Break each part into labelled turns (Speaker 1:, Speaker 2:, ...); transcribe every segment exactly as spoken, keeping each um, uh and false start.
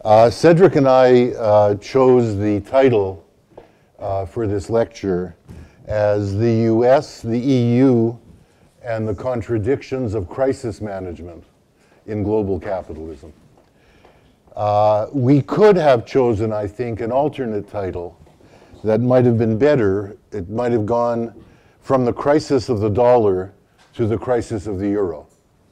Speaker 1: Uh, Cedric and I uh, chose the title uh, for this lecture as the U S, the E U, and the contradictions of crisis management in global capitalism. Uh, we could have chosen, I think, an alternate title that might have been better. It might have gone from the crisis of the dollar to the crisis of the euro.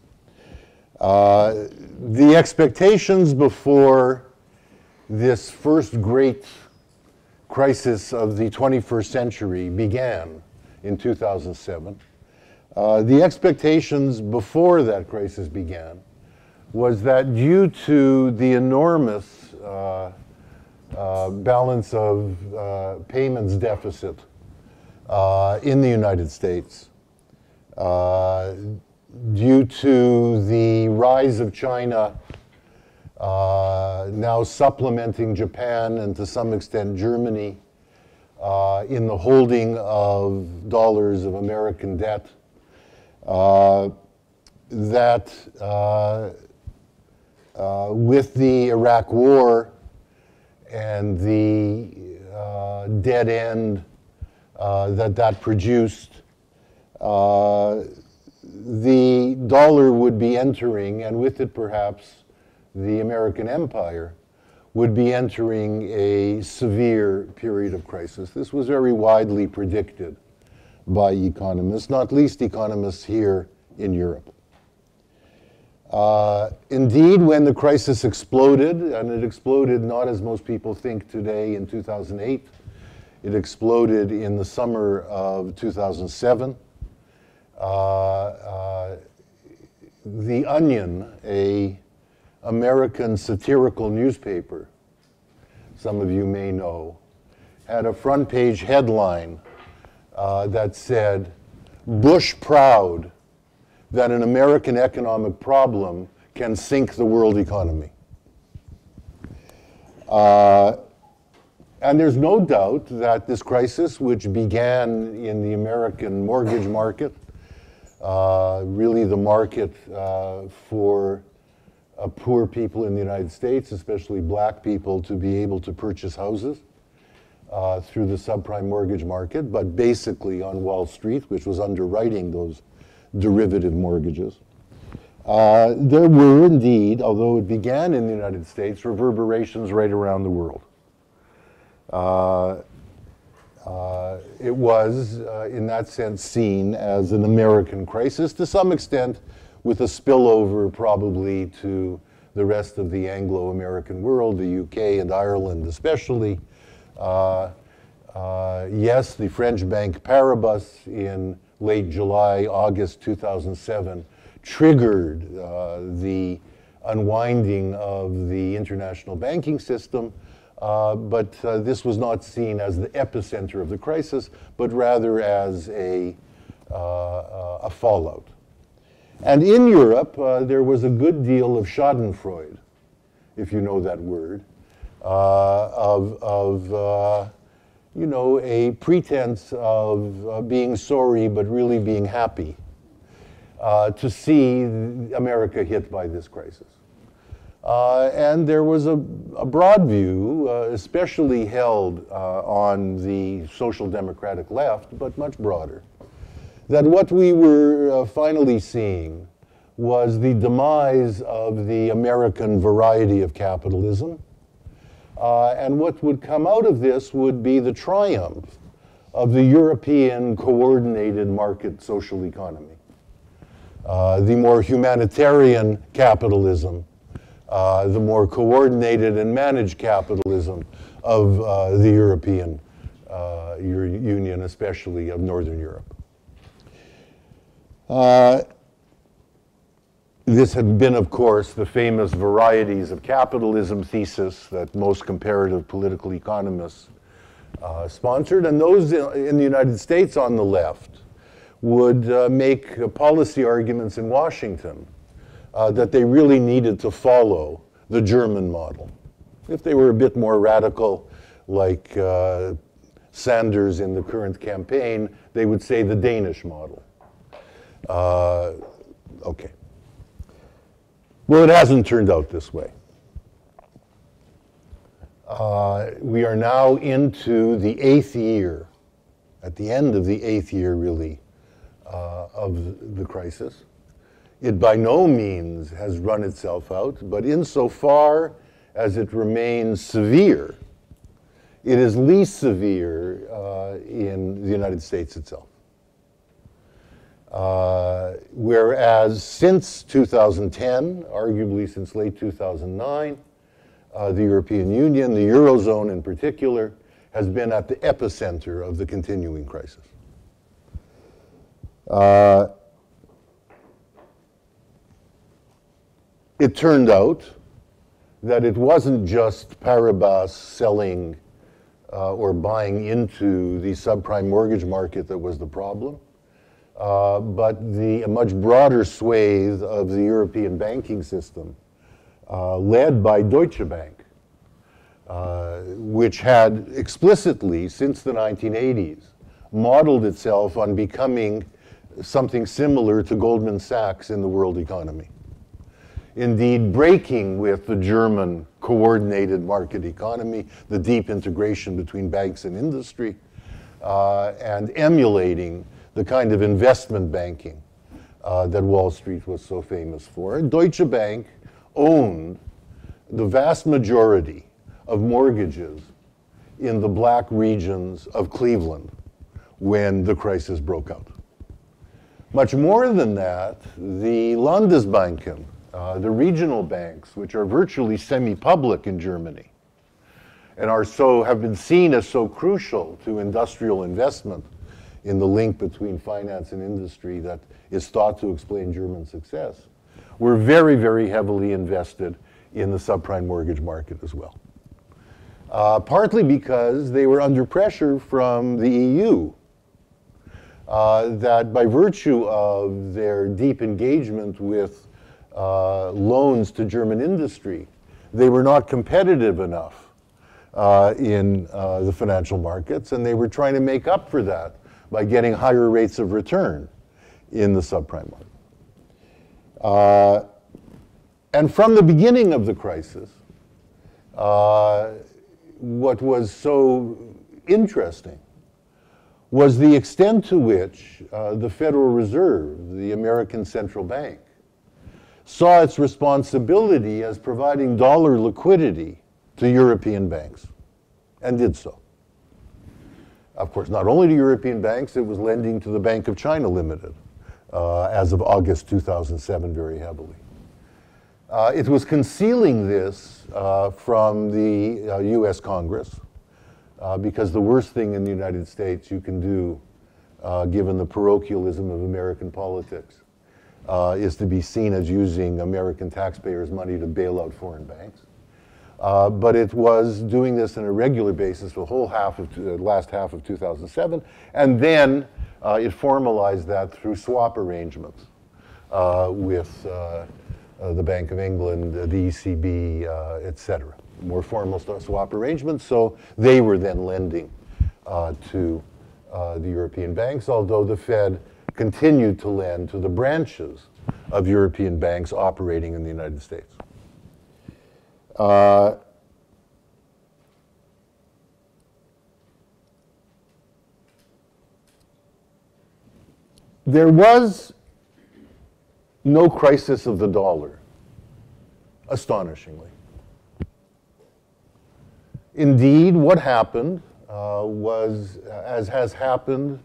Speaker 1: Uh, the expectations before this first great crisis of the twenty-first century began in two thousand seven. Uh, the expectations before that crisis began was that due to the enormous uh, uh, balance of uh, payments deficit uh, in the United States, uh, due to the rise of China uh, now supplementing Japan and to some extent Germany uh, in the holding of dollars of American debt, uh, that uh, uh, with the Iraq War and the uh, dead end uh, that that produced, uh, the dollar would be entering, and with it perhaps the American empire, would be entering a severe period of crisis. This was very widely predicted by economists, not least economists here in Europe. Uh, indeed, when the crisis exploded, and it exploded not as most people think today in two thousand eight, it exploded in the summer of two thousand seven. Uh, uh, The Onion, a American satirical newspaper, some of you may know, had a front page headline uh, that said, "Bush proud that an American economic problem can sink the world economy." Uh, and there's no doubt that this crisis, which began in the American mortgage market, uh, really the market uh, for uh, poor people in the United States, especially black people, to be able to purchase houses uh, through the subprime mortgage market, but basically on Wall Street, which was underwriting those derivative mortgages. Uh, there were indeed, although it began in the United States, reverberations right around the world. Uh, uh, it was, uh, in that sense, seen as an American crisis, to some extent with a spillover probably to the rest of the Anglo-American world, the U K and Ireland especially. Uh, uh, yes, the French bank Paribas in late July, August two thousand seven, triggered uh, the unwinding of the international banking system, uh, but uh, this was not seen as the epicenter of the crisis, but rather as a, uh, a fallout. And in Europe, uh, there was a good deal of schadenfreude, if you know that word, uh, of, of uh, you know, a pretense of uh, being sorry but really being happy uh, to see America hit by this crisis. Uh, and there was a, a broad view, uh, especially held uh, on the social democratic left, but much broader, that what we were uh, finally seeing was the demise of the American variety of capitalism. Uh, and what would come out of this would be the triumph of the European coordinated market social economy. Uh, the more humanitarian capitalism, uh, the more coordinated and managed capitalism of uh, the European uh, Union, especially of Northern Europe. Uh, This had been, of course, the famous varieties of capitalism thesis that most comparative political economists uh, sponsored, and those in the United States on the left would uh, make uh, policy arguments in Washington uh, that they really needed to follow the German model. If they were a bit more radical, like uh, Sanders in the current campaign, they would say the Danish model. Uh, okay. Well, it hasn't turned out this way. Uh, we are now into the eighth year, at the end of the eighth year, really, uh, of the crisis. It by no means has run itself out, but insofar as it remains severe, it is least severe uh, in the United States itself. Uh, whereas since two thousand ten, arguably since late two thousand nine, uh, the European Union, the Eurozone in particular, has been at the epicenter of the continuing crisis. Uh, it turned out that it wasn't just Paribas selling uh, or buying into the subprime mortgage market that was the problem. Uh, but the a much broader swathe of the European banking system, uh, led by Deutsche Bank, uh, which had explicitly, since the nineteen eighties, modeled itself on becoming something similar to Goldman Sachs in the world economy. Indeed, breaking with the German coordinated market economy, the deep integration between banks and industry, uh, and emulating the kind of investment banking uh, that Wall Street was so famous for. Deutsche Bank owned the vast majority of mortgages in the black regions of Cleveland when the crisis broke out. Much more than that, the Landesbanken, uh, the regional banks, which are virtually semi-public in Germany, and are so, have been seen as so crucial to industrial investment in the link between finance and industry that is thought to explain German success, were very, very heavily invested in the subprime mortgage market as well. Uh, partly because they were under pressure from the E U, uh, that by virtue of their deep engagement with uh, loans to German industry, they were not competitive enough uh, in uh, the financial markets, and they were trying to make up for that by getting higher rates of return in the subprime market. Uh, and from the beginning of the crisis, uh, what was so interesting was the extent to which uh, the Federal Reserve, the American central bank, saw its responsibility as providing dollar liquidity to European banks, and did so. Of course, not only to European banks, it was lending to the Bank of China Limited uh, as of August two thousand seven very heavily. Uh, it was concealing this uh, from the uh, U S Congress uh, because the worst thing in the United States you can do, uh, given the parochialism of American politics, uh, is to be seen as using American taxpayers' money to bail out foreign banks. Uh, but it was doing this on a regular basis for the whole half of the last half of two thousand seven, and then uh, it formalized that through swap arrangements uh, with uh, uh, the Bank of England, uh, the E C B, uh, et cetera. More formal swap arrangements, so they were then lending uh, to uh, the European banks, although the Fed continued to lend to the branches of European banks operating in the United States. Uh, there was no crisis of the dollar, astonishingly. Indeed, what happened uh, was, as has happened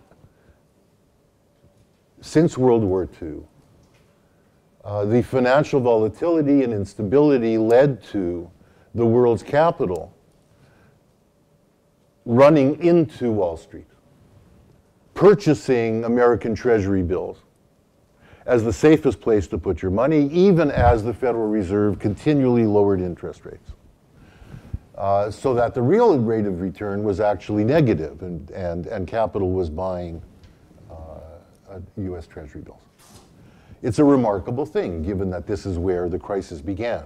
Speaker 1: since World War Two, Uh, the financial volatility and instability led to the world's capital running into Wall Street, purchasing American Treasury bills as the safest place to put your money, even as the Federal Reserve continually lowered interest rates. Uh, so that the real rate of return was actually negative, and, and, and capital was buying uh, U S Treasury bills. It's a remarkable thing, given that this is where the crisis began.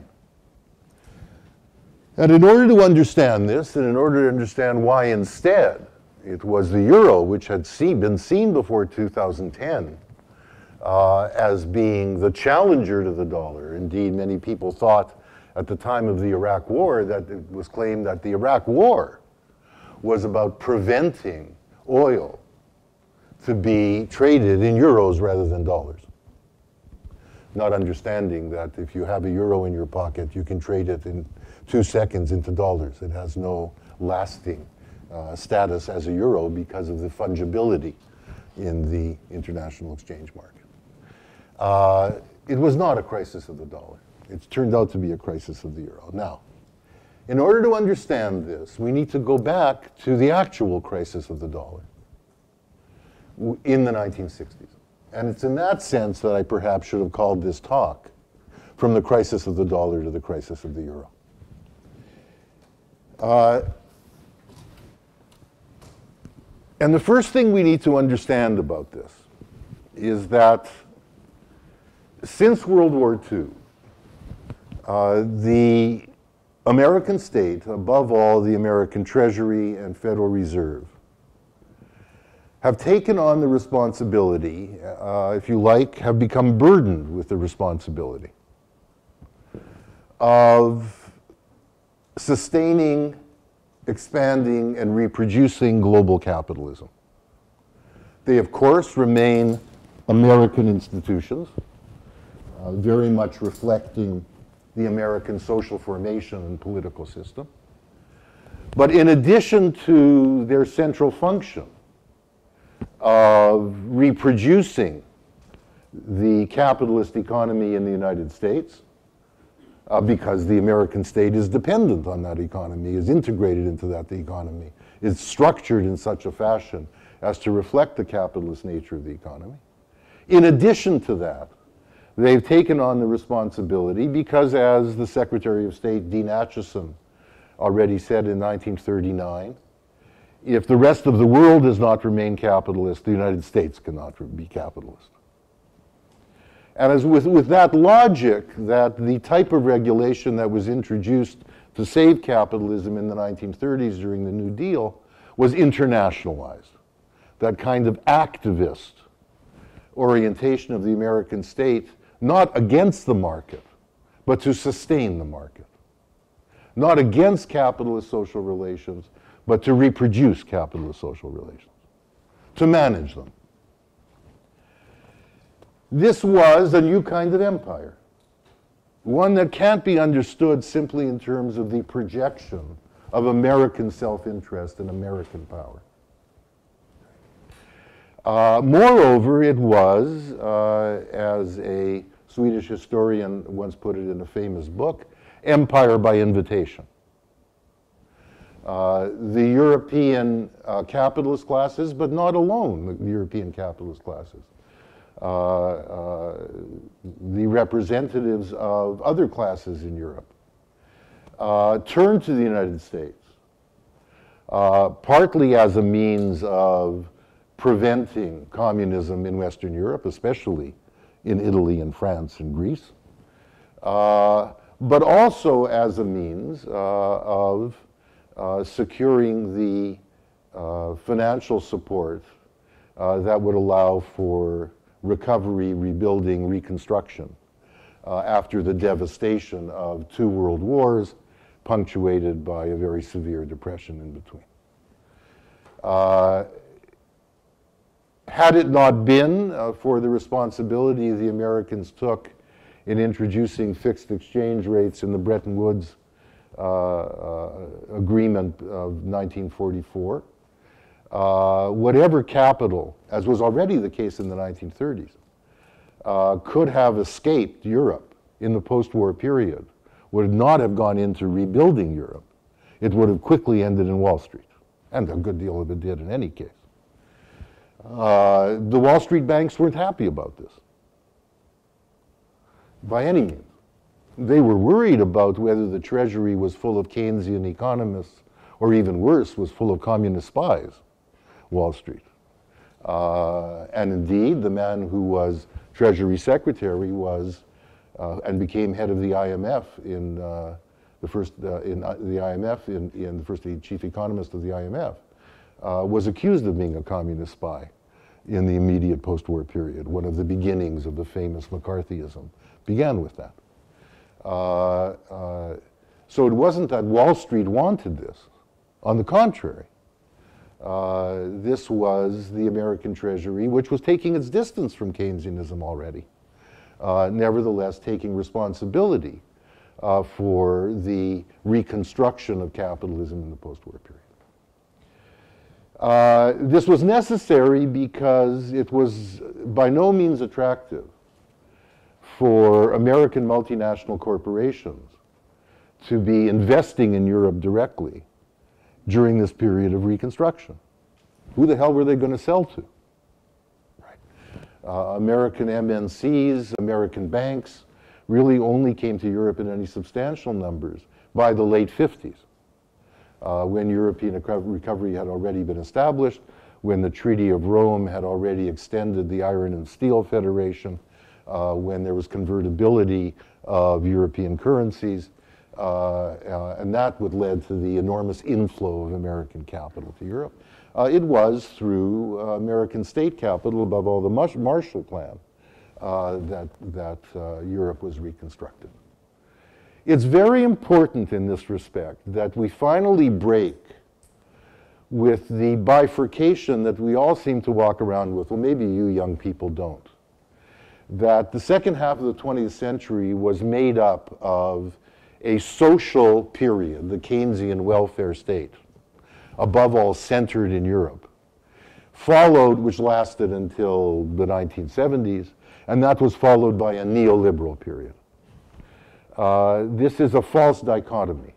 Speaker 1: And in order to understand this, and in order to understand why instead it was the euro, which had seen, been seen before two thousand ten uh, as being the challenger to the dollar. Indeed, many people thought at the time of the Iraq War that it was claimed that the Iraq War was about preventing oil to be traded in euros rather than dollars. Not understanding that if you have a euro in your pocket, you can trade it in two seconds into dollars. It has no lasting uh, status as a euro because of the fungibility in the international exchange market. Uh, it was not a crisis of the dollar. It's turned out to be a crisis of the euro. Now, in order to understand this, we need to go back to the actual crisis of the dollar in the nineteen sixties. And it's in that sense that I perhaps should have called this talk From the Crisis of the Dollar to the Crisis of the Euro. Uh, and the first thing we need to understand about this is that since World War Two, uh, the American state, above all the American Treasury and Federal Reserve, have taken on the responsibility, uh, if you like, have become burdened with the responsibility of sustaining, expanding, and reproducing global capitalism. They, of course, remain American institutions, uh, very much reflecting the American social formation and political system. But in addition to their central function of reproducing the capitalist economy in the United States, uh, because the American state is dependent on that economy, is integrated into that economy, is structured in such a fashion as to reflect the capitalist nature of the economy. In addition to that, they've taken on the responsibility because, as the Secretary of State, Dean Acheson, already said in nineteen thirty-nine, if the rest of the world does not remain capitalist, the United States cannot be capitalist. And as with, with that logic, that the type of regulation that was introduced to save capitalism in the nineteen thirties during the New Deal was internationalized. That kind of activist orientation of the American state, not against the market, but to sustain the market. Not against capitalist social relations, but to reproduce capitalist social relations, to manage them. This was a new kind of empire, one that can't be understood simply in terms of the projection of American self-interest and American power. Uh, moreover, it was, uh, as a Swedish historian once put it in a famous book, empire by invitation. Uh, the European uh, capitalist classes, but not alone the European capitalist classes. Uh, uh, the representatives of other classes in Europe uh, turned to the United States, uh, partly as a means of preventing communism in Western Europe, especially in Italy and France and Greece, uh, but also as a means uh, of uh, securing the uh, financial support uh, that would allow for recovery, rebuilding, reconstruction uh, after the devastation of two world wars, punctuated by a very severe depression in between. Uh, Had it not been uh, for the responsibility the Americans took in introducing fixed exchange rates in the Bretton Woods uh, uh, agreement of nineteen forty-four, uh, whatever capital, as was already the case in the nineteen thirties, uh, could have escaped Europe in the post-war period, would not have gone into rebuilding Europe. It would have quickly ended in Wall Street, and a good deal of it did in any case. Uh, the Wall Street banks weren't happy about this, by any means. They were worried about whether the Treasury was full of Keynesian economists, or even worse, was full of communist spies, Wall Street. Uh, and indeed, the man who was Treasury Secretary was, uh, and became head of the I M F in uh, the first, uh, in uh, the I M F, in, in the first chief economist of the I M F, Uh, was accused of being a communist spy in the immediate post-war period. One of the beginnings of the famous McCarthyism began with that. Uh, uh, so it wasn't that Wall Street wanted this. On the contrary, uh, this was the American Treasury, which was taking its distance from Keynesianism already, uh, nevertheless taking responsibility uh, for the reconstruction of capitalism in the post-war period. Uh, this was necessary because it was by no means attractive for American multinational corporations to be investing in Europe directly during this period of reconstruction. Who the hell were they going to sell to? Right. Uh, American M N Cs, American banks really only came to Europe in any substantial numbers by the late fifties. Uh, when European recovery had already been established, when the Treaty of Rome had already extended the Iron and Steel Federation, uh, when there was convertibility of European currencies, uh, uh, and that would lead to the enormous inflow of American capital to Europe. Uh, it was through uh, American state capital, above all the Marshall Plan, uh, that, that uh, Europe was reconstructed. It's very important in this respect that we finally break with the bifurcation that we all seem to walk around with. Well, maybe you young people don't. That the second half of the twentieth century was made up of a social period, the Keynesian welfare state, above all centered in Europe, followed, which lasted until the nineteen seventies, and that was followed by a neoliberal period. Uh, this is a false dichotomy.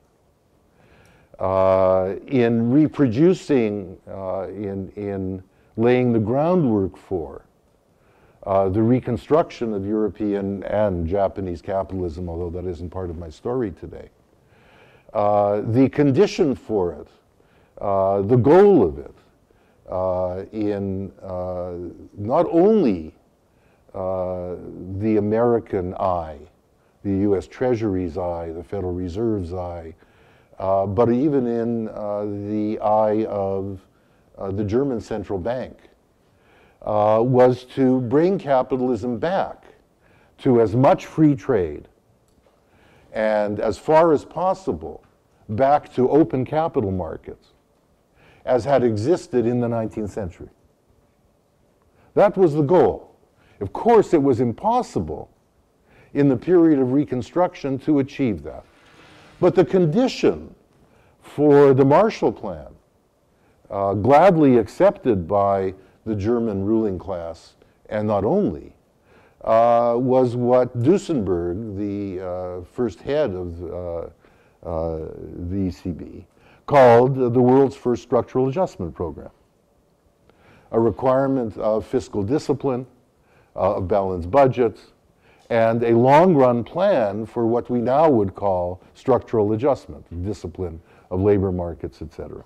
Speaker 1: Uh, in reproducing, uh, in, in laying the groundwork for uh, the reconstruction of European and Japanese capitalism, although that isn't part of my story today, uh, the condition for it, uh, the goal of it, uh, in uh, not only uh, the American eye, the U S Treasury's eye, the Federal Reserve's eye, uh, but even in uh, the eye of uh, the German central bank, uh, was to bring capitalism back to as much free trade and as far as possible back to open capital markets as had existed in the nineteenth century. That was the goal. Of course, it was impossible in the period of Reconstruction to achieve that. But the condition for the Marshall Plan, uh, gladly accepted by the German ruling class, and not only, uh, was what Duesenberg, the uh, first head of uh, uh, the E C B, called the world's first structural adjustment program. A requirement of fiscal discipline, uh, of balanced budgets, and a long-run plan for what we now would call structural adjustment, discipline of labor markets, et cetera.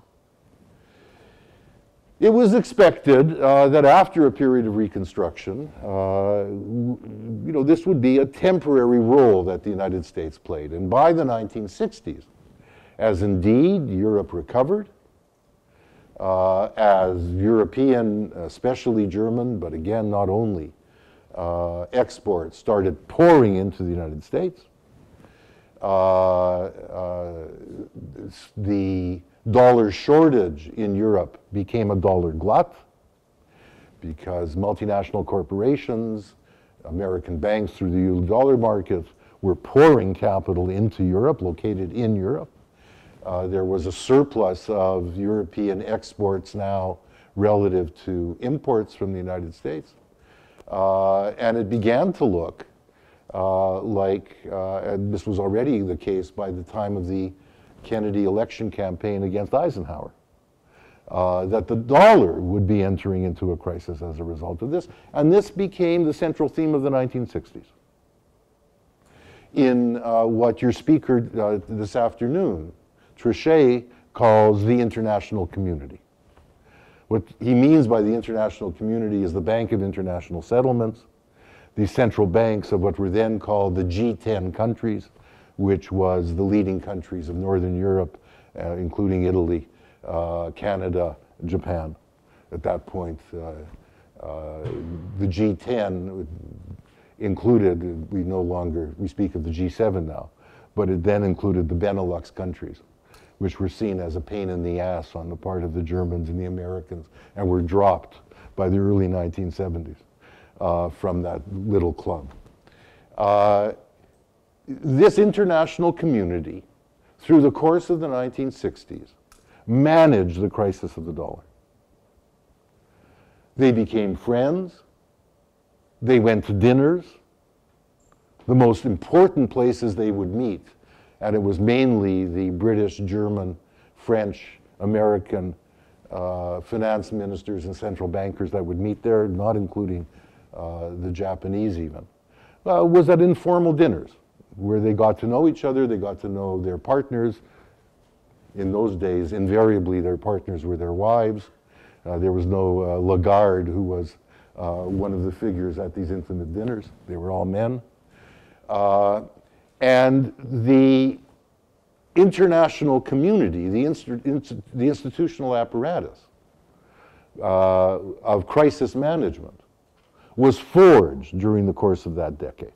Speaker 1: It was expected uh, that after a period of Reconstruction, uh, you know, this would be a temporary role that the United States played. And by the nineteen sixties, as indeed Europe recovered, uh, as European, especially German, but again, not only, Uh, exports started pouring into the United States. Uh, uh, the dollar shortage in Europe became a dollar glut because multinational corporations, American banks through the euro dollar market, were pouring capital into Europe, located in Europe. Uh, there was a surplus of European exports now relative to imports from the United States. Uh, and it began to look uh, like, uh, and this was already the case by the time of the Kennedy election campaign against Eisenhower, uh, that the dollar would be entering into a crisis as a result of this. And this became the central theme of the nineteen sixties. In uh, what your speaker uh, this afternoon, Trichet, calls the international community. What he means by the international community is the Bank of International Settlements, the central banks of what were then called the G ten countries, which was the leading countries of Northern Europe, uh, including Italy, uh, Canada, Japan. At that point, uh, uh, the G ten included, we no longer, we speak of the G seven now, but it then included the Benelux countries, which were seen as a pain in the ass on the part of the Germans and the Americans, and were dropped by the early nineteen seventies uh, from that little club. Uh, this international community, through the course of the nineteen sixties, managed the crisis of the dollar. They became friends. They went to dinners. The most important places they would meet, and it was mainly the British, German, French, American uh, finance ministers and central bankers that would meet there, not including uh, the Japanese even, uh, was at informal dinners where they got to know each other, they got to know their partners. In those days, invariably their partners were their wives. Uh, there was no uh, Lagarde, who was uh, one of the figures at these intimate dinners. They were all men. Uh, and the international community, the, inst inst the institutional apparatus uh, of crisis management was forged during the course of that decade.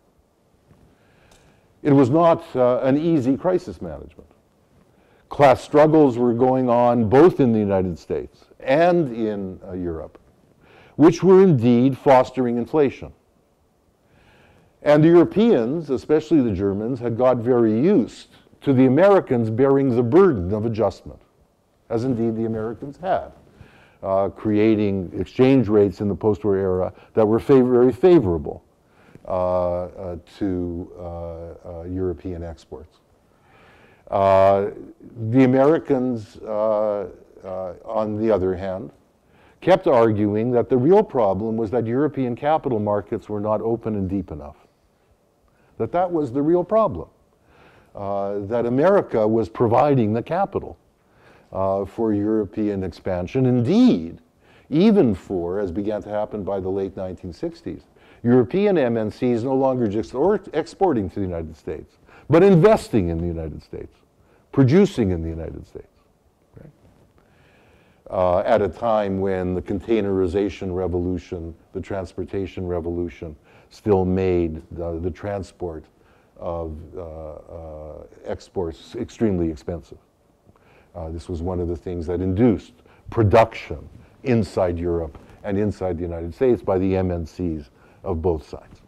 Speaker 1: It was not uh, an easy crisis management. Class struggles were going on both in the United States and in uh, Europe, which were indeed fostering inflation. And the Europeans, especially the Germans, had got very used to the Americans bearing the burden of adjustment, as indeed the Americans had, uh, creating exchange rates in the post-war era that were fav very favorable uh, uh, to uh, uh, European exports. Uh, the Americans, uh, uh, on the other hand, kept arguing that the real problem was that European capital markets were not open and deep enough. That that was the real problem. Uh, that America was providing the capital uh, for European expansion. Indeed, even for, as began to happen by the late nineteen sixties, European M N Cs no longer just or exporting to the United States, but investing in the United States, producing in the United States. Right? Uh, at a time when the containerization revolution, the transportation revolution, still made the, the transport of uh, uh, exports extremely expensive. Uh, this was one of the things that induced production inside Europe and inside the United States by the M N Cs of both sides.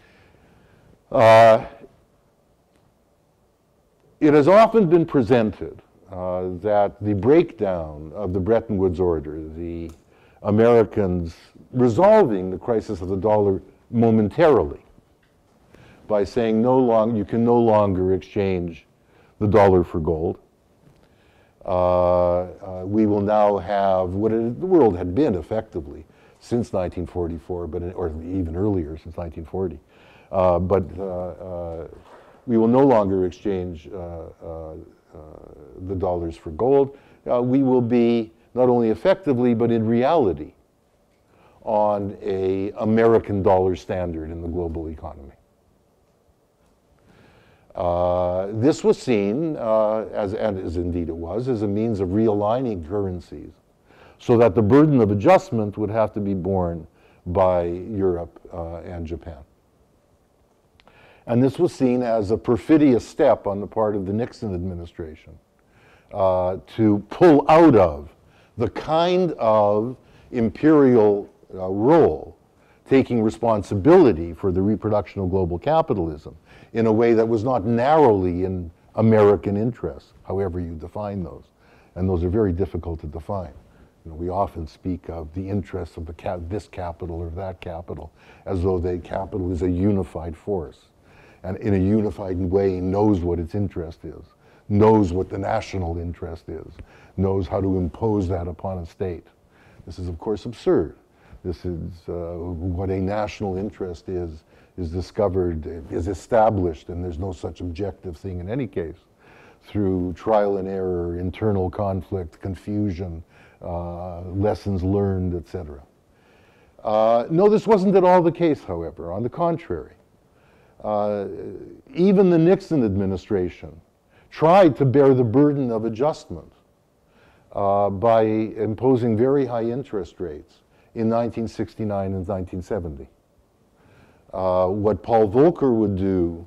Speaker 1: Uh, it has often been presented uh, that the breakdown of the Bretton Woods order, the Americans resolving the crisis of the dollar momentarily by saying no long, you can no longer exchange the dollar for gold. Uh, uh, we will now have what it, the world had been effectively since nineteen forty-four, but in, or even earlier, since nineteen forty. Uh, but uh, uh, we will no longer exchange uh, uh, uh, the dollars for gold. Uh, we will be not only effectively, but in reality, on a American dollar standard in the global economy. Uh, this was seen, uh, as, and as indeed it was, as a means of realigning currencies so that the burden of adjustment would have to be borne by Europe uh, and Japan. And this was seen as a perfidious step on the part of the Nixon administration uh, to pull out of the kind of imperial uh, role, taking responsibility for the reproduction of global capitalism in a way that was not narrowly in American interests, however you define those. And those are very difficult to define. You know, we often speak of the interests of the cap this capital or that capital as though the capital is a unified force, and in a unified way knows what its interest is, knows what the national interest is, knows how to impose that upon a state. This is, of course, absurd. This is uh, what a national interest is, is discovered, is established, and there's no such objective thing in any case, through trial and error, internal conflict, confusion, uh, lessons learned, et cetera. Uh, no, this wasn't at all the case, however. On the contrary, uh, even the Nixon administration tried to bear the burden of adjustment uh, by imposing very high interest rates in nineteen sixty-nine and nineteen seventy. Uh, what Paul Volcker would do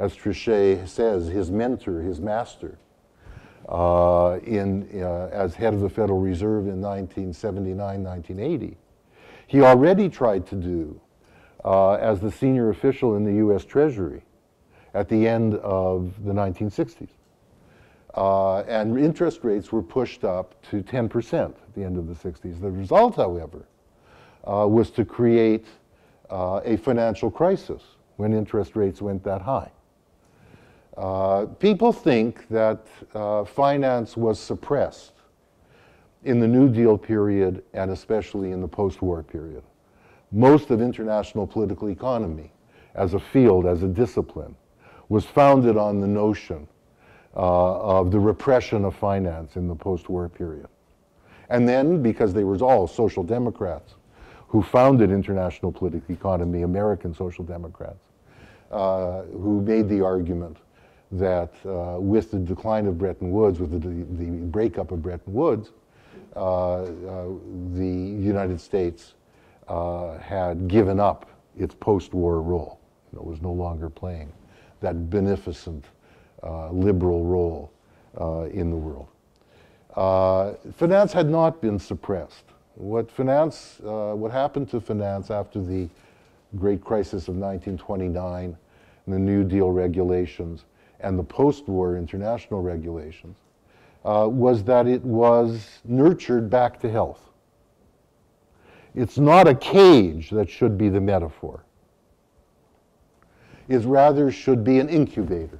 Speaker 1: as Trichet says, his mentor, his master, uh, in, uh, as head of the Federal Reserve in nineteen seventy-nine, nineteen eighty, he already tried to do uh, as the senior official in the U S Treasury at the end of the nineteen sixties. Uh, and interest rates were pushed up to ten percent at the end of the sixties. The result, however, uh, was to create uh, a financial crisis when interest rates went that high. Uh, people think that uh, finance was suppressed in the New Deal period and especially in the post-war period. Most of international political economy as a field, as a discipline, was founded on the notion uh, of the repression of finance in the post-war period. And then, because they were all social democrats who founded international political economy, American social democrats, uh, who made the argument that uh, with the decline of Bretton Woods, with the, the breakup of Bretton Woods, uh, uh, the United States uh, had given up its post-war role. You know, it was no longer playing that beneficent uh, liberal role uh, in the world. Uh, finance had not been suppressed. What finance, uh, what happened to finance after the great crisis of nineteen twenty-nine and the New Deal regulations and the post-war international regulations, uh, was that it was nurtured back to health. It's not a cage that should be the metaphor. It rather should be an incubator.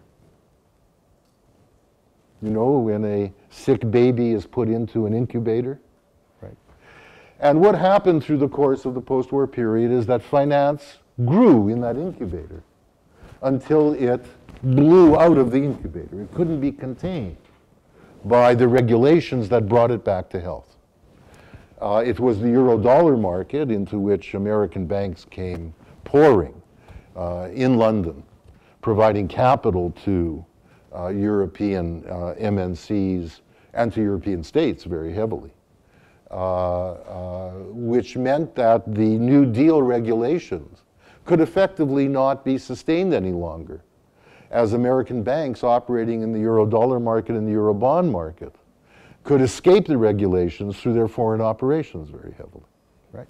Speaker 1: You know, when a sick baby is put into an incubator, right? And what happened through the course of the post-war period is that finance grew in that incubator until it blew out of the incubator. It couldn't be contained by the regulations that brought it back to health. Uh, it was the euro-dollar market into which American banks came pouring uh, in London, providing capital to uh, European uh, M N Cs and to European states very heavily, uh, uh, which meant that the New Deal regulations could effectively not be sustained any longer, as American banks operating in the euro-dollar market and the euro-bond market could escape the regulations through their foreign operations very heavily, right?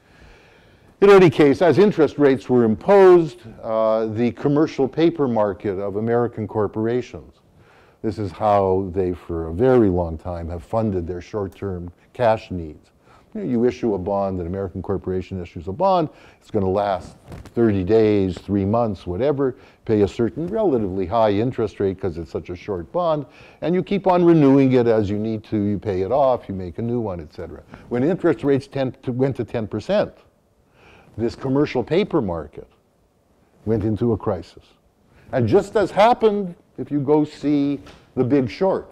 Speaker 1: In any case, as interest rates were imposed, uh, the commercial paper market of American corporations, this is how they for a very long time have funded their short-term cash needs. You know, you issue a bond, an American corporation issues a bond, it's going to last thirty days, three months, whatever, pay a certain relatively high interest rate because it's such a short bond, and you keep on renewing it as you need to, you pay it off, you make a new one, et cetera. When interest rates tend to, went to ten percent, this commercial paper market went into a crisis. And just as happened, if you go see The Big Short,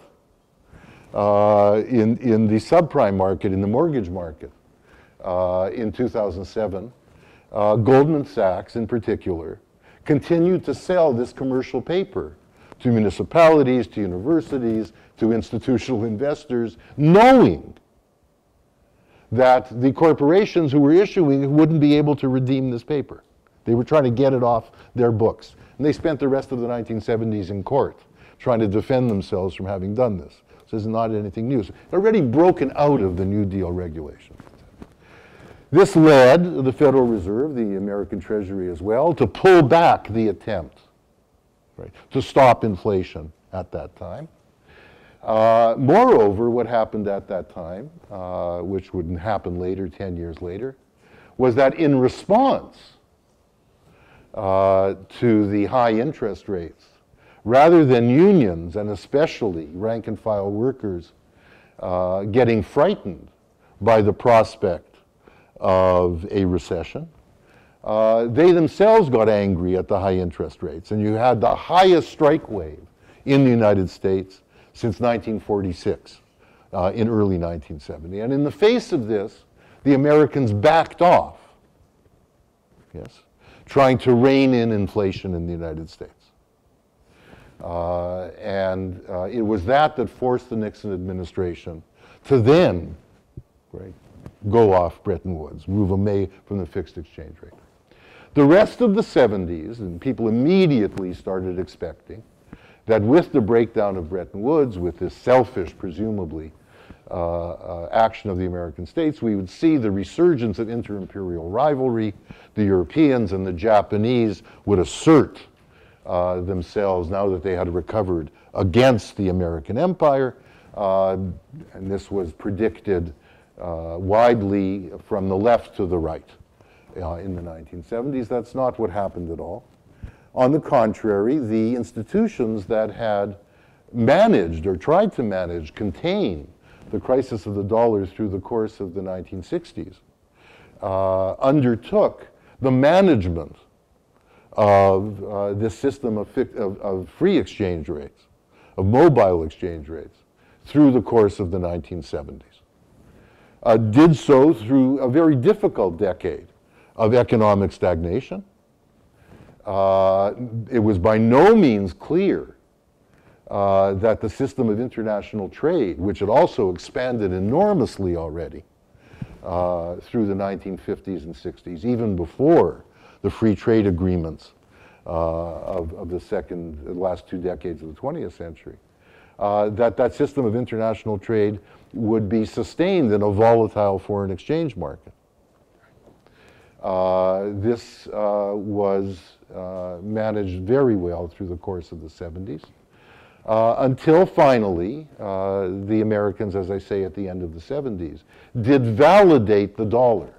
Speaker 1: Uh, in, in the subprime market, in the mortgage market, uh, in two thousand seven, uh, Goldman Sachs in particular continued to sell this commercial paper to municipalities, to universities, to institutional investors, knowing that the corporations who were issuing it wouldn't be able to redeem this paper. They were trying to get it off their books. And they spent the rest of the nineteen seventies in court trying to defend themselves from having done this. So this is not anything new. It's already broken out of the New Deal regulation. This led the Federal Reserve, the American Treasury as well, to pull back the attempt, right, to stop inflation at that time. Uh, moreover, what happened at that time, uh, which wouldn't happen later, ten years later, was that in response uh, to the high interest rates, rather than unions, and especially rank-and-file workers, uh, getting frightened by the prospect of a recession, uh, they themselves got angry at the high interest rates. And you had the highest strike wave in the United States since nineteen forty-six, uh, in early nineteen seventy. And in the face of this, the Americans backed off, yes, trying to rein in inflation in the United States. Uh, and uh, it was that that forced the Nixon administration to then, right, go off Bretton Woods, move away from the fixed exchange rate. The rest of the seventies, and people immediately started expecting that with the breakdown of Bretton Woods, with this selfish, presumably, uh, uh, action of the American states, we would see the resurgence of inter-imperial rivalry. The Europeans and the Japanese would assert uh, themselves now that they had recovered against the American empire. Uh, and this was predicted uh, widely from the left to the right uh, in the nineteen seventies. That's not what happened at all. On the contrary, the institutions that had managed or tried to manage, contain the crisis of the dollar through the course of the nineteen sixties uh, undertook the management of uh, this system of, of, of free exchange rates, of mobile exchange rates, through the course of the nineteen seventies. Uh, did so through a very difficult decade of economic stagnation. Uh, it was by no means clear uh, that the system of international trade, which had also expanded enormously already uh, through the nineteen fifties and sixties, even before the free trade agreements uh, of, of the second, the last two decades of the twentieth century, uh, that that system of international trade would be sustained in a volatile foreign exchange market. Uh, this uh, was uh, managed very well through the course of the seventies, uh, until finally uh, the Americans, as I say, at the end of the seventies, did validate the dollar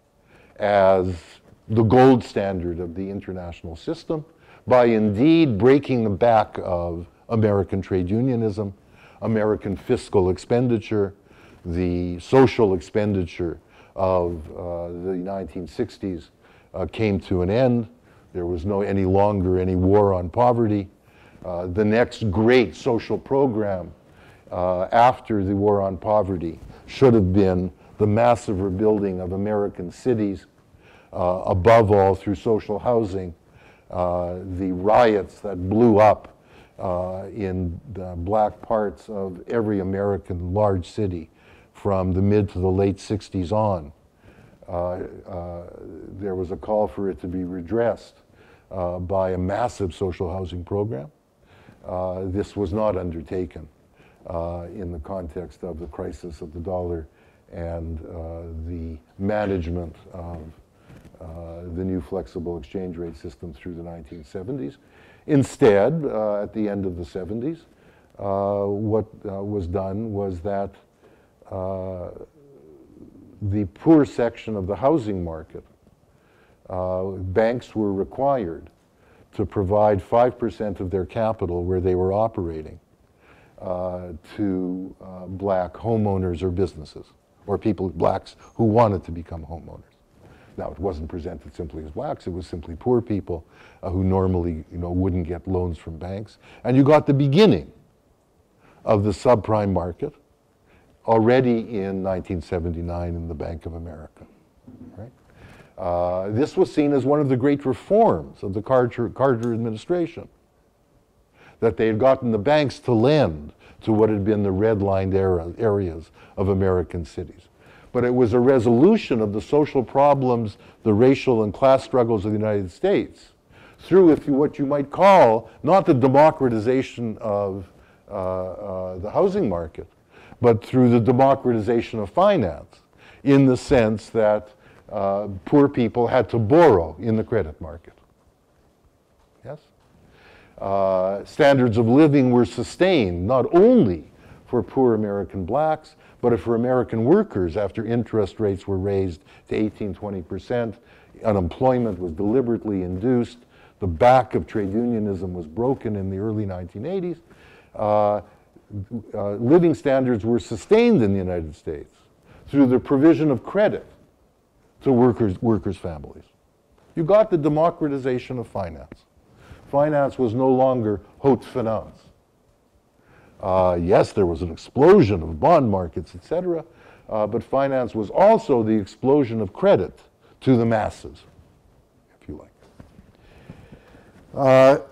Speaker 1: as the gold standard of the international system by indeed breaking the back of American trade unionism, American fiscal expenditure, the social expenditure of uh, the nineteen sixties uh, came to an end. There was no any longer any war on poverty. Uh, the next great social program uh, after the war on poverty should have been the massive rebuilding of American cities, uh, above all through social housing. Uh, the riots that blew up uh, in the black parts of every American large city from the mid to the late sixties on. Uh, uh, there was a call for it to be redressed uh, by a massive social housing program. Uh, this was not undertaken uh, in the context of the crisis of the dollar and uh, the management of uh, the new flexible exchange rate system through the nineteen seventies. Instead, uh, at the end of the seventies, uh, what uh, was done was that uh, the poor section of the housing market, uh, banks were required to provide five percent of their capital where they were operating uh, to uh, black homeowners or businesses, or people, blacks, who wanted to become homeowners. Now, it wasn't presented simply as blacks, it was simply poor people uh, who normally, you know, wouldn't get loans from banks. And you got the beginning of the subprime market already in nineteen seventy-nine in the Bank of America, right? Uh, this was seen as one of the great reforms of the Carter, Carter administration, that they had gotten the banks to lend to what had been the redlined era, areas of American cities. But it was a resolution of the social problems, the racial and class struggles of the United States through, if you, what you might call, not the democratization of uh, uh, the housing market, but through the democratization of finance, in the sense that uh, poor people had to borrow in the credit market. Yes? Uh, standards of living were sustained not only for poor American blacks, but for American workers after interest rates were raised to eighteen, twenty percent. Unemployment was deliberately induced. The back of trade unionism was broken in the early nineteen eighties. Uh, uh, living standards were sustained in the United States through the provision of credit to workers, workers' families. You got the democratization of finance. Finance was no longer haute finance. Uh, yes, there was an explosion of bond markets, et cetera, uh, but finance was also the explosion of credit to the masses, if you like. Uh,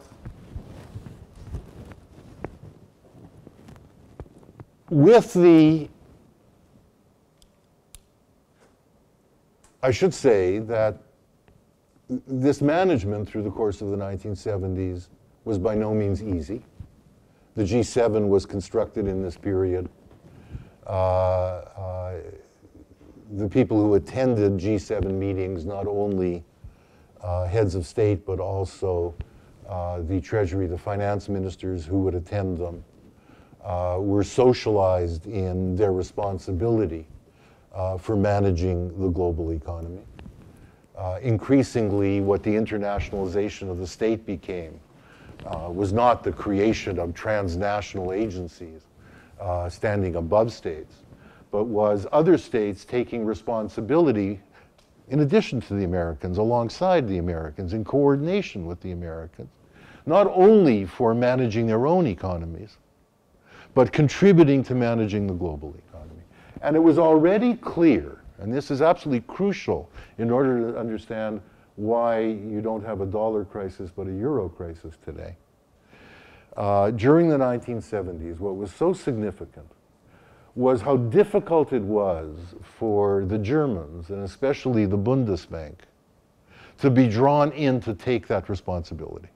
Speaker 1: with the, I should say that this management through the course of the nineteen seventies was by no means easy. The G seven was constructed in this period. Uh, uh, the people who attended G seven meetings, not only uh, heads of state, but also uh, the treasury, the finance ministers who would attend them, uh, were socialized in their responsibility uh, for managing the global economy. Uh, increasingly, what the internationalization of the state became uh, was not the creation of transnational agencies uh, standing above states, but was other states taking responsibility in addition to the Americans, alongside the Americans, in coordination with the Americans, not only for managing their own economies, but contributing to managing the global economy. And it was already clear, and this is absolutely crucial in order to understand why you don't have a dollar crisis but a euro crisis today. Uh, during the nineteen seventies, what was so significant was how difficult it was for the Germans, and especially the Bundesbank, to be drawn in to take that responsibility.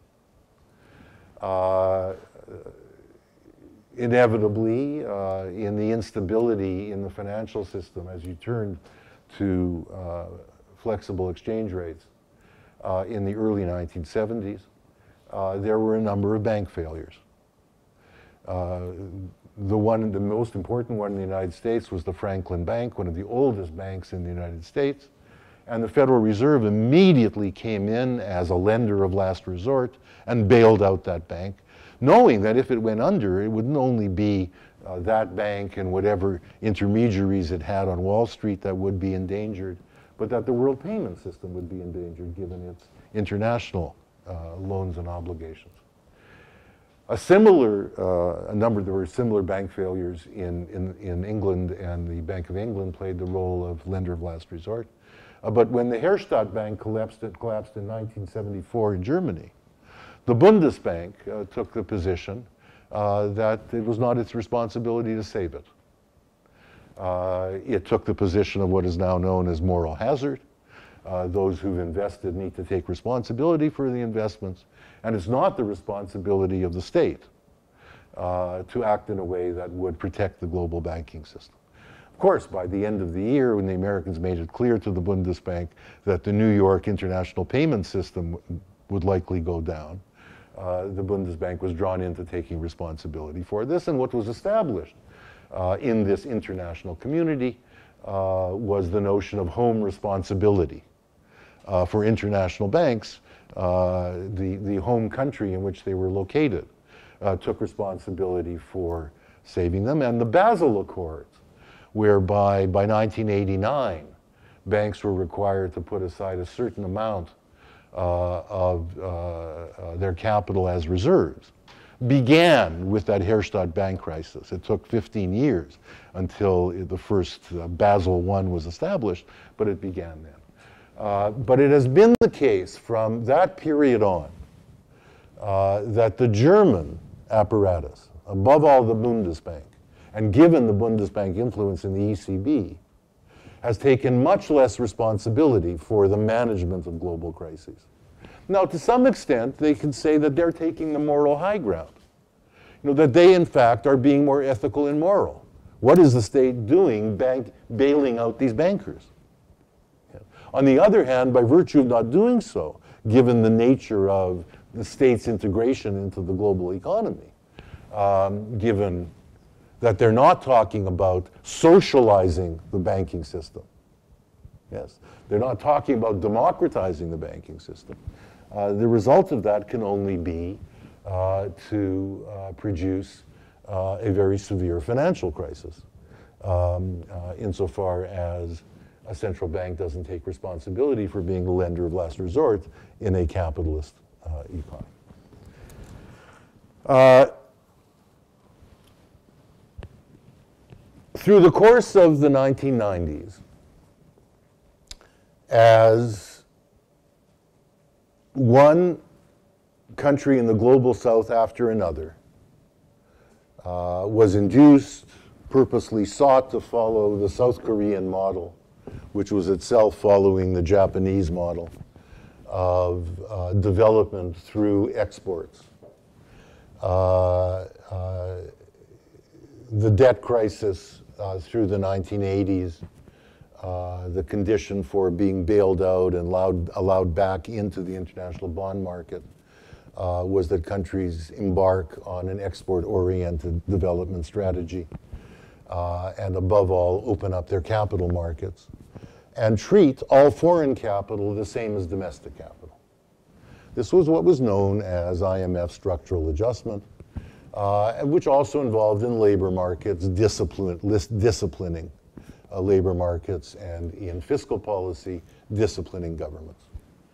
Speaker 1: Uh, inevitably, uh, in the instability in the financial system, as you turned to uh, flexible exchange rates uh, in the early nineteen seventies, uh, there were a number of bank failures. Uh, the one, the most important one in the United States was the Franklin Bank, one of the oldest banks in the United States. And the Federal Reserve immediately came in as a lender of last resort and bailed out that bank, knowing that if it went under, it wouldn't only be uh, that bank and whatever intermediaries it had on Wall Street that would be endangered, but that the world payment system would be endangered given its international uh, loans and obligations. A similar, uh, a number, there were similar bank failures in, in, in England, and the Bank of England played the role of lender of last resort. Uh, but when the Herstatt Bank collapsed, it collapsed in nineteen seventy-four in Germany, the Bundesbank uh, took the position uh, that it was not its responsibility to save it. Uh, it took the position of what is now known as moral hazard. Uh, those who've invested need to take responsibility for the investments, and it's not the responsibility of the state uh, to act in a way that would protect the global banking system. Of course, by the end of the year, when the Americans made it clear to the Bundesbank that the New York international payment system would likely go down, uh, the Bundesbank was drawn into taking responsibility for this, and what was established uh, in this international community uh, was the notion of home responsibility. Uh, for international banks, uh, the, the home country in which they were located uh, took responsibility for saving them. And the Basel Accords, whereby by nineteen eighty-nine, banks were required to put aside a certain amount uh, of uh, uh, their capital as reserves, began with that Herstatt Bank crisis. It took fifteen years until the first uh, Basel one was established, but it began then. Uh, but it has been the case from that period on uh, that the German apparatus, above all the Bundesbank, and given the Bundesbank influence in the E C B, has taken much less responsibility for the management of global crises. Now, to some extent, they can say that they're taking the moral high ground. You know, that they, in fact, are being more ethical and moral. What is the state doing bank, bailing out these bankers? On the other hand, by virtue of not doing so, given the nature of the state's integration into the global economy, um, given that they're not talking about socializing the banking system. Yes, they're not talking about democratizing the banking system. Uh, the result of that can only be uh, to uh, produce uh, a very severe financial crisis, um, uh, insofar as a central bank doesn't take responsibility for being the lender of last resort in a capitalist uh, economy. Uh, through the course of the nineteen nineties, as one country in the global south after another uh, was induced, purposely sought to follow the South Korean model, which was itself following the Japanese model, of uh, development through exports. Uh, uh, the debt crisis uh, through the nineteen eighties, uh, the condition for being bailed out and allowed, allowed back into the international bond market uh, was that countries embark on an export-oriented development strategy uh, and above all, open up their capital markets and treat all foreign capital the same as domestic capital. This was what was known as I M F structural adjustment, uh, which also involved in labor markets, discipline, disciplining uh, labor markets, and in fiscal policy, disciplining governments.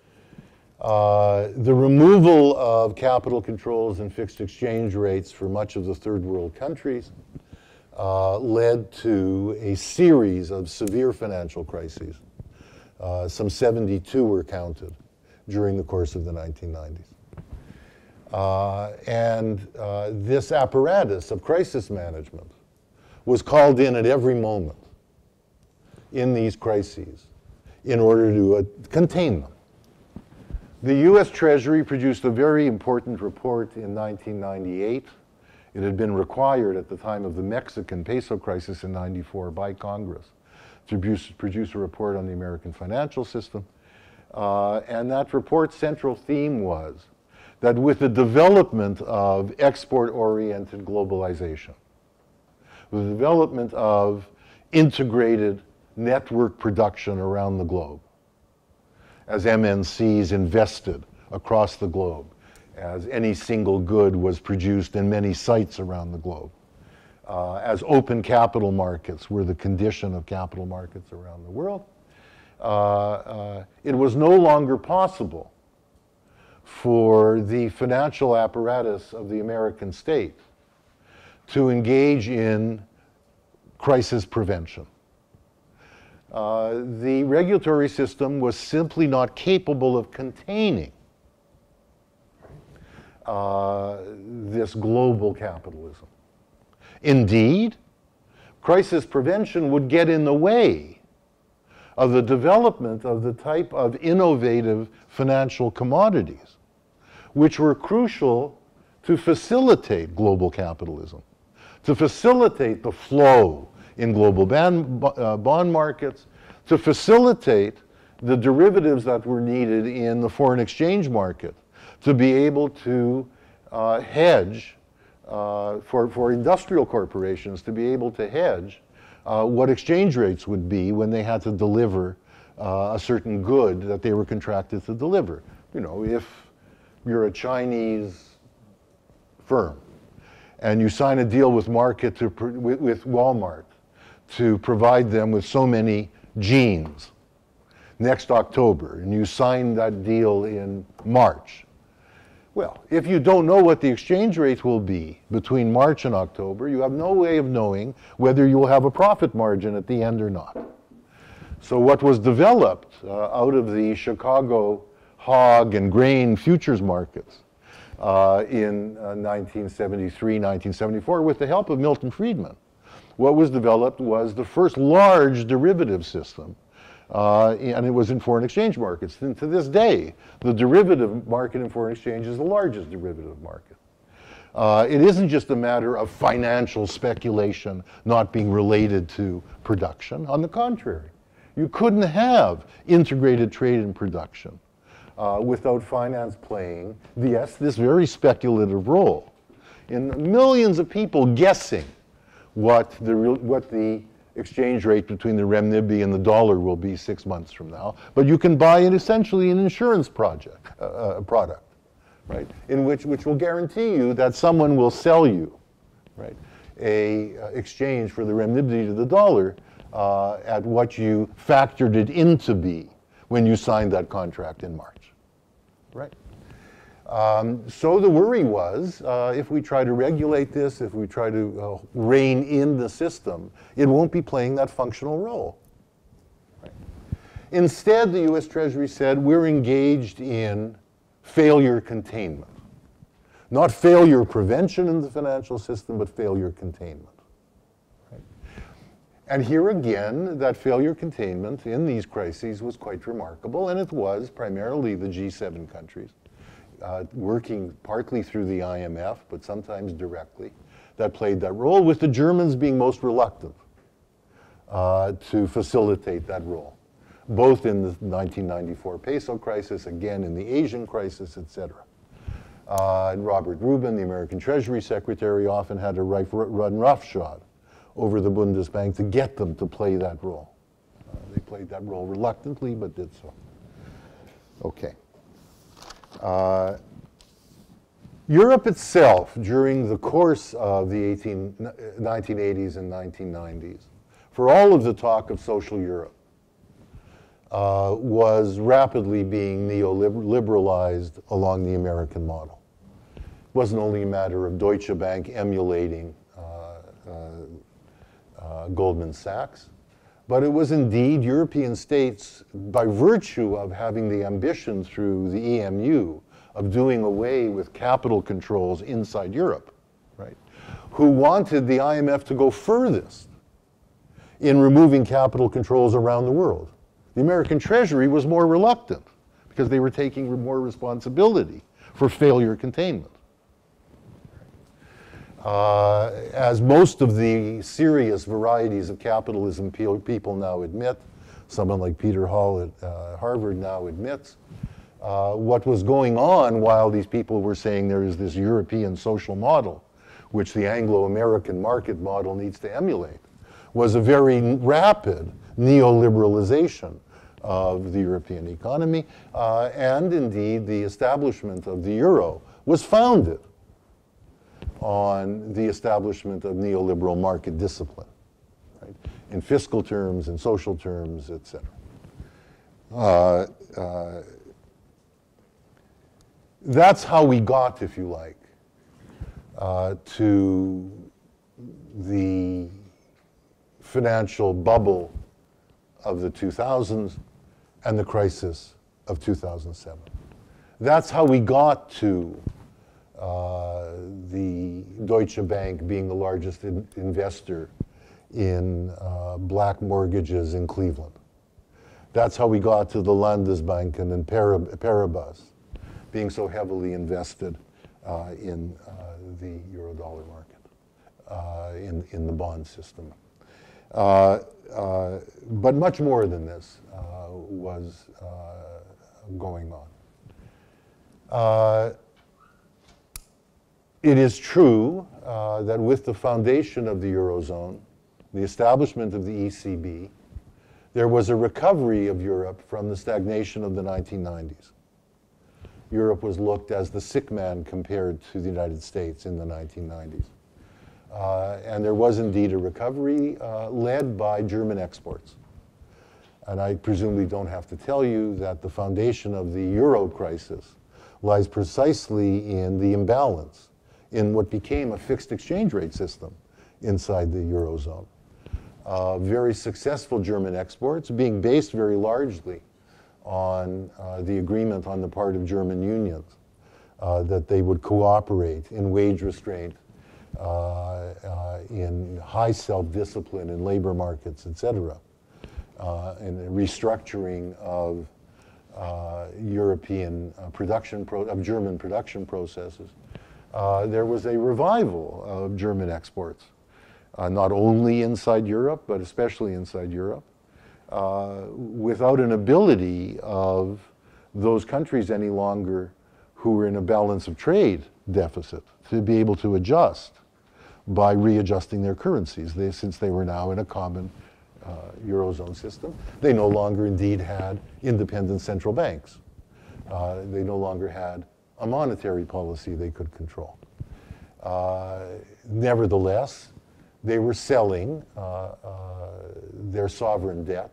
Speaker 1: Uh, the removal of capital controls and fixed exchange rates for much of the third world countries uh, led to a series of severe financial crises. Uh, some seventy-two were counted during the course of the nineteen nineties. Uh, and uh, this apparatus of crisis management was called in at every moment in these crises in order to uh, contain them. The U S Treasury produced a very important report in nineteen ninety-eight. It had been required at the time of the Mexican peso crisis in ninety-four by Congress to produce, produce a report on the American financial system. Uh, and that report's central theme was that with the development of export-oriented globalization, with the development of integrated network production around the globe, as M N Cs invested across the globe, as any single good was produced in many sites around the globe, uh, as open capital markets were the condition of capital markets around the world, uh, uh, it was no longer possible for the financial apparatus of the American state to engage in crisis prevention. Uh, the regulatory system was simply not capable of containing uh, this global capitalism. Indeed, crisis prevention would get in the way of the development of the type of innovative financial commodities which were crucial to facilitate global capitalism, to facilitate the flow in global bond, uh, bond markets, to facilitate the derivatives that were needed in the foreign exchange market, to be able to uh, hedge, uh, for, for industrial corporations to be able to hedge uh, what exchange rates would be when they had to deliver uh, a certain good that they were contracted to deliver. You know, if you're a Chinese firm and you sign a deal with market to, with, with Walmart to provide them with so many jeans next October, and you sign that deal in March. Well, if you don't know what the exchange rate will be between March and October, you have no way of knowing whether you will have a profit margin at the end or not. So what was developed uh, out of the Chicago hog and grain futures markets uh, in uh, nineteen seventy-three, nineteen seventy-four, with the help of Milton Friedman, what was developed was the first large derivative system, uh, and it was in foreign exchange markets. And to this day, the derivative market in foreign exchange is the largest derivative market. Uh, it isn't just a matter of financial speculation not being related to production. On the contrary, you couldn't have integrated trade and production uh, without finance playing, yes, this very speculative role in millions of people guessing what the, what the exchange rate between the renminbi and the dollar will be six months from now. But you can buy it essentially an insurance project, uh, a product, right? In which, which will guarantee you that someone will sell you, right, a uh, exchange for the renminbi to the dollar uh, at what you factored it in to be when you signed that contract in March, right? Um, so the worry was, uh, if we try to regulate this, if we try to uh, rein in the system, it won't be playing that functional role. Right? Instead, the U S Treasury said, we're engaged in failure containment. Not failure prevention in the financial system, but failure containment. Right? And here again, that failure containment in these crises was quite remarkable, and it was primarily the G seven countries, uh, working partly through the I M F, but sometimes directly, that played that role, with the Germans being most reluctant uh, to facilitate that role, both in the nineteen ninety-four peso crisis, again in the Asian crisis, et cetera. Uh, and Robert Rubin, the American Treasury Secretary, often had to run roughshod over the Bundesbank to get them to play that role. Uh, they played that role reluctantly, but did so. Okay. Uh, Europe itself, during the course of the nineteen eighties and nineteen nineties, for all of the talk of social Europe, uh, was rapidly being neoliberalized along the American model. It wasn't only a matter of Deutsche Bank emulating uh, uh, uh, Goldman Sachs, but it was indeed European states, by virtue of having the ambition through the E M U of doing away with capital controls inside Europe, right, who wanted the I M F to go furthest in removing capital controls around the world. The American Treasury was more reluctant because they were taking more responsibility for failure containment. Uh, as most of the serious varieties of capitalism pe people now admit, someone like Peter Hall at uh, Harvard now admits, uh, what was going on while these people were saying there is this European social model, which the Anglo-American market model needs to emulate, was a very rapid neoliberalization of the European economy, uh, and indeed the establishment of the euro was founded on the establishment of neoliberal market discipline, right, in fiscal terms, in social terms, et cetera. Uh, uh, that's how we got, if you like, uh, to the financial bubble of the two thousands and the crisis of two thousand seven. That's how we got to uh, the Deutsche Bank being the largest in investor in uh, black mortgages in Cleveland. That's how we got to the Landesbank and then Paribas being so heavily invested uh, in uh, the euro-dollar market, uh, in, in the bond system. Uh, uh, but much more than this uh, was uh, going on. Uh, it is true uh, that with the foundation of the Eurozone, the establishment of the E C B, there was a recovery of Europe from the stagnation of the nineteen nineties. Europe was looked as the sick man compared to the United States in the nineteen nineties. Uh, and there was indeed a recovery uh, led by German exports. And I presumably don't have to tell you that the foundation of the euro crisis lies precisely in the imbalance in what became a fixed exchange rate system inside the Eurozone. Uh, very successful German exports being based very largely on uh, the agreement on the part of German unions uh, that they would cooperate in wage restraint, uh, uh, in high self-discipline in labor markets, et cetera, uh, and restructuring of uh, European uh, production, pro of German production processes. Uh, there was a revival of German exports, uh, not only inside Europe, but especially inside Europe. Uh, without an ability of those countries any longer who were in a balance of trade deficit to be able to adjust by readjusting their currencies. They, since they were now in a common uh, Eurozone system, they no longer indeed had independent central banks. Uh, they no longer had a monetary policy they could control. Uh, nevertheless, they were selling uh, uh, their sovereign debt.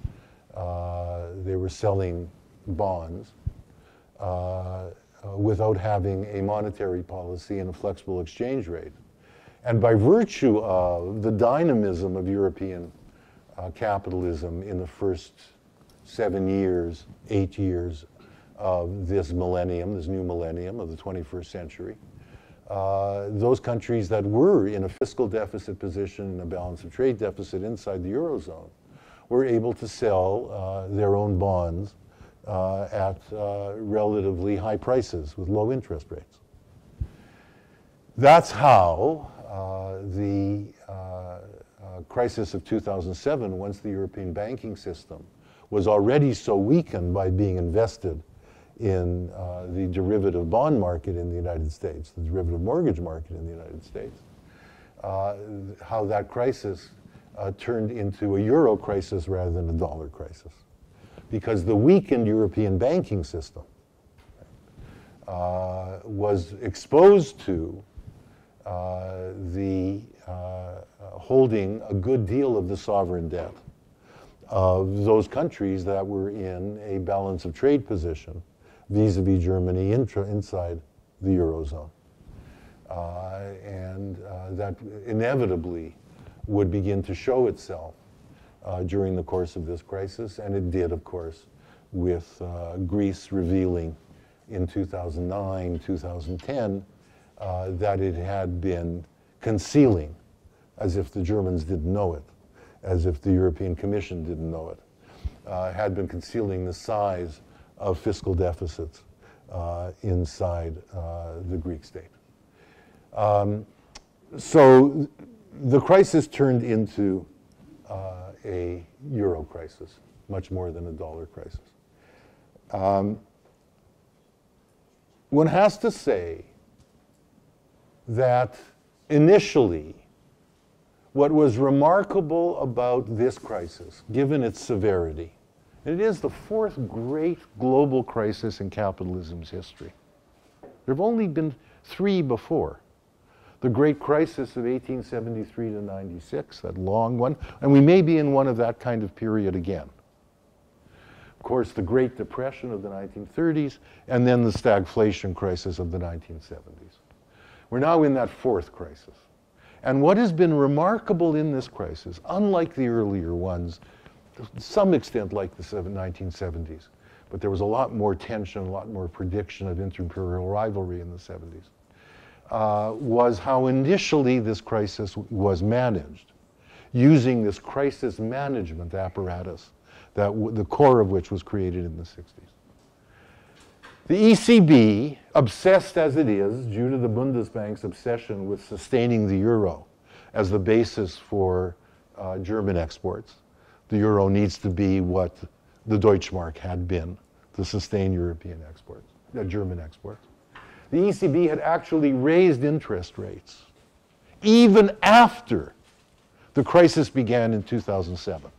Speaker 1: Uh, they were selling bonds uh, uh, without having a monetary policy and a flexible exchange rate. And by virtue of the dynamism of European uh, capitalism in the first seven years, eight years of this millennium, this new millennium of the twenty-first century, uh, those countries that were in a fiscal deficit position and a balance of trade deficit inside the Eurozone were able to sell uh, their own bonds uh, at uh, relatively high prices with low interest rates. That's how uh, the uh, uh, crisis of two thousand seven, once the European banking system was already so weakened by being invested in uh, the derivative bond market in the United States, the derivative mortgage market in the United States, uh, how that crisis uh, turned into a euro crisis rather than a dollar crisis. Because the weakened European banking system uh, was exposed to uh, the uh, holding a good deal of the sovereign debt of those countries that were in a balance of trade position vis-a-vis Germany intra, inside the Eurozone. Uh, and uh, that inevitably would begin to show itself uh, during the course of this crisis, and it did, of course, with uh, Greece revealing in two thousand nine, two thousand ten, uh, that it had been concealing, as if the Germans didn't know it, as if the European Commission didn't know it, uh, had been concealing the size of fiscal deficits uh, inside uh, the Greek state. Um, so the crisis turned into uh, a euro crisis, much more than a dollar crisis. Um, one has to say that initially, what was remarkable about this crisis, given its severity, and it is the fourth great global crisis in capitalism's history. There have only been three before. The Great Crisis of eighteen seventy-three to ninety-six, that long one, and we may be in one of that kind of period again. Of course, the Great Depression of the nineteen thirties, and then the stagflation crisis of the nineteen seventies. We're now in that fourth crisis. And what has been remarkable in this crisis, unlike the earlier ones, to some extent like the nineteen seventies, but there was a lot more tension, a lot more prediction of inter-imperial rivalry in the seventies, uh, was how initially this crisis was managed, using this crisis management apparatus, that w the core of which was created in the sixties. The E C B, obsessed as it is, due to the Bundesbank's obsession with sustaining the euro as the basis for uh, German exports, the euro needs to be what the Deutschmark had been to sustain European exports, uh, German exports. The E C B had actually raised interest rates even after the crisis began in two thousand seven.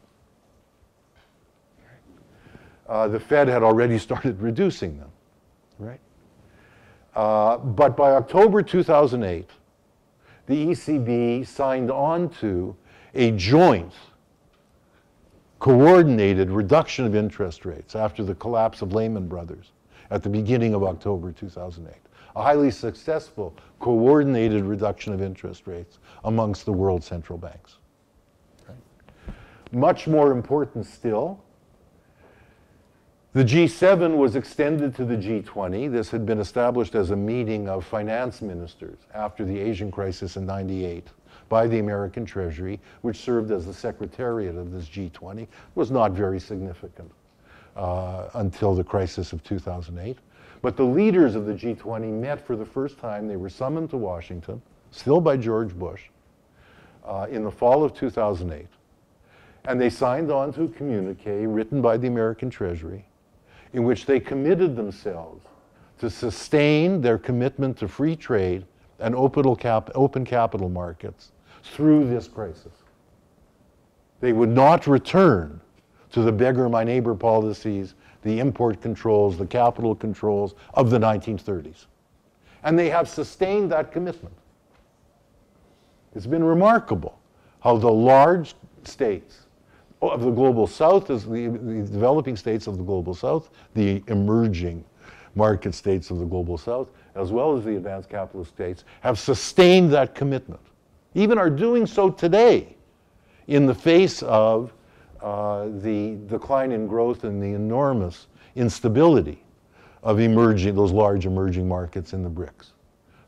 Speaker 1: Uh, the Fed had already started reducing them, right? Uh, but by October two thousand eight, the E C B signed on to a joint, coordinated reduction of interest rates after the collapse of Lehman Brothers at the beginning of October two thousand eight. A highly successful, coordinated reduction of interest rates amongst the world central banks. Right? Much more important still, the G seven was extended to the G twenty. This had been established as a meeting of finance ministers after the Asian crisis in ninety-eight by the American Treasury, which served as the secretariat of this G twenty. It was not very significant uh, until the crisis of two thousand eight. But the leaders of the G twenty met for the first time. They were summoned to Washington, still by George Bush, uh, in the fall of two thousand eight. And they signed on to a communique written by the American Treasury, in which they committed themselves to sustain their commitment to free trade and open, cap open capital markets through this crisis. They would not return to the beggar my neighbor policies, the import controls, the capital controls of the nineteen thirties. And they have sustained that commitment. It's been remarkable how the large states of the global south, as the, the developing states of the global south, the emerging market states of the global south, as well as the advanced capitalist states, have sustained that commitment, even are doing so today in the face of uh, the decline in growth and the enormous instability of emerging, those large emerging markets in the BRICS.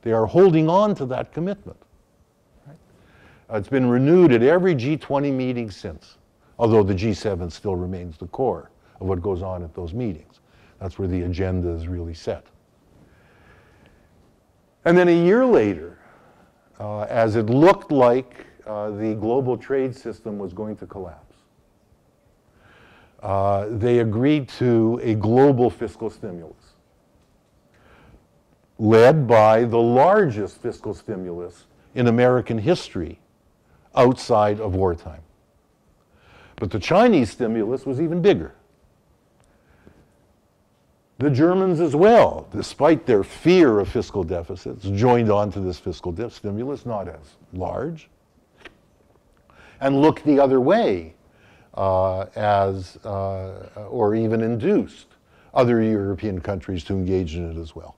Speaker 1: They are holding on to that commitment. Right? Uh, it's been renewed at every G twenty meeting since, although the G seven still remains the core of what goes on at those meetings. That's where the agenda is really set. And then a year later, uh, as it looked like uh, the global trade system was going to collapse, uh, they agreed to a global fiscal stimulus, led by the largest fiscal stimulus in American history outside of wartime. But the Chinese stimulus was even bigger. The Germans as well, despite their fear of fiscal deficits, joined on to this fiscal stimulus, not as large, and looked the other way uh, as, uh, or even induced other European countries to engage in it as well.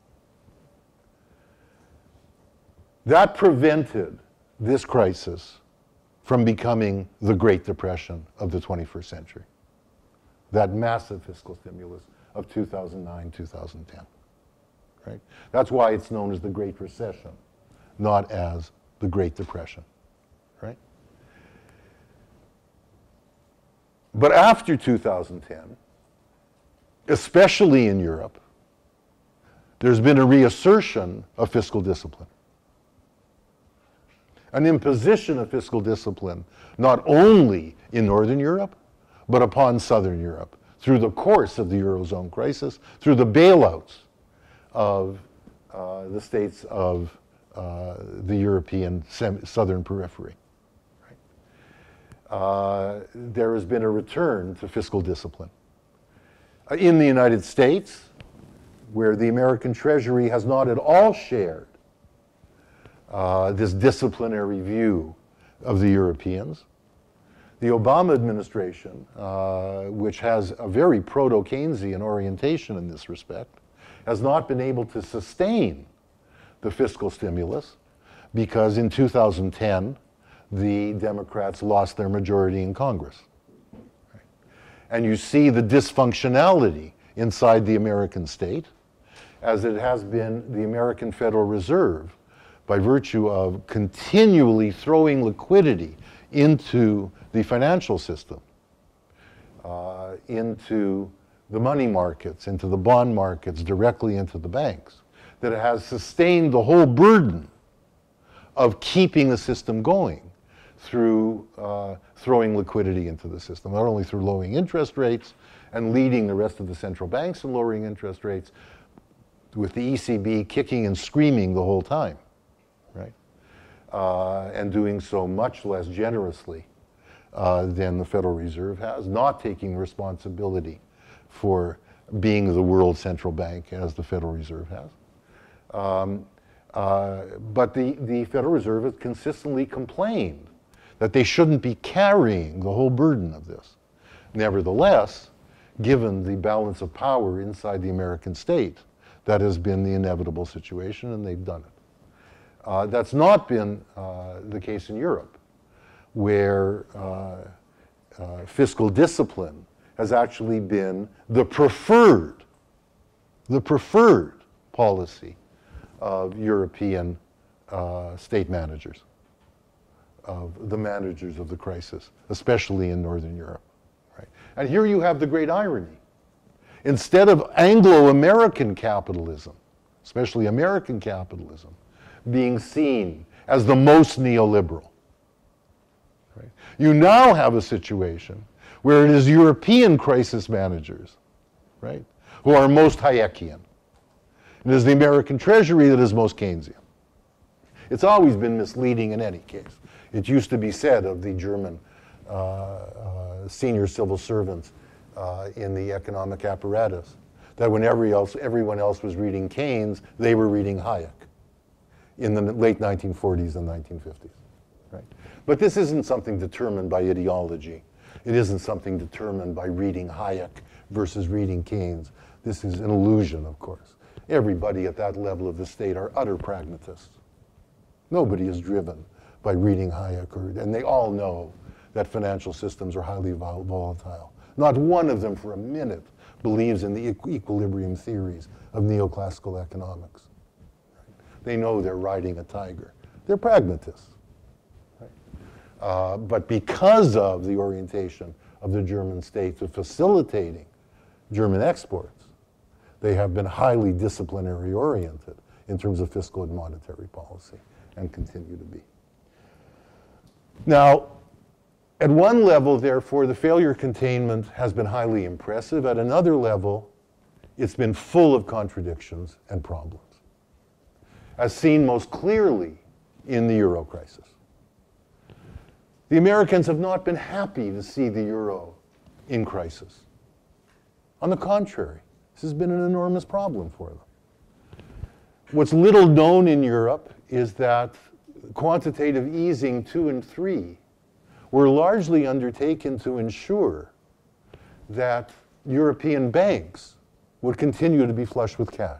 Speaker 1: That prevented this crisis from becoming the Great Depression of the twenty-first century, that massive fiscal stimulus of two thousand nine, two thousand ten, right? That's why it's known as the Great Recession, not as the Great Depression, right? But after two thousand ten, especially in Europe, there's been a reassertion of fiscal discipline. An imposition of fiscal discipline, not only in Northern Europe, but upon Southern Europe, through the course of the Eurozone crisis, through the bailouts of uh, the states of uh, the European southern periphery. Right? Uh, there has been a return to fiscal discipline. Uh, in the United States, where the American Treasury has not at all shared uh, this disciplinary view of the Europeans, the Obama administration, uh, which has a very proto-Keynesian orientation in this respect, has not been able to sustain the fiscal stimulus because in two thousand ten, the Democrats lost their majority in Congress. Right? And you see the dysfunctionality inside the American state, as it has been the American Federal Reserve, by virtue of continually throwing liquidity into the financial system, uh, into the money markets, into the bond markets, directly into the banks, that it has sustained the whole burden of keeping the system going through uh, throwing liquidity into the system, not only through lowering interest rates and leading the rest of the central banks in lowering interest rates, with the E C B kicking and screaming the whole time, right? Uh, and doing so much less generously uh, than the Federal Reserve has, not taking responsibility for being the world central bank as the Federal Reserve has. Um, uh, but the, the Federal Reserve has consistently complained that they shouldn't be carrying the whole burden of this. Nevertheless, given the balance of power inside the American state, that has been the inevitable situation, and they've done it. Uh, that's not been uh, the case in Europe, where uh, uh, fiscal discipline has actually been the preferred, the preferred policy of European uh, state managers, of the managers of the crisis, especially in Northern Europe. Right? And here you have the great irony. Instead of Anglo-American capitalism, especially American capitalism, being seen as the most neoliberal, right? You now have a situation where it is European crisis managers, right, who are most Hayekian. It is the American Treasury that is most Keynesian. It's always been misleading in any case. It used to be said of the German uh, uh, senior civil servants uh, in the economic apparatus that when every else, everyone else was reading Keynes, they were reading Hayek in the late nineteen forties and nineteen fifties. Right? But this isn't something determined by ideology. It isn't something determined by reading Hayek versus reading Keynes. This is an illusion, of course. Everybody at that level of the state are utter pragmatists. Nobody is driven by reading Hayek, or, and they all know that financial systems are highly vol volatile. Not one of them for a minute believes in the equ equilibrium theories of neoclassical economics. They know they're riding a tiger. They're pragmatists. Right? Uh, but because of the orientation of the German state to facilitating German exports, they have been highly disciplinary oriented in terms of fiscal and monetary policy, and continue to be. Now, at one level, therefore, the failure containment has been highly impressive. At another level, it's been full of contradictions and problems, as seen most clearly in the euro crisis. The Americans have not been happy to see the euro in crisis. On the contrary, this has been an enormous problem for them. What's little known in Europe is that quantitative easing two and three were largely undertaken to ensure that European banks would continue to be flush with cash.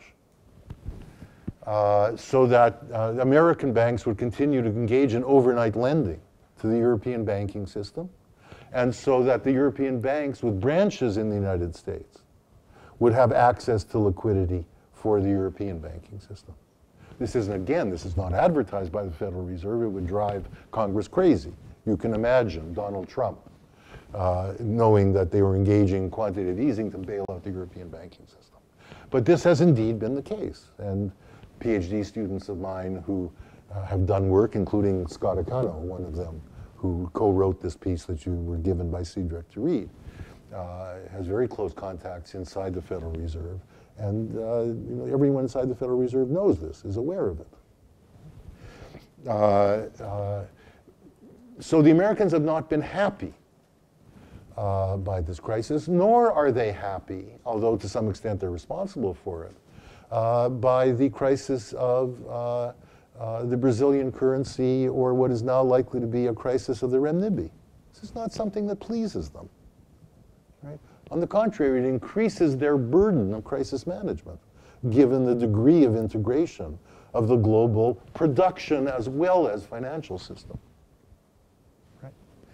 Speaker 1: Uh, so that uh, American banks would continue to engage in overnight lending to the European banking system, and so that the European banks with branches in the United States would have access to liquidity for the European banking system. This isn't, again, this is not advertised by the Federal Reserve. It would drive Congress crazy. You can imagine Donald Trump uh, knowing that they were engaging in quantitative easing to bail out the European banking system. But this has indeed been the case. And PhD students of mine who uh, have done work, including Scott Akano, one of them, who co-wrote this piece that you were given by Cedric to read, uh, has very close contacts inside the Federal Reserve. And uh, you know, everyone inside the Federal Reserve knows this, is aware of it. Uh, uh, so the Americans have not been happy uh, by this crisis, nor are they happy, although to some extent they're responsible for it, uh, by the crisis of uh, uh, the Brazilian currency, or what is now likely to be a crisis of the renminbi. This is not something that pleases them. Right? On the contrary, it increases their burden of crisis management, given the degree of integration of the global production as well as financial system. Right?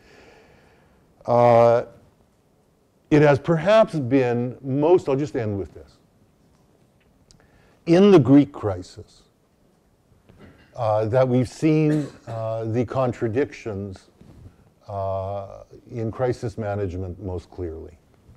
Speaker 1: Uh, it has perhaps been most, I'll just end with this. In the Greek crisis, uh, that we've seen uh, the contradictions uh, in crisis management most clearly.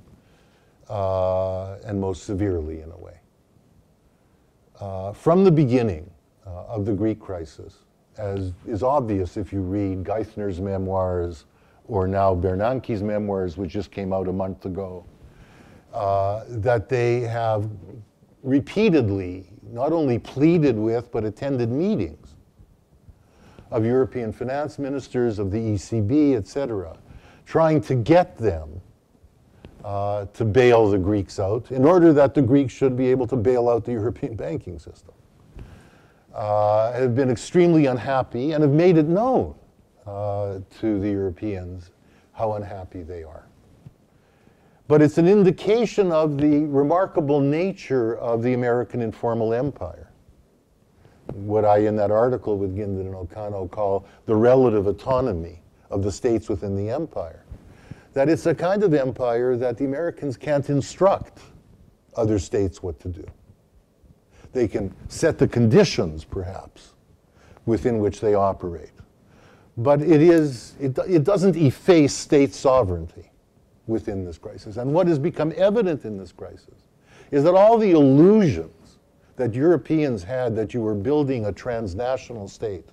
Speaker 1: Uh, and most severely, in a way. Uh, from the beginning uh, of the Greek crisis, as is obvious if you read Geithner's memoirs, or now Bernanke's memoirs, which just came out a month ago, uh, that they have repeatedly not only pleaded with, but attended meetings of European finance ministers, of the E C B, et cetera, trying to get them Uh, to bail the Greeks out, in order that the Greeks should be able to bail out the European banking system. Uh, have been extremely unhappy and have made it known uh, to the Europeans how unhappy they are. But it's an indication of the remarkable nature of the American informal empire. What I, in that article with Guindon and Okano, call the relative autonomy of the states within the empire. That it's a kind of empire that the Americans can't instruct other states what to do. They can set the conditions, perhaps, within which they operate. But it, is, it, it doesn't efface state sovereignty within this crisis. And what has become evident in this crisis is that all the illusions that Europeans had that you were building a transnational state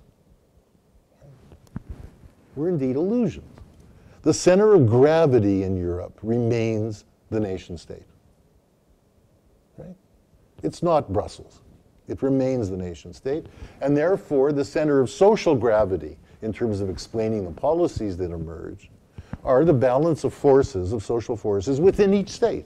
Speaker 1: were indeed illusions. The center of gravity in Europe remains the nation state. Right? It's not Brussels. It remains the nation state. And therefore, the center of social gravity, in terms of explaining the policies that emerge, are the balance of forces, of social forces, within each state.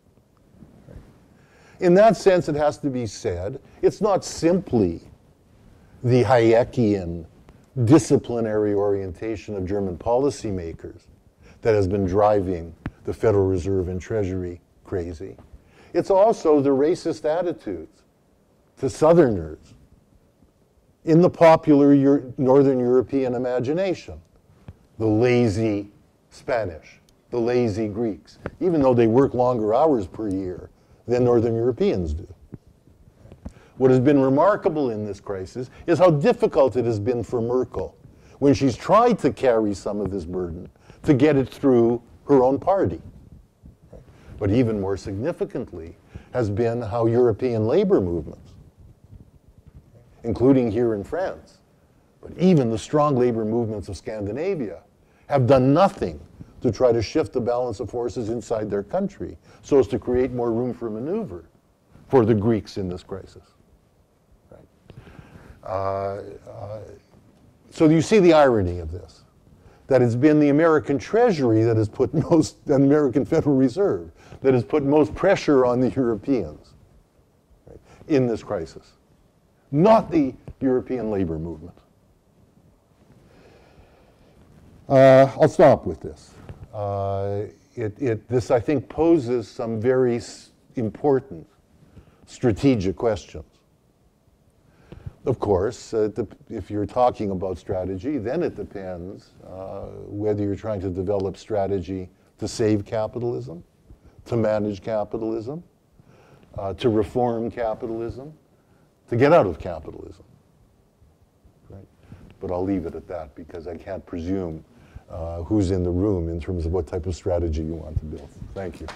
Speaker 1: In that sense, it has to be said, it's not simply the Hayekian disciplinary orientation of German policymakers that has been driving the Federal Reserve and Treasury crazy. It's also the racist attitudes to Southerners in the popular Euro- Northern European imagination. The lazy Spanish, the lazy Greeks, even though they work longer hours per year than Northern Europeans do. What has been remarkable in this crisis is how difficult it has been for Merkel, when she's tried to carry some of this burden, to get it through her own party. But even more significantly has been how European labor movements, including here in France, but even the strong labor movements of Scandinavia, have done nothing to try to shift the balance of forces inside their country so as to create more room for maneuver for the Greeks in this crisis. Right? Uh, uh, so you see the irony of this, that it's been the American Treasury that has put most, the American Federal Reserve, that has put most pressure on the Europeans, right, in this crisis, not the European labor movement. Uh, I'll stop with this. Uh, it, it, this, I think, poses some very s important strategic questions. Of course, uh, the, if you're talking about strategy, then it depends uh, whether you're trying to develop strategy to save capitalism, to manage capitalism, uh, to reform capitalism, to get out of capitalism. Right? But I'll leave it at that because I can't presume uh, who's in the room in terms of what type of strategy you want to build. Thank you.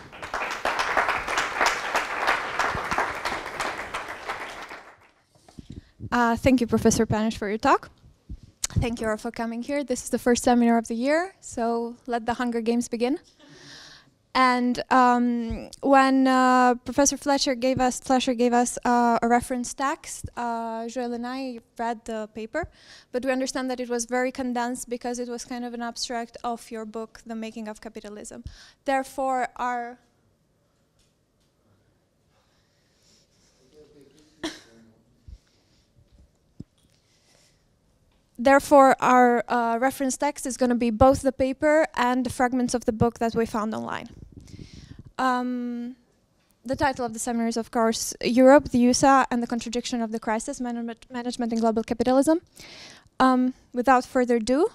Speaker 2: Uh, thank you, Professor Panish, for your talk. Thank you all for coming here. This is the first seminar of the year, so let the Hunger Games begin. And um, when uh, Professor Fletcher gave us, Fletcher gave us uh, a reference text, uh, Joel and I read the paper, but we understand that it was very condensed because it was kind of an abstract of your book, The Making of Capitalism. Therefore, our Therefore, our uh, reference text is going to be both the paper and the fragments of the book that we found online. Um, the title of the seminar is, of course, Europe, the U S A, and the Contradiction of the Crisis, Management, Management in Global Capitalism. Um, without further ado,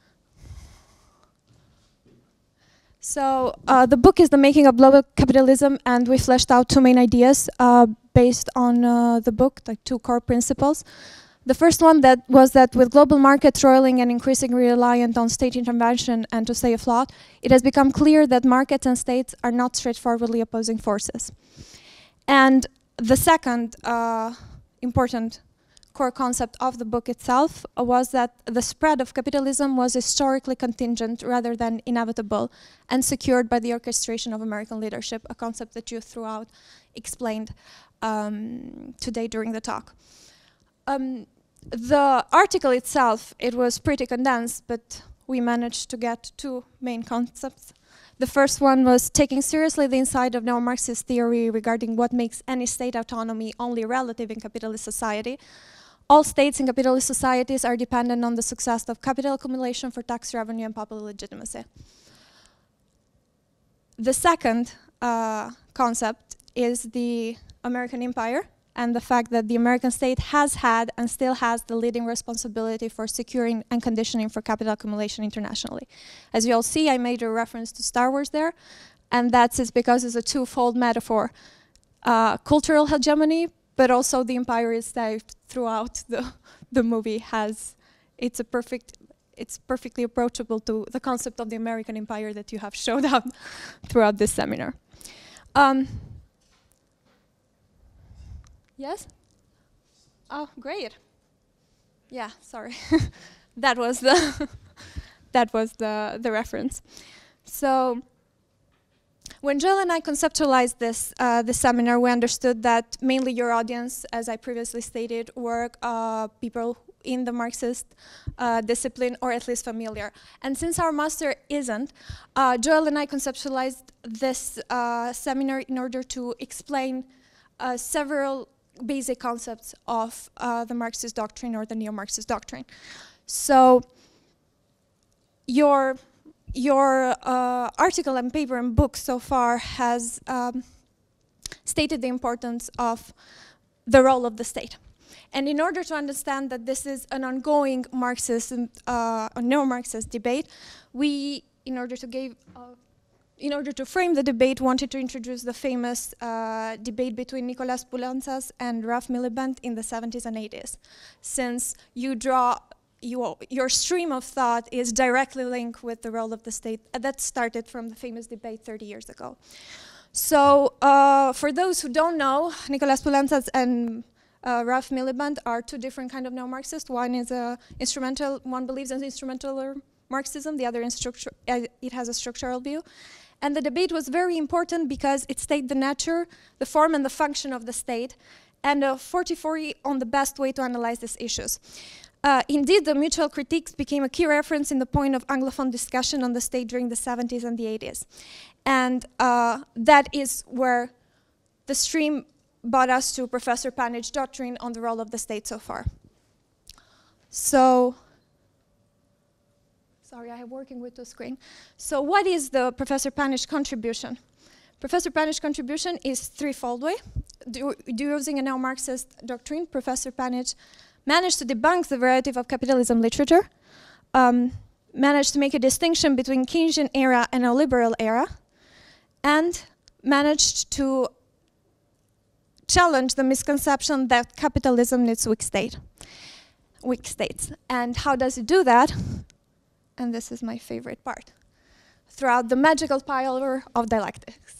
Speaker 2: so uh, the book is The Making of Global Capitalism, and we fleshed out two main ideas uh, based on uh, the book, like two core principles. The first one that was that with global markets roiling and increasingly reliant on state intervention and to stay afloat, it has become clear that markets and states are not straightforwardly opposing forces. And the second uh, important core concept of the book itself uh, was that the spread of capitalism was historically contingent rather than inevitable and secured by the orchestration of American leadership, a concept that you throughout explained um, today during the talk. Um, The article itself, it was pretty condensed, but we managed to get two main concepts. The first one was taking seriously the insight of neo-Marxist theory regarding what makes any state autonomy only relative in capitalist society. All states in capitalist societies are dependent on the success of capital accumulation for tax revenue and popular legitimacy. The second uh, concept is the American empire, and the fact that the American state has had and still has the leading responsibility for securing and conditioning for capital accumulation internationally. As you all see, I made a reference to Star Wars there, and that's it's because it's a twofold metaphor. Uh, cultural hegemony, but also the empire itself throughout the, the movie has, it's a perfect, it's perfectly approachable to the concept of the American empire that you have showed up throughout this seminar. Um, Yes? Oh, great. Yeah, sorry. that was the that was the the reference. So when Joel and I conceptualized this uh, this seminar, we understood that mainly your audience, as I previously stated, were uh, people in the Marxist uh, discipline, or at least familiar. And since our master isn't, uh, Joel and I conceptualized this uh, seminar in order to explain uh, several basic concepts of uh, the Marxist doctrine or the neo-Marxist doctrine. So your, your uh, article and paper and book so far has um, stated the importance of the role of the state. And in order to understand that this is an ongoing Marxist and uh, neo-Marxist debate, we, in order to give, uh, in order to frame the debate, wanted to introduce the famous uh, debate between Nicolas Poulantzas and Ralph Miliband in the seventies and eighties. Since you draw, you, your stream of thought is directly linked with the role of the state. Uh, that started from the famous debate thirty years ago. So uh, for those who don't know, Nicolas Poulantzas and uh, Ralph Miliband are two different kind of neo-Marxists. One is a instrumental, one believes in instrumental Marxism, the other in structure, uh, it has a structural view. And the debate was very important because it stated the nature, the form, and the function of the state, and a forty forty on the best way to analyze these issues. Uh, indeed, the mutual critiques became a key reference in the point of Anglophone discussion on the state during the seventies and the eighties. And uh, that is where the stream brought us to Professor Panich's doctrine on the role of the state so far. So, sorry, I am working with the screen. So what is the Professor Panich contribution? Professor Panich's contribution is threefold way. Do, do using a neo-Marxist doctrine, Professor Panich managed to debunk the variety of capitalism literature, um, managed to make a distinction between Keynesian era and a liberal era, and managed to challenge the misconception that capitalism needs weak state, weak states. And how does it do that? And this is my favorite part. Throughout the magical power of dialectics.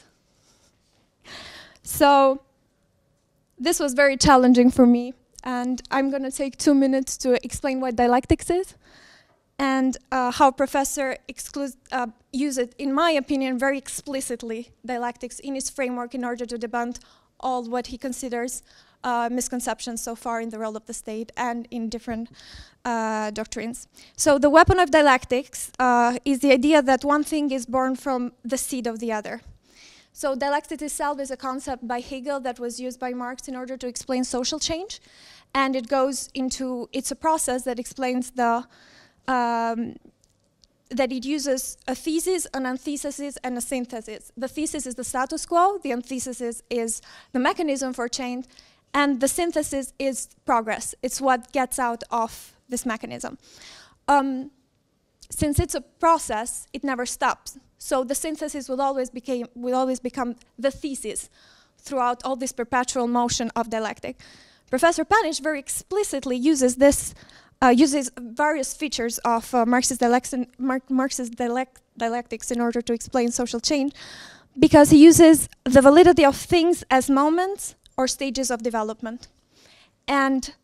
Speaker 2: So this was very challenging for me, and I'm going to take two minutes to explain what dialectics is and uh, how Professor uh, used it, in my opinion, very explicitly, dialectics in his framework in order to debunk all what he considers uh, misconceptions so far in the role of the state and in different uh, doctrines. So the weapon of dialectics uh, is the idea that one thing is born from the seed of the other. So dialectics itself is a concept by Hegel that was used by Marx in order to explain social change, and it goes into, it's a process that explains the, um, that it uses a thesis, an antithesis, and a synthesis. The thesis is the status quo, the antithesis is the mechanism for change, and the synthesis is progress. It's what gets out of this mechanism. Um, since it's a process, it never stops. So the synthesis will always, became, will always become the thesis throughout all this perpetual motion of dialectic. Professor Panich very explicitly uses this, uh, uses various features of uh, Marxist, dialect Mar Marxist dialect dialectics in order to explain social change, because he uses the validity of things as moments or stages of development. And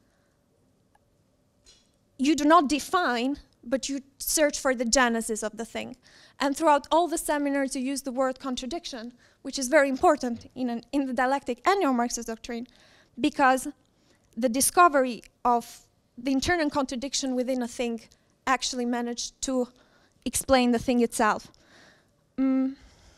Speaker 2: you do not define, but you search for the genesis of the thing. And throughout all the seminars, you use the word contradiction, which is very important in, an, in the dialectic and neo-Marxist doctrine, because the discovery of the internal contradiction within a thing actually managed to explain the thing itself. Mm.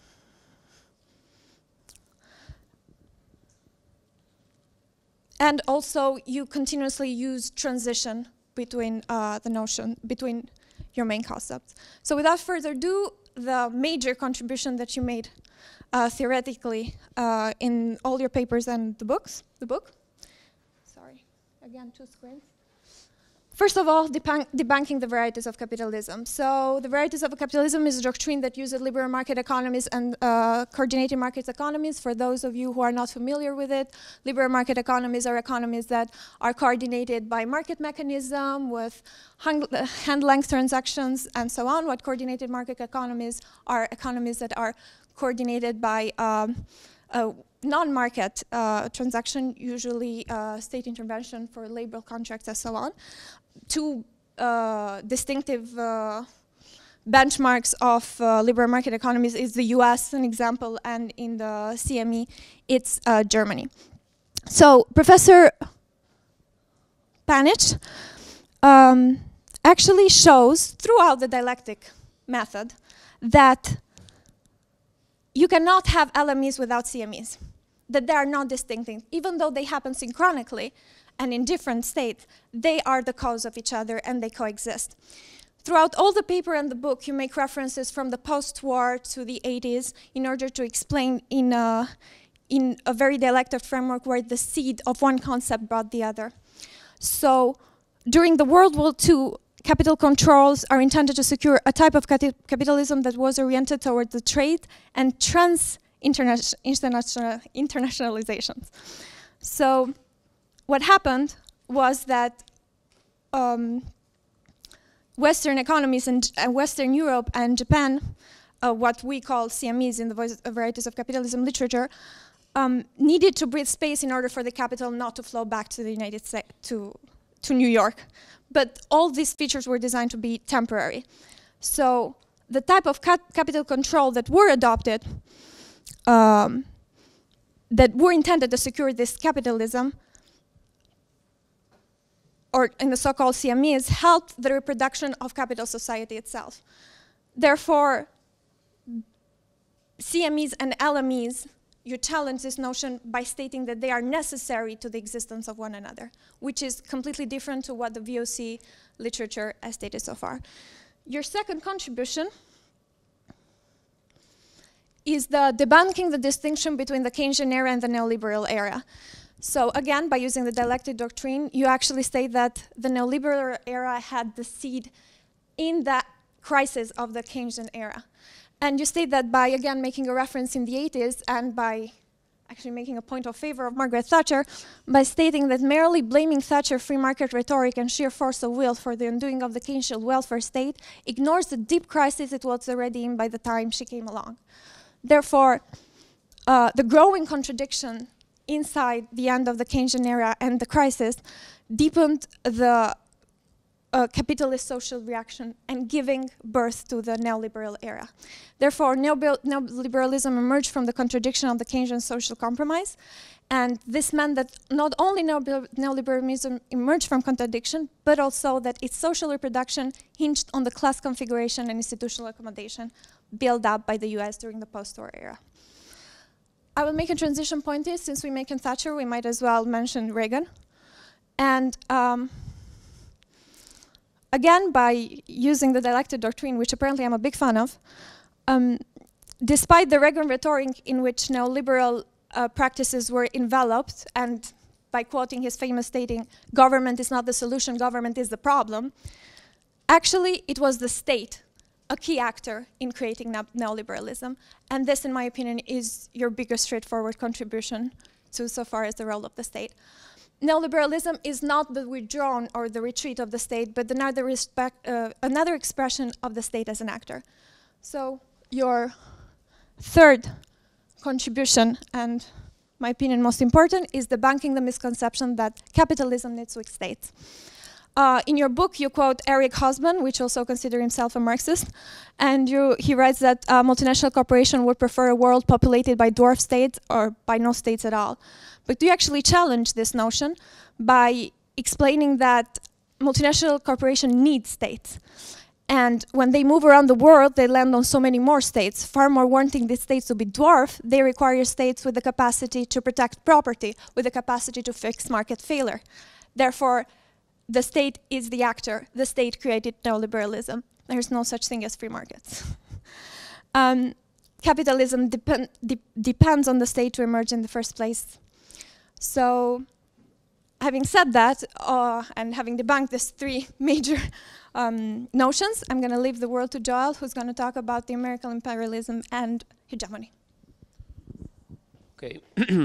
Speaker 2: And also, you continuously use transition between uh, the notion, between your main concepts. So without further ado, the major contribution that you made uh, theoretically uh, in all your papers and the books, the book. Sorry, again, two screens. First of all, debunk debunking the varieties of capitalism. So the varieties of capitalism is a doctrine that uses liberal market economies and uh, coordinated market economies. For those of you who are not familiar with it, liberal market economies are economies that are coordinated by market mechanism with hand-length transactions and so on. What coordinated market economies are economies that are coordinated by um, uh, non-market uh, transaction, usually uh, state intervention for labor contracts and so on. Two uh, distinctive uh, benchmarks of uh, liberal market economies is the U S, an example, and in the C M E, it's uh, Germany. So Professor Panich um, actually shows throughout the dialectic method that you cannot have L M Es without C M Es, that they are not distinctive. Even though they happen synchronically and in different states, they are the cause of each other and they coexist. Throughout all the paper and the book, you make references from the post-war to the eighties in order to explain in a, in a very dialectic framework where the seed of one concept brought the other. So during the World War Two, capital controls are intended to secure a type of capitalism that was oriented towards the trade and trans interna international internationalizations. So what happened was that um, Western economies and uh, Western Europe and Japan, uh, what we call C M Es in the voice, uh, varieties of capitalism literature, um, needed to breathe space in order for the capital not to flow back to the United States, to, to New York. But all these features were designed to be temporary. So the type of cap capital control that were adopted, um, that were intended to secure this capitalism, or in the so-called C M Es, helped the reproduction of capital society itself. Therefore, C M Es and L M Es, you challenge this notion by stating that they are necessary to the existence of one another, which is completely different to what the V O C literature has stated so far. Your second contribution is the debunking the distinction between the Keynesian era and the neoliberal era. So again, by using the dialectic doctrine, you actually state that the neoliberal era had the seed in that crisis of the Keynesian era. And you state that by, again, making a reference in the eighties and by actually making a point of favor of Margaret Thatcher, by stating that merely blaming Thatcher free market rhetoric and sheer force of will for the undoing of the Keynesian welfare state ignores the deep crisis it was already in by the time she came along. Therefore, uh, the growing contradiction inside the end of the Keynesian era and the crisis deepened the uh, capitalist social reaction and giving birth to the neoliberal era. Therefore, neoliberalism emerged from the contradiction of the Keynesian social compromise, and this meant that not only neoliberalism emerged from contradiction, but also that its social reproduction hinged on the class configuration and institutional accommodation built up by the U S during the post-war era. I will make a transition point here. Since we mentioned Thatcher, we might as well mention Reagan. And um, again, by using the dialectic doctrine, which apparently I'm a big fan of, um, despite the Reagan rhetoric in which neoliberal uh, practices were enveloped, and by quoting his famous stating, government is not the solution, government is the problem, actually it was the state, a key actor in creating ne neoliberalism. And this, in my opinion, is your biggest straightforward contribution to so far as the role of the state. Neoliberalism is not the withdrawn or the retreat of the state, but another, respect, uh, another expression of the state as an actor. So your third contribution, and my opinion most important, is debunking the misconception that capitalism needs weak states. Uh, in your book, you quote Eric Hobsbawm, which also considers himself a Marxist, and you, he writes that uh, multinational corporations would prefer a world populated by dwarf states or by no states at all. But do you actually challenge this notion by explaining that multinational corporations need states? And when they move around the world, they land on so many more states. Far more wanting these states to be dwarf, they require states with the capacity to protect property, with the capacity to fix market failure. Therefore, the state is the actor. The state created neoliberalism. There's no such thing as free markets. um, capitalism depend, de depends on the state to emerge in the first place. So, having said that, uh, and having debunked these three major um, notions, I'm going to leave the word to Joel, who's going to talk about the American imperialism and hegemony.
Speaker 3: Okay.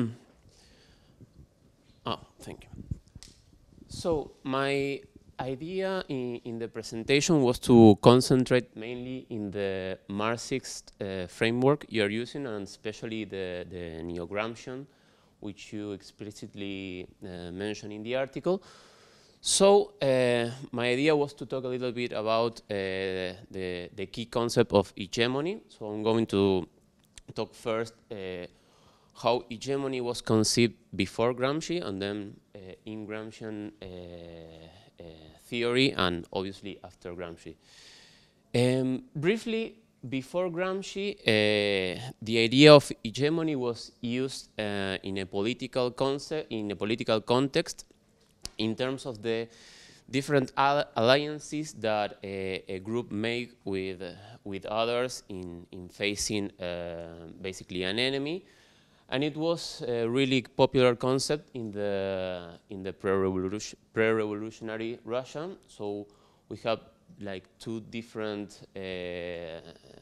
Speaker 3: Oh, thank you. So my idea in, in the presentation was to concentrate mainly in the Marxist uh, framework you're using, and especially the, the Neo-Gramscian, which you explicitly uh, mentioned in the article. So uh, my idea was to talk a little bit about uh, the, the key concept of hegemony. So I'm going to talk first uh, how hegemony was conceived before Gramsci, and then uh, in Gramscian uh, uh, theory, and obviously after Gramsci. Um, briefly, before Gramsci, uh, the idea of hegemony was used uh, in a political concept, in a political context, in terms of the different alliances that a, a group made with uh, with others in in facing uh, basically an enemy. And it was a really popular concept in the in the pre-revolution, pre-revolutionary Russia. So we have like two different uh,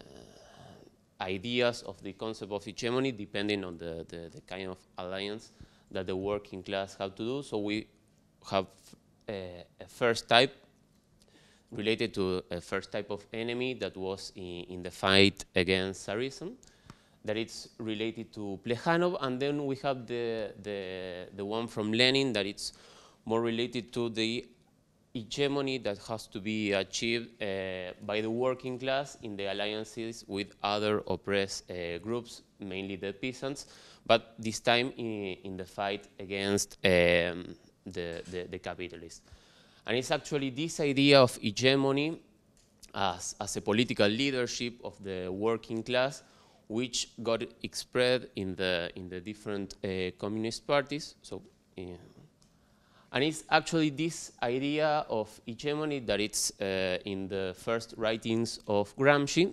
Speaker 3: ideas of the concept of hegemony depending on the, the, the kind of alliance that the working class have to do. So we have uh, a first type related to a first type of enemy that was in, in the fight against Tsarism, that it's related to Plekhanov, and then we have the, the, the one from Lenin that it's more related to the hegemony that has to be achieved uh, by the working class in the alliances with other oppressed uh, groups, mainly the peasants, but this time in, in the fight against um, the, the, the capitalists. And it's actually this idea of hegemony as, as a political leadership of the working class which got expressed in the, in the different uh, communist parties. So, uh, and it's actually this idea of hegemony that it's uh, in the first writings of Gramsci.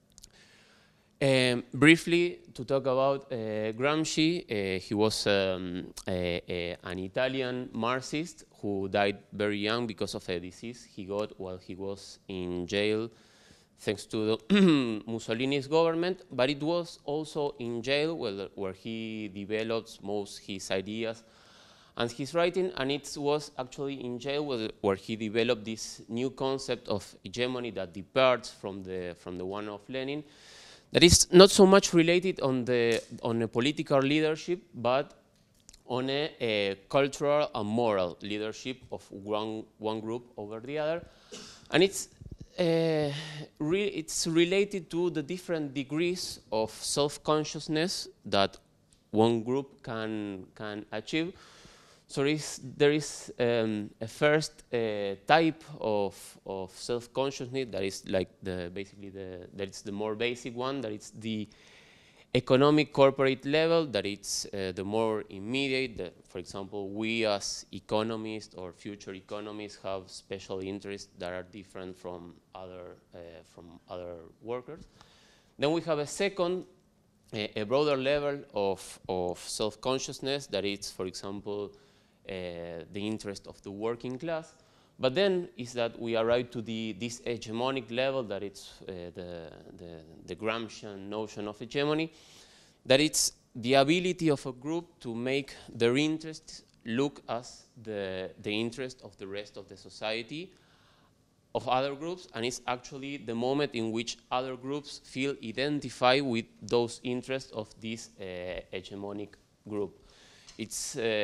Speaker 3: Um, briefly, to talk about uh, Gramsci, uh, he was um, a, a, an Italian Marxist who died very young because of a disease he got while he was in jail thanks to the Mussolini's government, but it was also in jail where, where he developed most his ideas and his writing, and it was actually in jail where, where he developed this new concept of hegemony that departs from the, from the one of Lenin, that is not so much related on, the, on a political leadership, but on a, a cultural and moral leadership of one, one group over the other. And it's, uh, re it's related to the different degrees of self-consciousness that one group can, can achieve. So there is, there is um, a first uh, type of, of self-consciousness that is like the, basically the, that it's the more basic one, that it's the economic corporate level, that it's uh, the more immediate. That, for example, we as economists or future economists have special interests that are different from other, uh, from other workers. Then we have a second, a, a broader level of, of self-consciousness that it's, for example, Uh, the interest of the working class. But then is that we arrive to the, this hegemonic level that it's uh, the, the, the Gramscian notion of hegemony, that it's the ability of a group to make their interests look as the, the interest of the rest of the society, of other groups, and it's actually the moment in which other groups feel identified with those interests of this uh, hegemonic group. It's uh,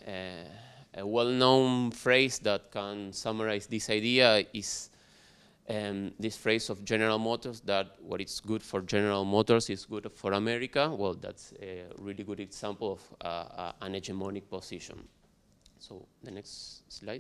Speaker 3: uh, a well-known phrase that can summarize this idea is um, this phrase of General Motors, that what is good for General Motors is good for America. Well, that's a really good example of uh, uh, an hegemonic position. So the next slide.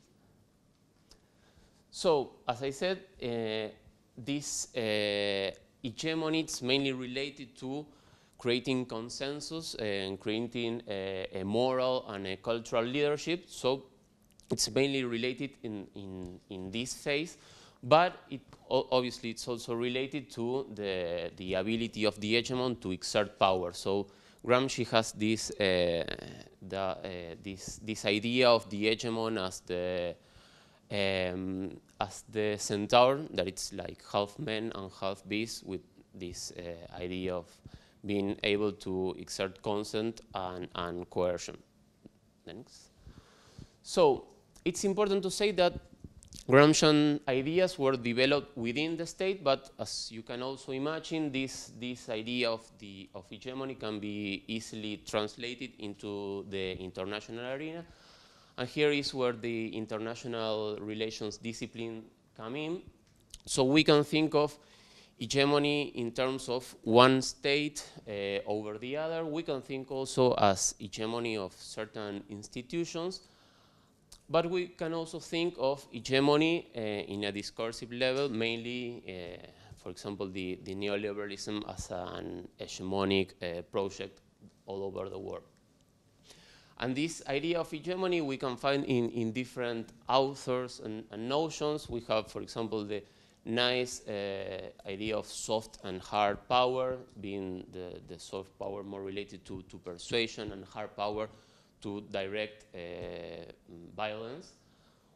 Speaker 3: So, as I said, uh, this uh, hegemony is mainly related to creating consensus and creating a, a moral and a cultural leadership. So it's mainly related in, in, in this phase, but it, obviously it's also related to the, the ability of the hegemon to exert power. So Gramsci has this, uh, the, uh, this, this idea of the hegemon as the, um, as the centaur, that it's like half man and half beast, with this uh, idea of being able to exert consent and, and coercion. Thanks. So it's important to say that Gramscian ideas were developed within the state, but as you can also imagine, this, this idea of, the, of hegemony can be easily translated into the international arena. And here is where the international relations discipline come in. So we can think of hegemony in terms of one state uh, over the other. We can think also as hegemony of certain institutions, but we can also think of hegemony uh, in a discursive level, mainly, uh, for example, the, the neoliberalism as an hegemonic uh, project all over the world. And this idea of hegemony we can find in, in different authors and, and notions. We have, for example, the nice uh, idea of soft and hard power, being the, the soft power more related to, to persuasion and hard power to direct uh, violence.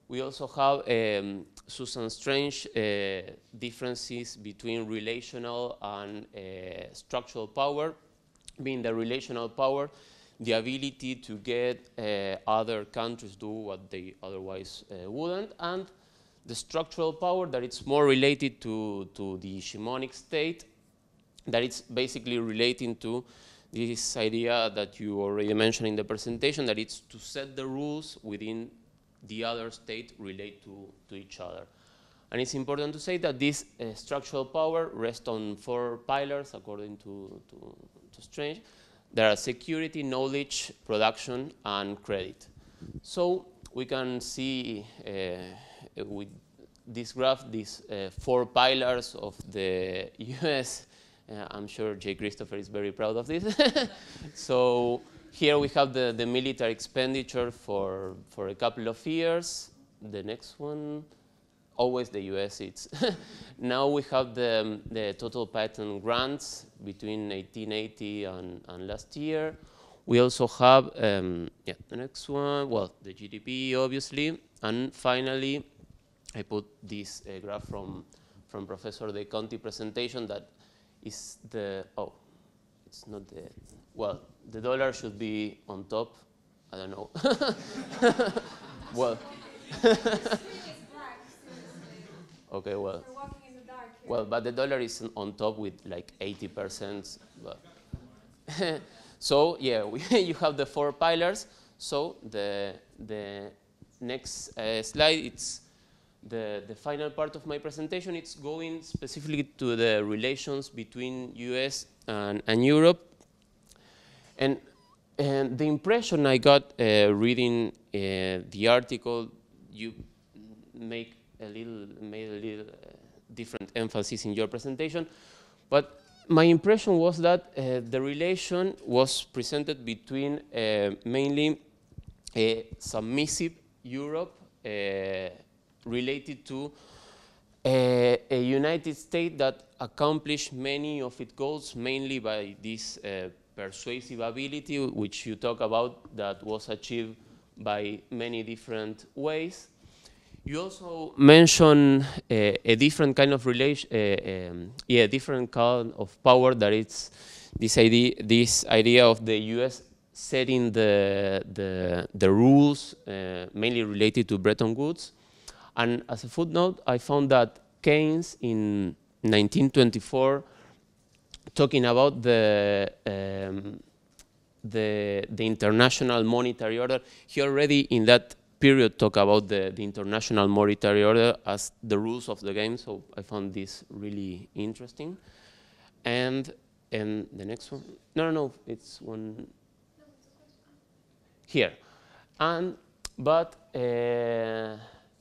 Speaker 3: We also have um, Susan Strange uh, differences between relational and uh, structural power, being the relational power, the ability to get uh, other countries do what they otherwise uh, wouldn't, and the structural power that it's more related to, to the hegemonic state, that it's basically relating to this idea that you already mentioned in the presentation, that it's to set the rules within the other state relate to, to each other. And it's important to say that this uh, structural power rests on four pillars, according to, to, to Strange. There are security, knowledge, production, and credit. So we can see uh, with this graph these uh, four pillars of the U S. Uh, I'm sure Jay Christopher is very proud of this. So here we have the, the military expenditure for, for a couple of years. The next one, always the U S. It's now we have the, the total patent grants between eighteen eighty and, and last year. We also have, um, yeah, the next one, well, the G D P, obviously. And finally, I put this uh, graph from, from Professor De Conti presentation that is the, oh, it's not the, well, the dollar should be on top. I don't know. Well. Okay, well. Well, but the dollar is on top with like eighty percent. But so, yeah, we you have the four pillars. So the, the next uh, slide, it's the, the final part of my presentation. It's going specifically to the relations between U S and, and Europe. And, and the impression I got uh, reading uh, the article, you make a little, made a little uh, different emphasis in your presentation. But my impression was that uh, the relation was presented between uh, mainly a submissive Europe uh, related to a, a United States that accomplished many of its goals mainly by this uh, persuasive ability, which you talk about, that was achieved by many different ways. You also mention uh, a different kind of relation, uh, um, yeah, different kind of power that it's this idea, this idea of the U S setting the the, the rules, uh, mainly related to Bretton Woods. And as a footnote, I found that Keynes in nineteen twenty-four, talking about the um, the the international monetary order, he already in that period talk about the, the international monetary order as the rules of the game, so I found this really interesting. And and the next one, no, no, no, it's one here. And but uh,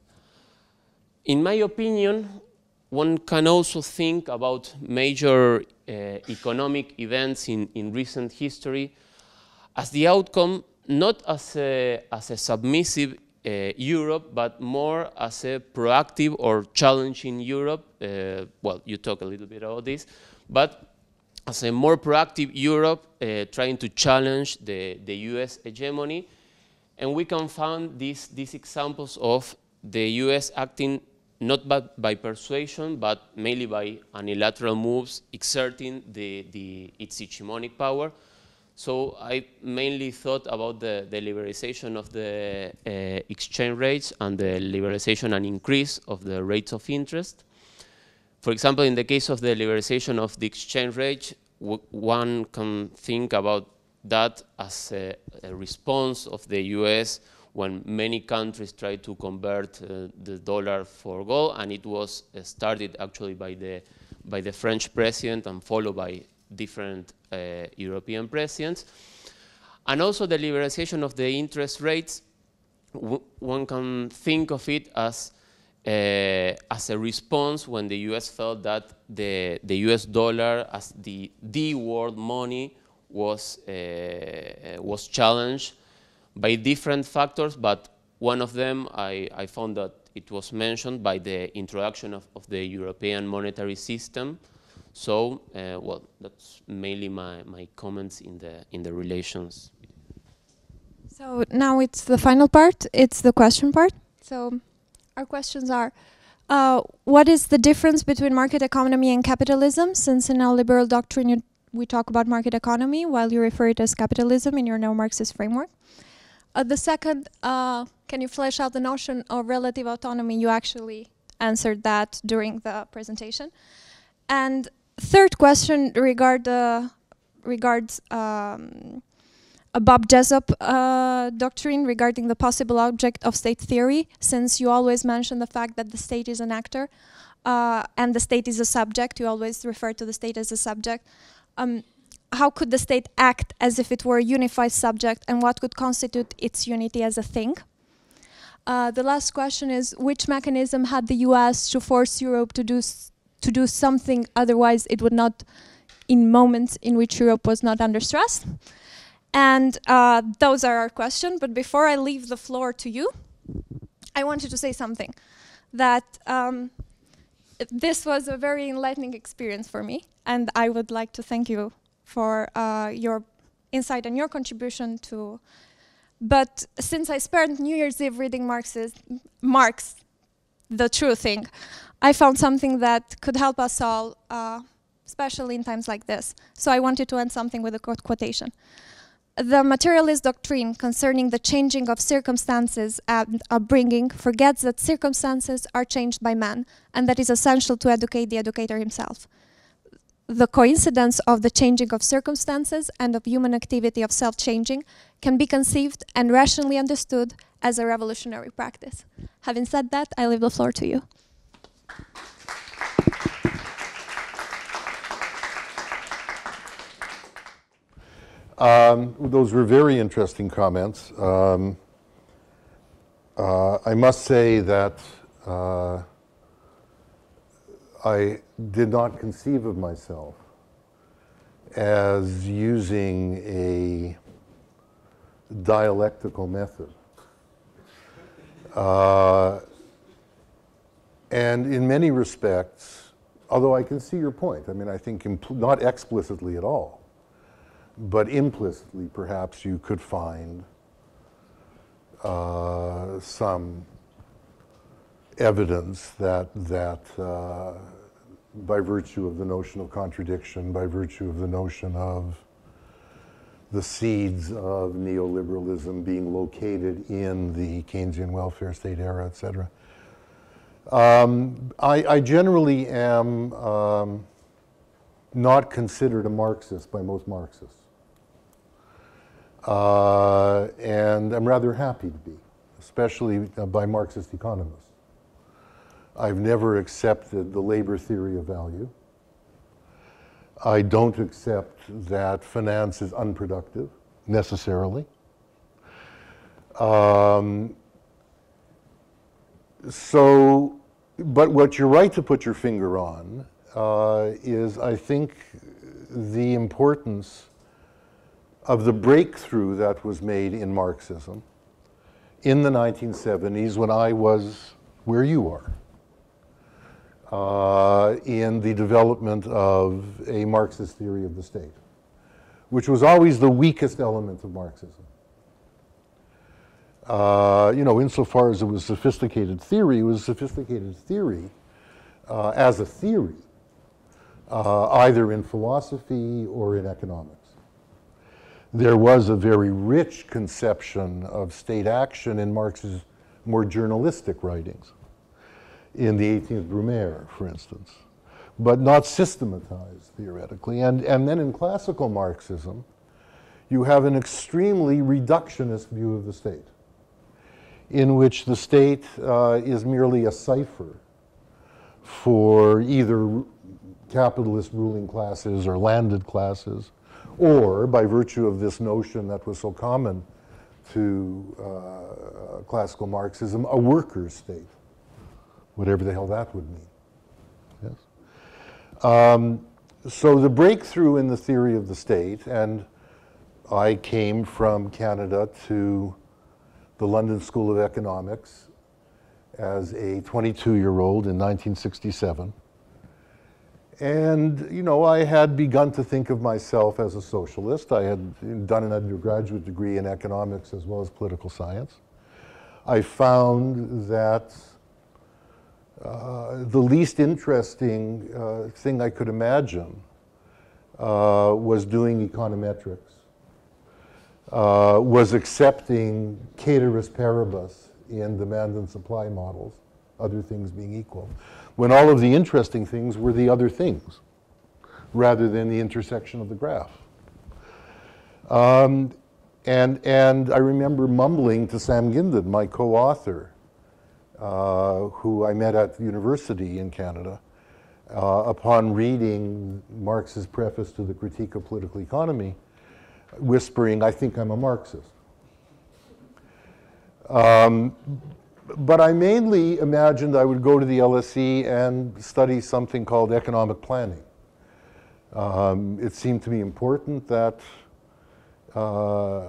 Speaker 3: in my opinion, one can also think about major uh, economic events in, in recent history as the outcome, not as a, as a submissive uh, Europe, but more as a proactive or challenging Europe. Uh, well, you talk a little bit about this, but as a more proactive Europe uh, trying to challenge the, the U S hegemony. And we can find these, these examples of the U S acting not by, by persuasion, but mainly by unilateral moves, exerting the, the, its hegemonic power. So I mainly thought about the, the liberalization of the uh, exchange rates and the liberalization and increase of the rates of interest. For example, in the case of the liberalization of the exchange rate, w one can think about that as a, a response of the U S when many countries tried to convert uh, the dollar for gold, and it was uh, started actually by the, by the French president and followed by different uh, European presidents. And also the liberalization of the interest rates, w one can think of it as, uh, as a response when the U S felt that the, the U S dollar as the, the world money was, uh, was challenged by different factors, but one of them I, I found that it was mentioned by the introduction of, of the European monetary system. So, uh, well, that's mainly my, my comments in the, in the relations.
Speaker 2: So now it's the final part, it's the question part. So our questions are, uh, what is the difference between market economy and capitalism? Since in our liberal doctrine you, we talk about market economy, while you refer it as capitalism in your neo-Marxist framework. Uh, the second, uh, can you flesh out the notion of relative autonomy? You actually answered that during the presentation. And third question regard, uh, regards um, a Bob Jessop uh, doctrine regarding the possible object of state theory, since you always mention the fact that the state is an actor uh, and the state is a subject. You always refer to the state as a subject. Um, how could the state act as if it were a unified subject, and what could constitute its unity as a thing? Uh, the last question is, which mechanism had the U S to force Europe to do, s to do something, otherwise it would not, in moments in which Europe was not under stress? And uh, those are our questions, but before I leave the floor to you, I wanted to say something, that um, this was a very enlightening experience for me, and I would like to thank you for uh, your insight and your contribution to. But since I spent New Year's Eve reading Marx's, Marx, the true thing, I found something that could help us all, uh, especially in times like this. So I wanted to end something with a quote quotation. The materialist doctrine concerning the changing of circumstances and upbringing forgets that circumstances are changed by man, and that is essential to educate the educator himself. The coincidence of the changing of circumstances and of human activity of self-changing can be conceived and rationally understood as a revolutionary practice. Having said that, I leave the floor to you.
Speaker 1: Um, those were very interesting comments. Um, uh, I must say that uh, I did not conceive of myself as using a dialectical method. Uh, and in many respects, although I can see your point, I mean, I think impl- not explicitly at all, but implicitly perhaps you could find uh, some evidence that, that uh, by virtue of the notion of contradiction, by virtue of the notion of the seeds of neoliberalism being located in the Keynesian welfare state era, et cetera. Um, I, I generally am um, not considered a Marxist by most Marxists. Uh, and I'm rather happy to be, especially uh, by Marxist economists. I've never accepted the labor theory of value. I don't accept that finance is unproductive, necessarily. Um, so, but what you're right to put your finger on uh, is, I think, the importance of the breakthrough that was made in Marxism in the nineteen seventies when I was where you are. Uh, in the development of a Marxist theory of the state, which was always the weakest element of Marxism. Uh, you know, insofar as it was sophisticated theory, it was sophisticated theory uh, as a theory, uh, either in philosophy or in economics. There was a very rich conception of state action in Marx's more journalistic writings, in the eighteenth Brumaire, for instance, but not systematized theoretically. And, and then in classical Marxism, you have an extremely reductionist view of the state, in which the state uh, is merely a cipher for either capitalist ruling classes or landed classes, or by virtue of this notion that was so common to uh, classical Marxism, a workers' state. Whatever the hell that would mean. Yes. Um, so the breakthrough in the theory of the state, and I came from Canada to the London School of Economics as a twenty-two-year-old in nineteen sixty-seven. And, you know, I had begun to think of myself as a socialist. I had done an undergraduate degree in economics as well as political science. I found that uh, the least interesting uh, thing I could imagine uh, was doing econometrics, uh, was accepting ceteris paribus in demand and supply models, other things being equal, when all of the interesting things were the other things, rather than the intersection of the graph. Um, and, and I remember mumbling to Sam Gindin, my co-author, uh, who I met at the university in Canada, uh, upon reading Marx's preface to the Critique of Political Economy, whispering, I think I'm a Marxist. Um, but I mainly imagined I would go to the L S E and study something called economic planning. Um, it seemed to me important that uh,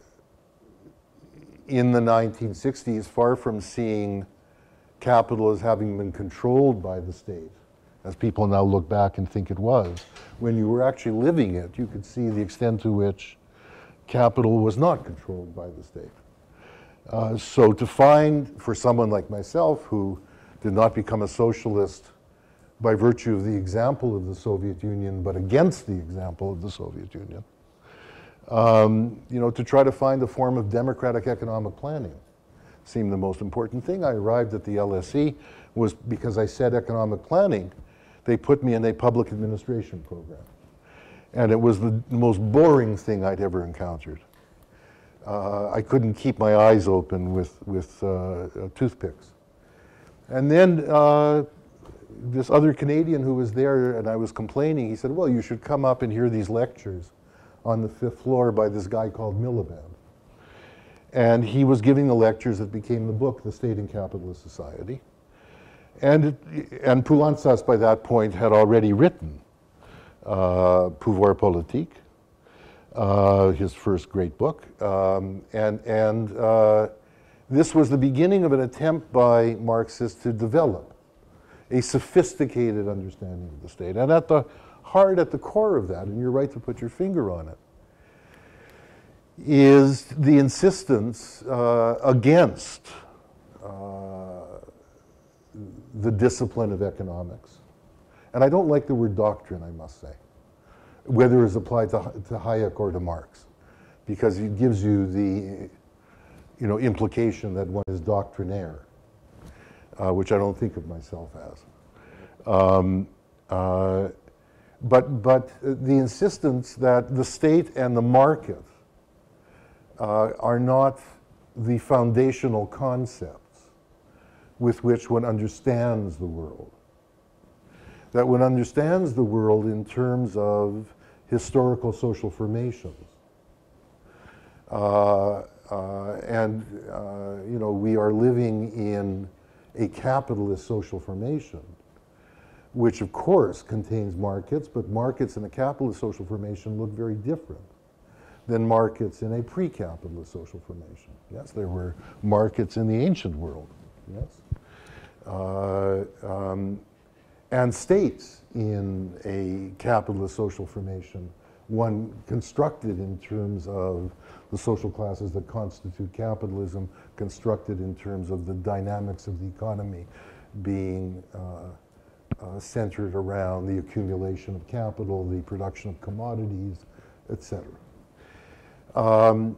Speaker 1: in the nineteen sixties, far from seeing capital as having been controlled by the state, as people now look back and think it was, when you were actually living it, you could see the extent to which capital was not controlled by the state. Uh, so to find, for someone like myself who did not become a socialist by virtue of the example of the Soviet Union, but against the example of the Soviet Union, um, you know, to try to find a form of democratic economic planning seemed the most important thing. I arrived at the L S E was because I said economic planning, they put me in a public administration program. And it was the most boring thing I'd ever encountered. Uh, I couldn't keep my eyes open with, with uh, uh, toothpicks. And then uh, this other Canadian who was there, and I was complaining, he said, well, you should come up and hear these lectures on the fifth floor by this guy called Miliband. And he was giving the lectures that became the book, The State and Capitalist Society. And, it, and Poulantzas, by that point, had already written uh, Pouvoir Politique, uh, his first great book. Um, and and uh, this was the beginning of an attempt by Marxists to develop a sophisticated understanding of the state. And at the heart, at the core of that, and you're right to put your finger on it, is the insistence uh, against uh, the discipline of economics. And I don't like the word doctrine, I must say, whether it's applied to, to Hayek or to Marx, because it gives you the you know, implication that one is doctrinaire, uh, which I don't think of myself as. Um, uh, but, but the insistence that the state and the market Uh, are not the foundational concepts with which one understands the world. That one understands the world in terms of historical social formations. Uh, uh, and, uh, you know, we are living in a capitalist social formation, which of course contains markets, but markets in a capitalist social formation look very different than markets in a pre-capitalist social formation. Yes, there were markets in the ancient world, yes. Uh, um, and states in a capitalist social formation, one constructed in terms of the social classes that constitute capitalism, constructed in terms of the dynamics of the economy being uh, uh, centered around the accumulation of capital, the production of commodities, et cetera. Um,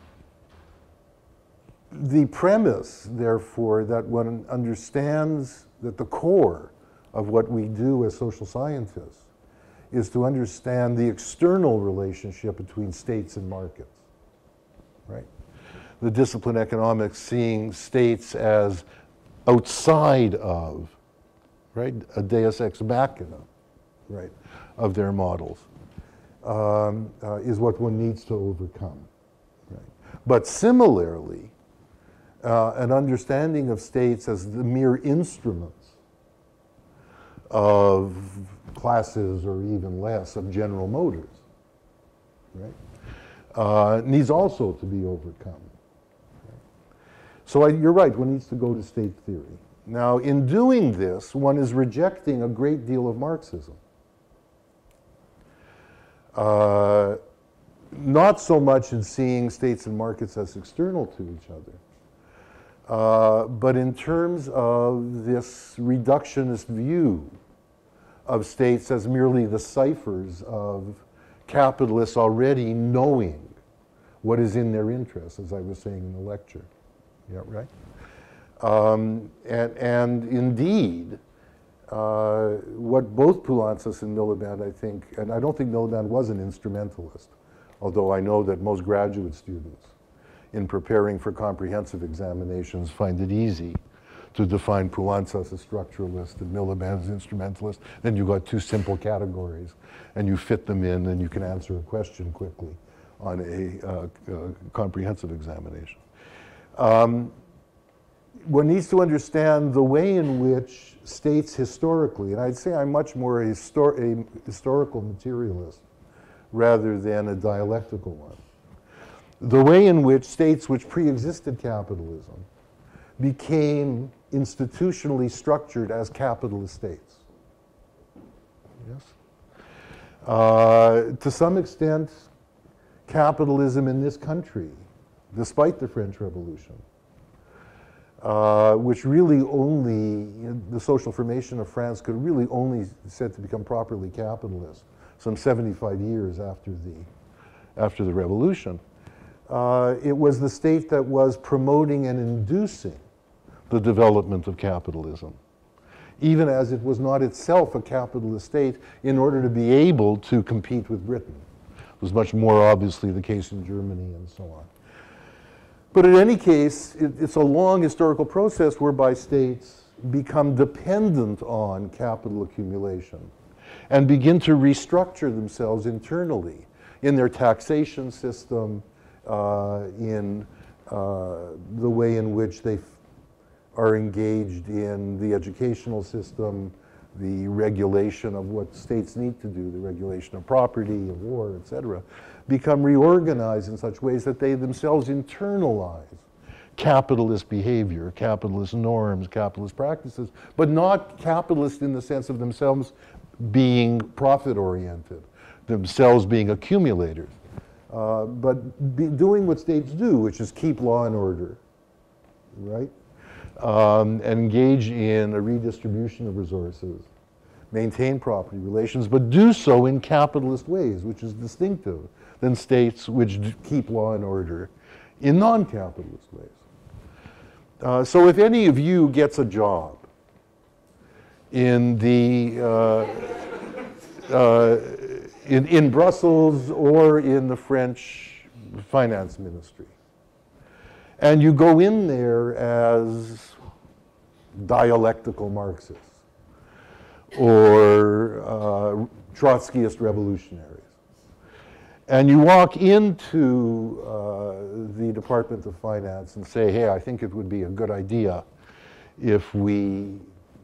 Speaker 1: the premise, therefore, that one understands that the core of what we do as social scientists is to understand the external relationship between states and markets, right? The discipline economics seeing states as outside of, right, a deus ex machina, right, of their models. Um, uh, is what one needs to overcome. Right? But similarly, uh, an understanding of states as the mere instruments of classes or even less of General Motors, right, uh, needs also to be overcome. Right? So I, you're right, one needs to go to state theory. Now, in doing this, one is rejecting a great deal of Marxism. Uh, not so much in seeing states and markets as external to each other, Uh, but in terms of this reductionist view of states as merely the ciphers of capitalists already knowing what is in their interest, as I was saying in the lecture. Yeah, right? Um, and, and indeed, uh, what both Poulantzas and Miliband, I think, and I don't think Miliband was an instrumentalist, although I know that most graduate students in preparing for comprehensive examinations find it easy to define Poulantzas as a structuralist and Miliband as instrumentalist. Then you've got two simple categories, and you fit them in, and you can answer a question quickly on a uh, uh, comprehensive examination. Um, one needs to understand the way in which states historically, and I'd say I'm much more a, histor a historical materialist rather than a dialectical one, the way in which states which pre-existed capitalism became institutionally structured as capitalist states. Yes? Uh, to some extent, capitalism in this country, despite the French Revolution, uh, which really only, the social formation of France could really only said to become properly capitalist some seventy-five years after the, after the revolution. Uh, it was the state that was promoting and inducing the development of capitalism, even as it was not itself a capitalist state in order to be able to compete with Britain. It was much more obviously the case in Germany and so on. But in any case, it, it's a long historical process whereby states become dependent on capital accumulation and begin to restructure themselves internally in their taxation system, uh, in uh, the way in which they are engaged in the educational system, the regulation of what states need to do, the regulation of property, of war, et cetera, become reorganized in such ways that they themselves internalize capitalist behavior, capitalist norms, capitalist practices, but not capitalist in the sense of themselves being profit-oriented, themselves being accumulators, uh, but be doing what states do, which is keep law and order, right? Um, engage in a redistribution of resources, maintain property relations, but do so in capitalist ways, which is distinctive than states which keep law and order in non-capitalist ways. Uh, so if any of you gets a job in the uh, uh, in, in Brussels or in the French finance ministry, and you go in there as dialectical Marxists or uh, Trotskyist revolutionaries, and you walk into uh, the Department of Finance and say, hey, I think it would be a good idea if we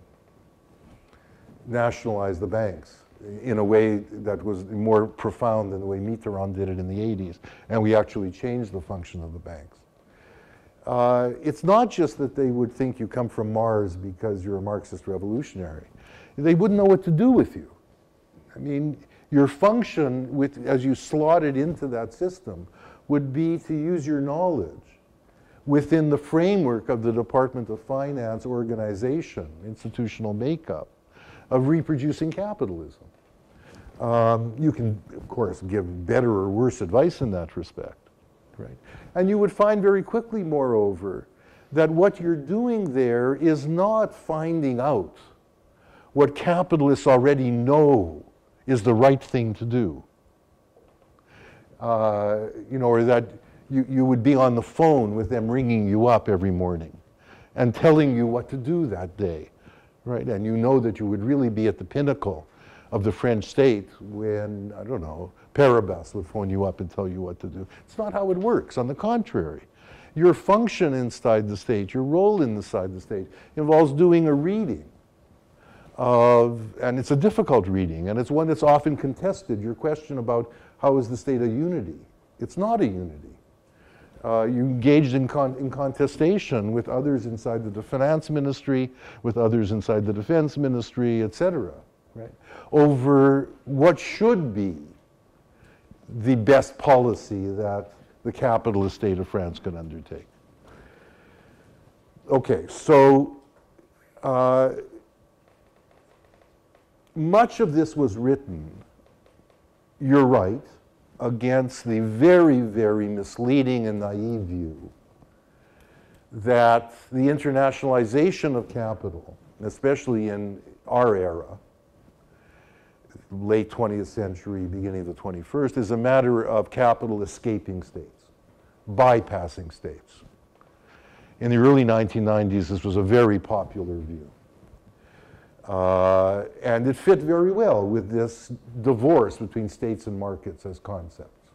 Speaker 1: nationalize the banks in a way that was more profound than the way Mitterrand did it in the eighties, and we actually changed the function of the banks. Uh, it's not just that they would think you come from Mars because you're a Marxist revolutionary. They wouldn't know what to do with you. I mean, your function, with, as you slotted into that system, would be to use your knowledge within the framework of the Department of Finance organization, institutional makeup, of reproducing capitalism. Um, you can, of course, give better or worse advice in that respect. Right? And you would find very quickly, moreover, that what you're doing there is not finding out what capitalists already know is the right thing to do. Uh, you know, or that you, you would be on the phone with them ringing you up every morning and telling you what to do that day, right? And you know that you would really be at the pinnacle of the French state when, I don't know, Paribas would phone you up and tell you what to do. It's not how it works. On the contrary, your function inside the state, your role inside the state, involves doing a reading of, and it's a difficult reading, and it's one that's often contested, your question about how is the state a unity. It's not a unity. Uh, you engaged in, con in contestation with others inside the finance ministry, with others inside the defense ministry, et cetera, right? Over what should be the best policy that the capitalist state of France could undertake. okay, so uh, much of this was written, you're right, against the very, very misleading and naive view that the internationalization of capital, especially in our era, late twentieth century, beginning of the twenty-first, is a matter of capital escaping states, bypassing states. In the early nineteen nineties, this was a very popular view. Uh, and it fit very well with this divorce between states and markets as concepts.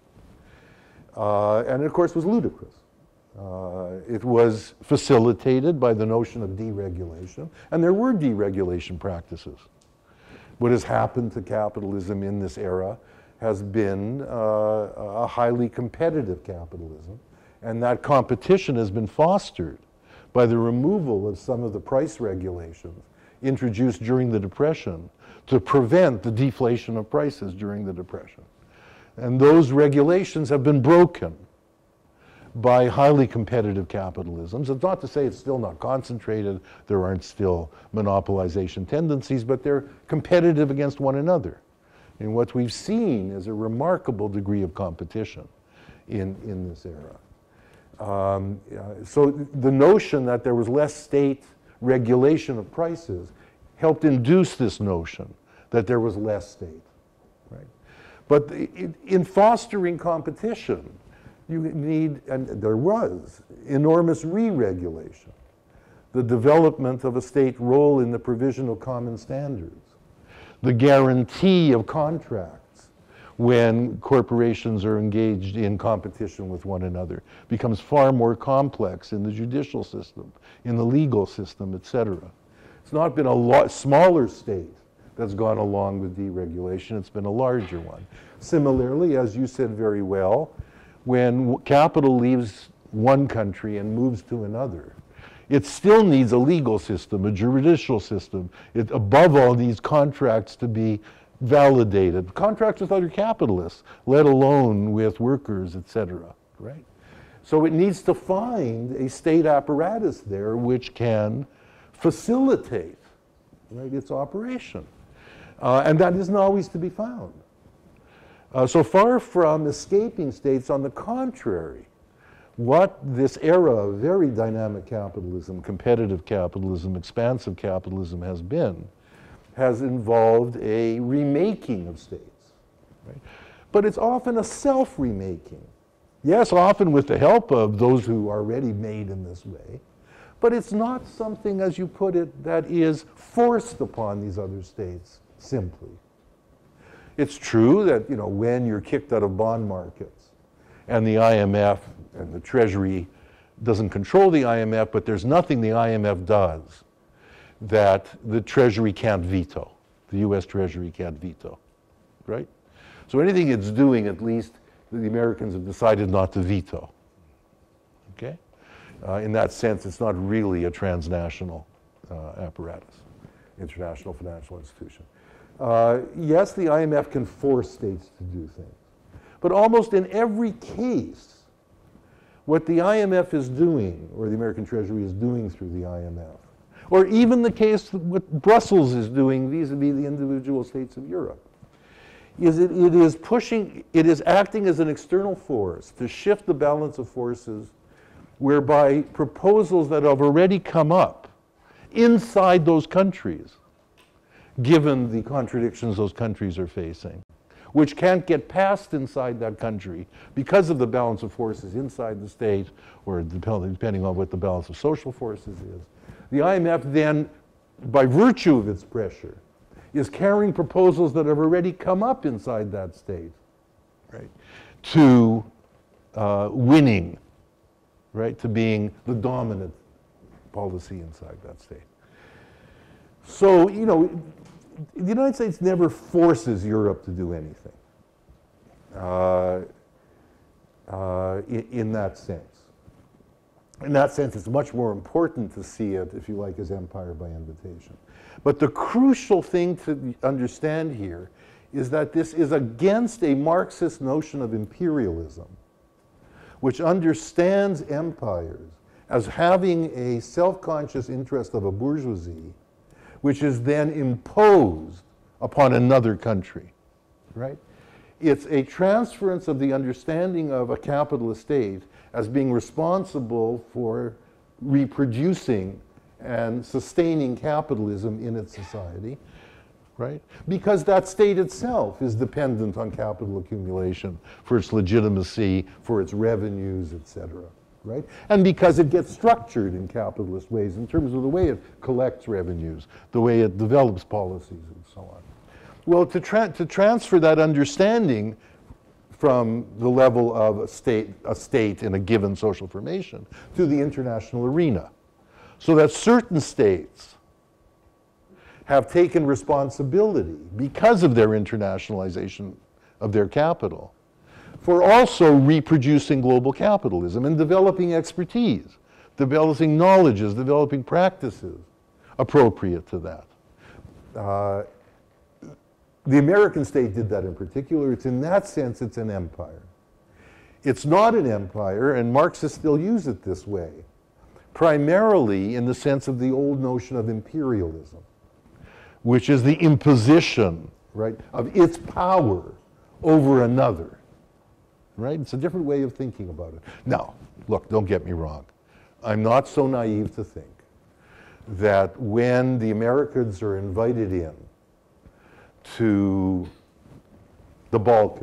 Speaker 1: Uh, and it, of course, was ludicrous. Uh, it was facilitated by the notion of deregulation, and there were deregulation practices. What has happened to capitalism in this era has been uh, a highly competitive capitalism, and that competition has been fostered by the removal of some of the price regulations introduced during the Depression to prevent the deflation of prices during the Depression. And those regulations have been broken by highly competitive capitalisms. It's not to say it's still not concentrated, there aren't still monopolization tendencies, but they're competitive against one another. And what we've seen is a remarkable degree of competition in, in this era. Um, uh, so the notion that there was less state regulation of prices helped induce this notion that there was less state, right? But the, in, in fostering competition, you need, and there was, enormous re-regulation, the development of a state role in the provision of common standards, the guarantee of contracts when corporations are engaged in competition with one another becomes far more complex in the judicial system, in the legal system, et cetera. It's not been a lot smaller state that's gone along with deregulation, it's been a larger one. Similarly, as you said very well, when capital leaves one country and moves to another, it still needs a legal system, a judicial system. It, above all, needs contracts to be validated. Contracts with other capitalists, let alone with workers, et cetera, right? So it needs to find a state apparatus there which can facilitate, right, its operation. Uh, and that isn't always to be found. Uh, so far from escaping states, on the contrary, what this era of very dynamic capitalism, competitive capitalism, expansive capitalism has been, has involved a remaking of states, right? But it's often a self-remaking. Yes, often with the help of those who are already made in this way, but it's not something, as you put it, that is forced upon these other states simply. It's true that, you know, when you're kicked out of bond markets and the I M F and the Treasury doesn't control the I M F, but there's nothing the I M F does that the Treasury can't veto, the U S Treasury can't veto, right? So anything it's doing, at least the Americans have decided not to veto, okay? Uh, in that sense, it's not really a transnational uh, apparatus, international financial institution. Uh, yes, the I M F can force states to do things, but almost in every case, what the I M F is doing, or the American Treasury is doing through the I M F, or even the case what Brussels is doing vis-a-vis the individual states of Europe, is it, it is pushing, it is acting as an external force to shift the balance of forces whereby proposals that have already come up inside those countries, given the contradictions those countries are facing, which can't get passed inside that country because of the balance of forces inside the state, or depending on what the balance of social forces is. The I M F then, by virtue of its pressure, is carrying proposals that have already come up inside that state, right, to uh, winning, right, to being the dominant policy inside that state. So, you know, the United States never forces Europe to do anything uh, uh, in, in that sense. In that sense, it's much more important to see it, if you like, as empire by invitation. But the crucial thing to understand here is that this is against a Marxist notion of imperialism, which understands empires as having a self-conscious interest of a bourgeoisie, which is then imposed upon another country, right? It's a transference of the understanding of a capitalist state as being responsible for reproducing and sustaining capitalism in its society, right? Because that state itself is dependent on capital accumulation for its legitimacy, for its revenues, et cetera, right? And because it gets structured in capitalist ways in terms of the way it collects revenues, the way it develops policies, and so on. Well, to, tra to transfer that understanding from the level of a state, a state in a given social formation to the international arena, so that certain states have taken responsibility because of their internationalization of their capital for also reproducing global capitalism and developing expertise, developing knowledges, developing practices appropriate to that. Uh, the American state did that in particular. It's in that sense, it's an empire. It's not an empire, and Marxists still use it this way, primarily in the sense of the old notion of imperialism, which is the imposition, right, of its power over another, right? It's a different way of thinking about it. Now, look, don't get me wrong. I'm not so naive to think that when the Americans are invited in to the Balkans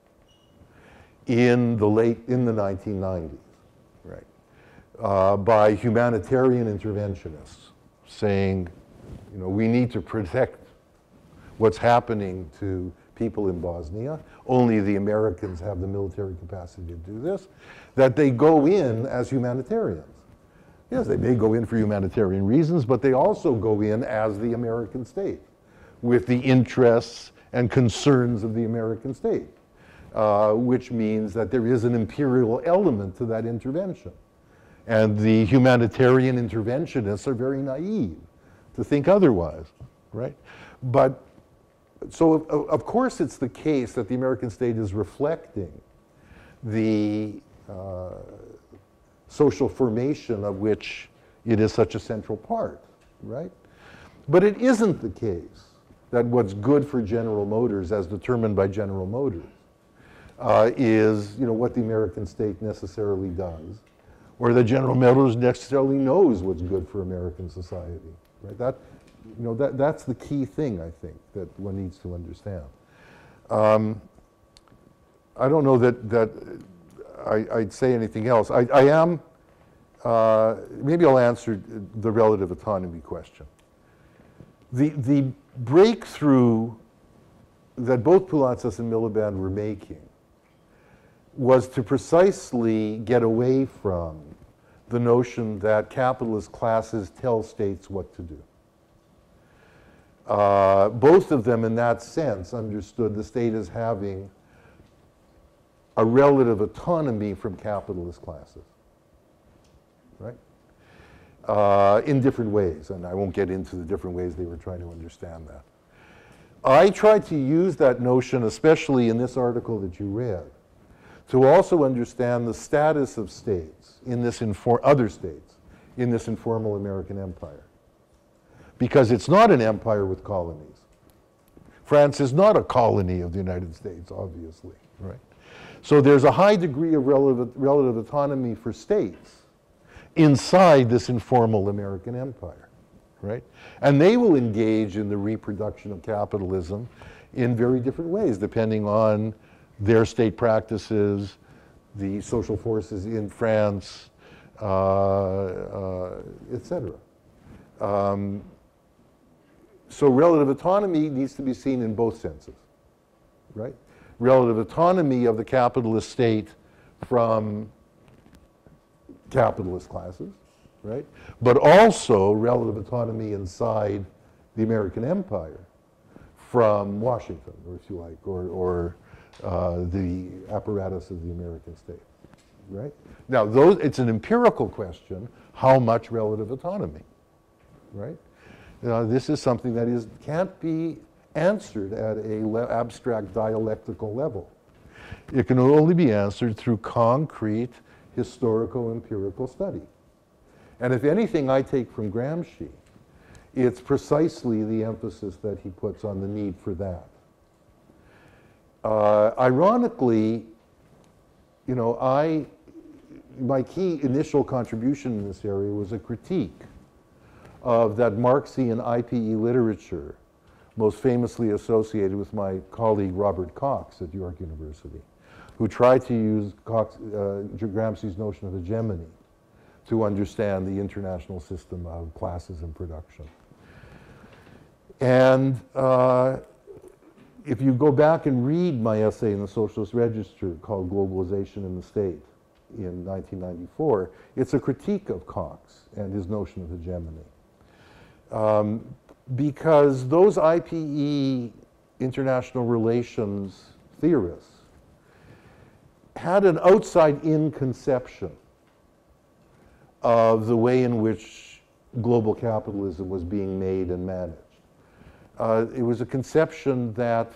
Speaker 1: in the late, in the nineteen nineties, right, uh, by humanitarian interventionists saying, you know, we need to protect what's happening to people in Bosnia. Only the Americans have the military capacity to do this. That they go in as humanitarians. Yes, they may go in for humanitarian reasons, but they also go in as the American state with the interests and concerns of the American state, uh, which means that there is an imperial element to that intervention. And the humanitarian interventionists are very naive to think otherwise, right? But, so of, of course it's the case that the American state is reflecting the uh, social formation of which it is such a central part, right? But it isn't the case that what's good for General Motors, as determined by General Motors, uh, is, you know, what the American state necessarily does, or that General Motors necessarily knows what's good for American society. Right? That, you know, that, that's the key thing, I think, that one needs to understand. Um, I don't know that, that I, I'd say anything else. I, I am, uh, maybe I'll answer the relative autonomy question. The, the breakthrough that both Poulantzas and Miliband were making was to precisely get away from the notion that capitalist classes tell states what to do. Uh, both of them, in that sense, understood the state as having a relative autonomy from capitalist classes, right? Uh, in different ways, and I won't get into the different ways they were trying to understand that. I tried to use that notion, especially in this article that you read, to also understand the status of states in this infor- other states in this informal American empire. Because it's not an empire with colonies. France is not a colony of the United States, obviously, right? So there's a high degree of relative, relative autonomy for states inside this informal American empire, right? And they will engage in the reproduction of capitalism in very different ways, depending on their state practices, the social forces in France, uh, uh, et cetera. Um, so relative autonomy needs to be seen in both senses, right? Relative autonomy of the capitalist state from capitalist classes, right? But also relative autonomy inside the American empire from Washington, or if you like, or, or uh, the apparatus of the American state, right? Now, those, it's an empirical question, how much relative autonomy, right? Uh, this is something that is, can't be answered at a le- abstract dialectical level. It can only be answered through concrete historical empirical study, And if anything I take from Gramsci, it's precisely the emphasis that he puts on the need for that. Uh, ironically, you know, I, my key initial contribution in this area was a critique of that Marxian I P E literature, most famously associated with my colleague Robert Cox at York University, who tried to use Cox, uh, Gramsci's notion of hegemony to understand the international system of classes and production. And uh, if you go back and read my essay in the Socialist Register called Globalization in the State in nineteen ninety-four, it's a critique of Cox and his notion of hegemony. Um, because those I P E international relations theorists had an outside-in conception of the way in which global capitalism was being made and managed. Uh, it was a conception that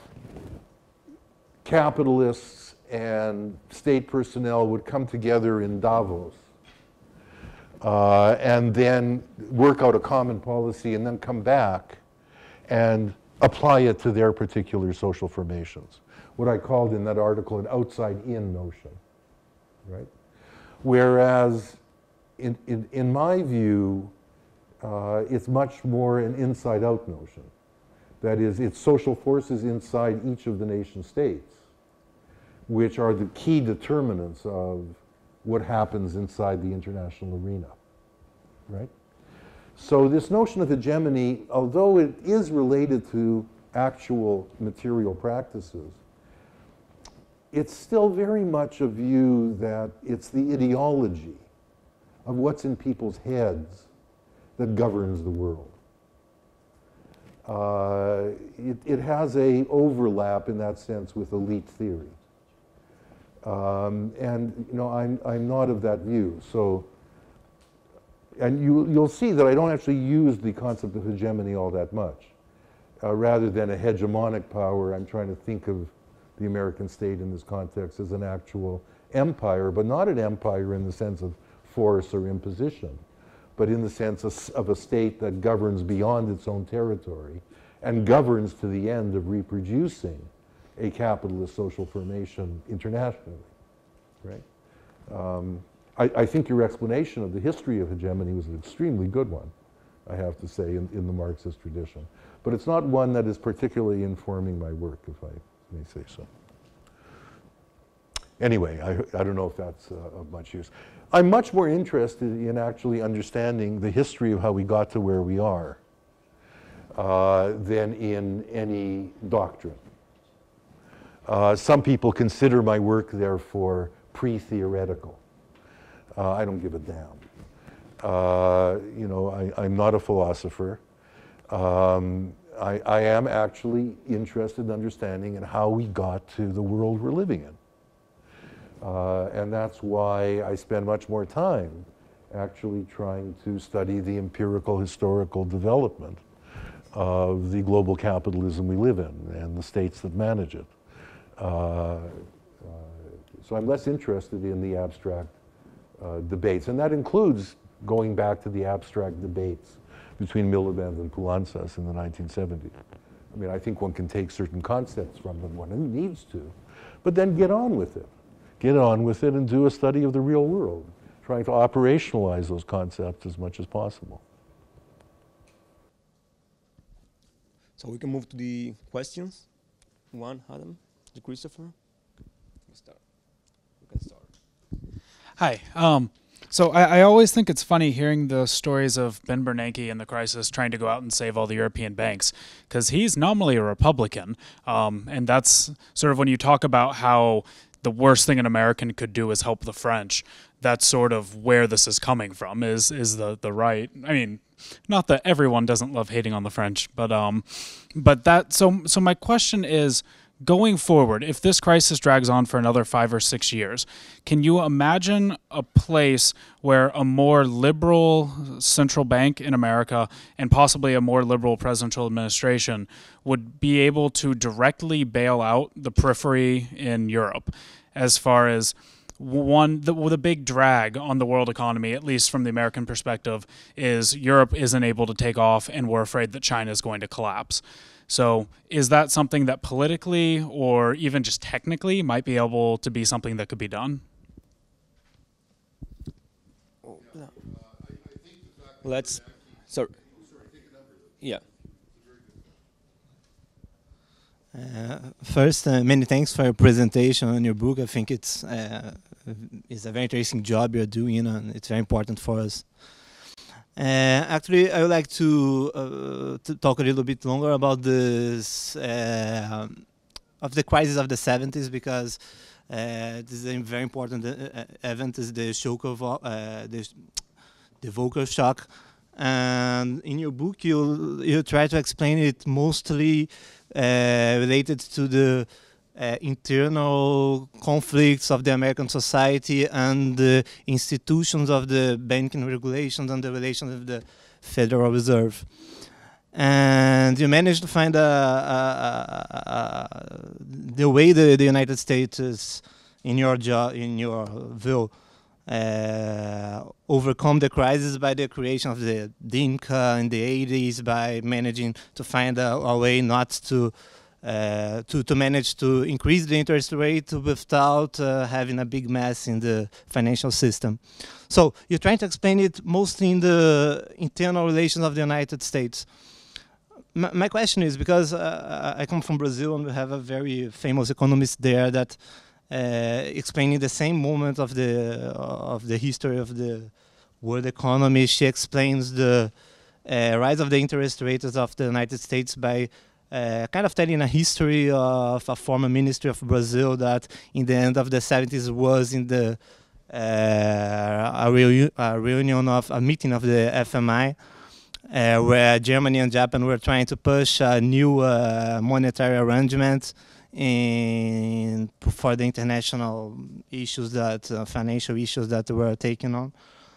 Speaker 1: capitalists and state personnel would come together in Davos uh, and then work out a common policy and then come back and apply it to their particular social formations. What I called in that article an outside-in notion, right? Whereas in, in, in my view, uh, it's much more an inside-out notion. That is, it's social forces inside each of the nation states, which are the key determinants of what happens inside the international arena, right? So this notion of hegemony, although it is related to actual material practices, it's still very much a view that it's the ideology of what's in people's heads that governs the world. Uh, it, it has a overlap in that sense with elite theory. Um, and you know, I'm, I'm not of that view. So, and you, you'll see that I don't actually use the concept of hegemony all that much. Uh, rather than a hegemonic power, I'm trying to think of the American state in this context as an actual empire, but not an empire in the sense of force or imposition, but in the sense of, of a state that governs beyond its own territory and governs to the end of reproducing a capitalist social formation internationally, right? Um, I, I think your explanation of the history of hegemony was an extremely good one, I have to say, in, in the Marxist tradition. But it's not one that is particularly informing my work, if I may say so. Anyway, I, I don't know if that's uh, of much use. I'm much more interested in actually understanding the history of how we got to where we are uh, than in any doctrine. Uh, some people consider my work, therefore, pre-theoretical. Uh, I don't give a damn. Uh, you know, I, I'm not a philosopher. Um, I, I am actually interested in understanding in how we got to the world we're living in. Uh, and that's why I spend much more time actually trying to study the empirical historical development of the global capitalism we live in and the states that manage it. Uh, uh, so I'm less interested in the abstract uh, debates, and that includes going back to the abstract debates between Miliband and Poulantzas in the nineteen seventies. I mean, I think one can take certain concepts from them, one who needs to, but then get on with it. Get on with it and do a study of the real world, trying to operationalize those concepts as much as possible.
Speaker 4: So we can move to the questions. One, Adam, Christopher. We start. We can start.
Speaker 5: Hi. Um, so I, I always think it's funny hearing the stories of Ben Bernanke in the crisis trying to go out and save all the European banks, because he's nominally a Republican, um, and that's sort of when you talk about how the worst thing an American could do is help the French. That's sort of where this is coming from, is is the, the right. I mean, not that everyone doesn't love hating on the French, but um, but that, so so my question is, going forward, if this crisis drags on for another five or six years, can you imagine a place where a more liberal central bank in America and possibly a more liberal presidential administration would be able to directly bail out the periphery in Europe, as far as one the, the big drag on the world economy, at least from the American perspective, is Europe isn't able to take off, and we're afraid that China is going to collapse. So is that something that politically or even just technically might be able to be something that could be done?
Speaker 4: Let's, sorry. Yeah.
Speaker 6: Uh, first, uh, many thanks for your presentation on your book. I think it's uh, it's a very interesting job you're doing, you know, and it's very important for us. Uh, actually, I would like to, uh, to talk a little bit longer about this uh, of the crisis of the seventies, because uh, this is a very important uh, event. Is the shock of uh, the the Volcker shock, and in your book you you try to explain it mostly uh, related to the uh, internal conflicts of the American society and the institutions of the banking regulations and the relations of the Federal Reserve. And you managed to find a, a, a, a, the way the, the United States is, in your job, in your view, uh, overcome the crisis by the creation of the D I N C A in the eighties, by managing to find a, a way not to uh, to to manage to increase the interest rate without uh, having a big mess in the financial system. So you're trying to explain it mostly in the internal relations of the United States. My, my question is, because uh, I come from Brazil and we have a very famous economist there that uh, explaining the same moment of the of the history of the world economy. She explains the uh, rise of the interest rates of the United States by uh, kind of telling a history of a former ministry of Brazil that in the end of the seventies was in the uh, a, reu a reunion of a meeting of the F M I. Uh, where Germany and Japan were trying to push a new uh, monetary arrangement in, for the international issues that, uh, financial issues that were taken on.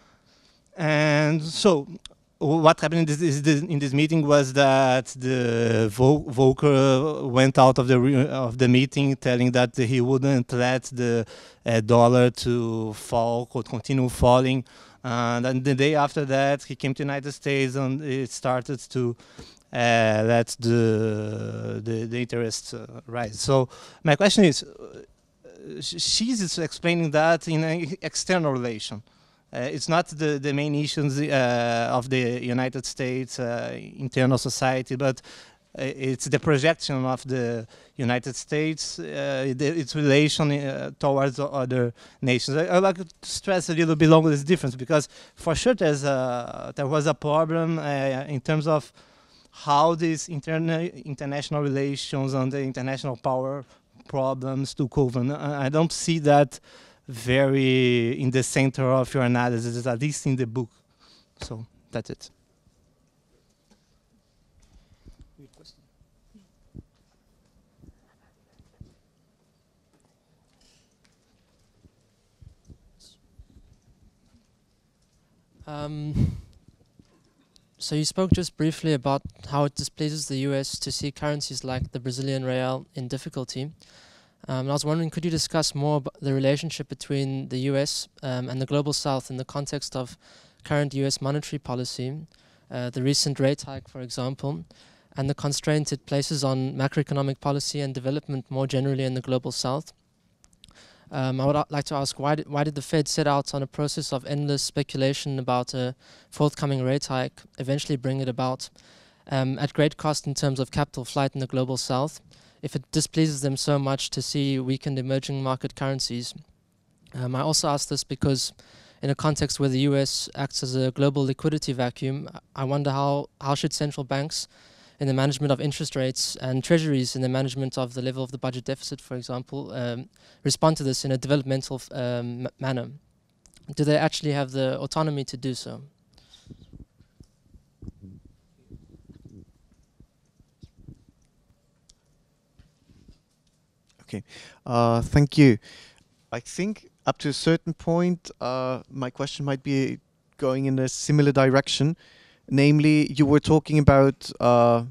Speaker 6: And so what happened in this, is this, in this meeting was that the Vol Volcker went out of the, re of the meeting telling that he wouldn't let the uh, dollar to fall, could continue falling. And then the day after that, he came to the United States and it started to uh, let the, the, the interest uh, rise. So my question is, uh, she's explaining that in an external relation. Uh, it's not the, the main issues uh, of the United States uh, internal society, but it's the projection of the United States, uh, the, its relation uh, towards other nations. I, I'd like to stress a little bit longer this difference, because for sure there's a, there was a problem uh, in terms of how these interna international relations and the international power problems took over. And I don't see that very in the center of your analysis, at least in the book. So that's it.
Speaker 7: Um, so you spoke just briefly about how it displeases the U S to see currencies like the Brazilian real in difficulty. Um, I was wondering, could you discuss more about the relationship between the U S um, and the Global South in the context of current U S monetary policy, uh, the recent rate hike, for example, and the constraints it places on macroeconomic policy and development more generally in the Global South? Um, I would like to ask, why did, why did the Fed set out on a process of endless speculation about a forthcoming rate hike, eventually bring it about um, at great cost in terms of capital flight in the Global South, if it displeases them so much to see weakened emerging market currencies? Um, I also ask this because in a context where the U S acts as a global liquidity vacuum, I wonder how, how should central banks in the management of interest rates and treasuries in the management of the level of the budget deficit, for example, um, respond to this in a developmental um, manner? Do they actually have the autonomy to do so?
Speaker 8: Okay, uh, thank you. I think up to a certain point, uh, my question might be going in a similar direction. Namely, you were talking about uh,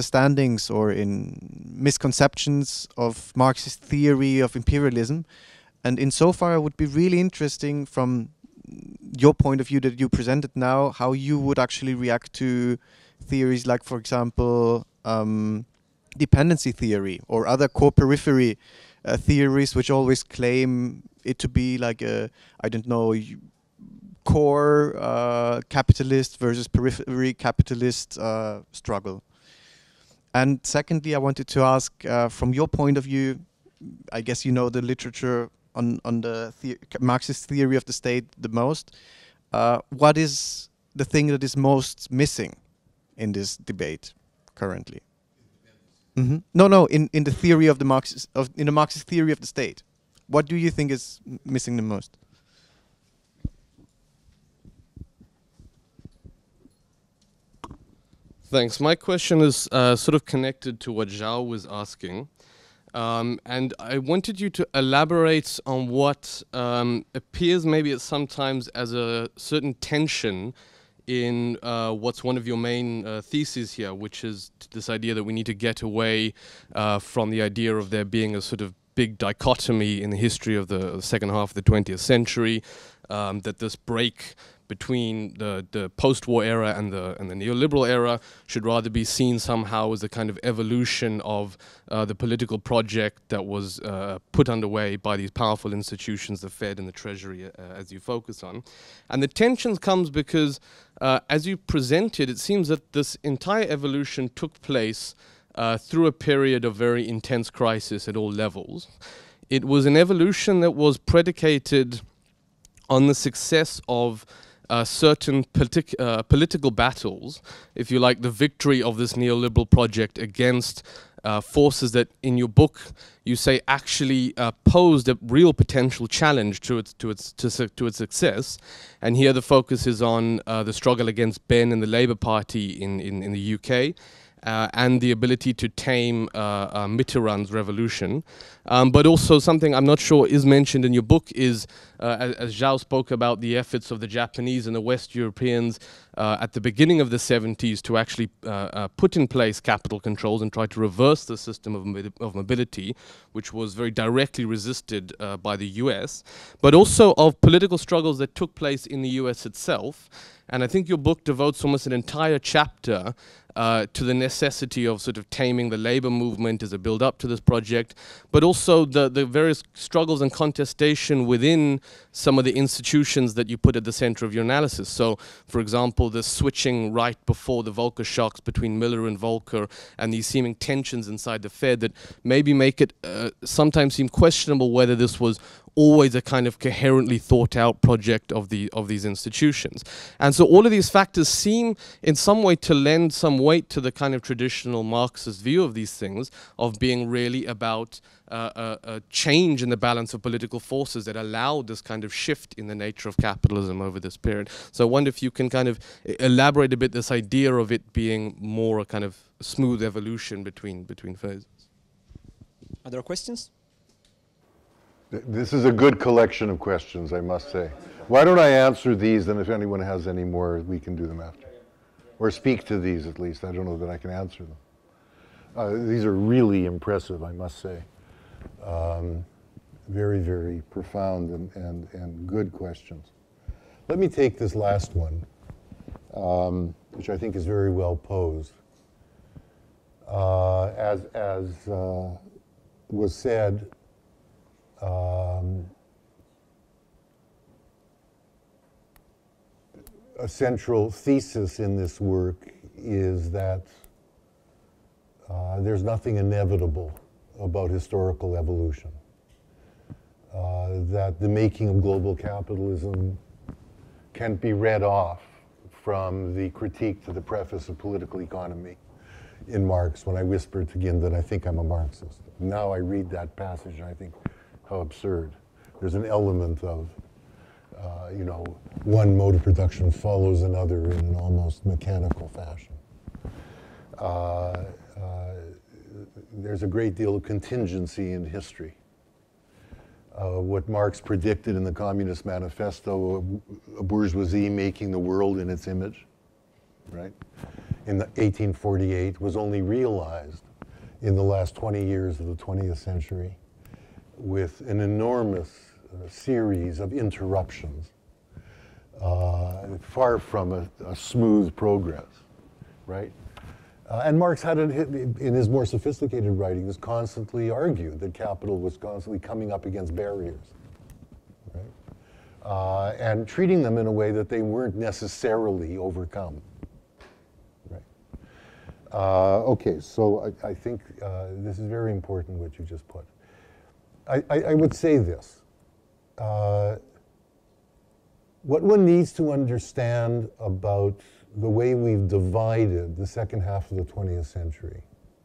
Speaker 8: misunderstandings or in misconceptions of Marxist theory of imperialism. And insofar, it would be really interesting from your point of view that you presented now, how you would actually react to theories like, for example, um, dependency theory or other core periphery uh, theories which always claim it to be like a, I don't know, core uh, capitalist versus periphery capitalist uh, struggle. And secondly, I wanted to ask, uh, from your point of view, I guess you know the literature on, on the, the Marxist theory of the state the most. Uh, what is the thing that is most missing in this debate currently? Mm-hmm. No, no, in, in the theory of the Marxist, of, in the Marxist theory of the state. What do you think is m missing the most?
Speaker 9: Thanks. My question is uh, sort of connected to what Zhao was asking. Um, and I wanted you to elaborate on what um, appears maybe at sometimes as a certain tension in uh, what's one of your main uh, theses here, which is this idea that we need to get away uh, from the idea of there being a sort of big dichotomy in the history of the second half of the twentieth century, um, that this break between the, the post-war era and the, and the neoliberal era should rather be seen somehow as a kind of evolution of uh, the political project that was uh, put underway by these powerful institutions, the Fed and the Treasury, uh, as you focus on. And the tension comes because, uh, as you presented, it seems that this entire evolution took place uh, through a period of very intense crisis at all levels. It was an evolution that was predicated on the success of Uh, certain politi uh, political battles, if you like, the victory of this neoliberal project against uh, forces that, in your book, you say actually uh, posed a real potential challenge to its to its to, su to its success. And here the focus is on uh, the struggle against Benn and the Labour Party in in, in the U K. Uh, and the ability to tame uh, uh, Mitterrand's revolution. Um, but also something I'm not sure is mentioned in your book is, uh, as, as Zhao spoke about, the efforts of the Japanese and the West Europeans uh, at the beginning of the seventies to actually uh, uh, put in place capital controls and try to reverse the system of, of mobility, which was very directly resisted uh, by the U S, but also of political struggles that took place in the U S itself. And I think your book devotes almost an entire chapter uh, to the necessity of sort of taming the labor movement as a build-up to this project, but also the, the various struggles and contestation within some of the institutions that you put at the center of your analysis. So, for example, the switching right before the Volcker shocks between Miller and Volcker, and these seeming tensions inside the Fed that maybe make it uh, sometimes seem questionable whether this was always a kind of coherently thought out project of the of these institutions. And so all of these factors seem in some way to lend some weight to the kind of traditional Marxist view of these things, of being really about uh, a, a change in the balance of political forces that allowed this kind of shift in the nature of capitalism over this period. So I wonder if you can kind of elaborate a bit this idea of it being more a kind of smooth evolution between between phases.
Speaker 4: Other questions?
Speaker 1: This is a good collection of questions, I must say. Why don't I answer these, and if anyone has any more, we can do them after. Or speak to these, at least. I don't know that I can answer them. Uh, these are really impressive, I must say. Um, very, very profound and, and, and good questions. Let me take this last one, um, which I think is very well posed. Uh, as as uh, was said, Um, a central thesis in this work is that uh, there's nothing inevitable about historical evolution. Uh, that the making of global capitalism can't be read off from the critique to the preface of Political Economy in Marx, when I whispered to Ginden, I think I'm a Marxist. Now I read that passage and I think, how absurd. There's an element of, uh, you know, one mode of production follows another in an almost mechanical fashion. Uh, uh, there's a great deal of contingency in history. Uh, what Marx predicted in the Communist Manifesto, a, a bourgeoisie making the world in its image, right, in the eighteen forty-eight, was only realized in the last twenty years of the twentieth century, with an enormous uh, series of interruptions, uh, far from a, a smooth progress, right? Uh, and Marx had it in his more sophisticated writings constantly argued that capital was constantly coming up against barriers, right? Uh, and treating them in a way that they weren't necessarily overcome, right? Uh, okay, so I, I think uh, this is very important what you just put. I, I, I would say this. Uh, what one needs to understand about the way we've divided the second half of the twentieth century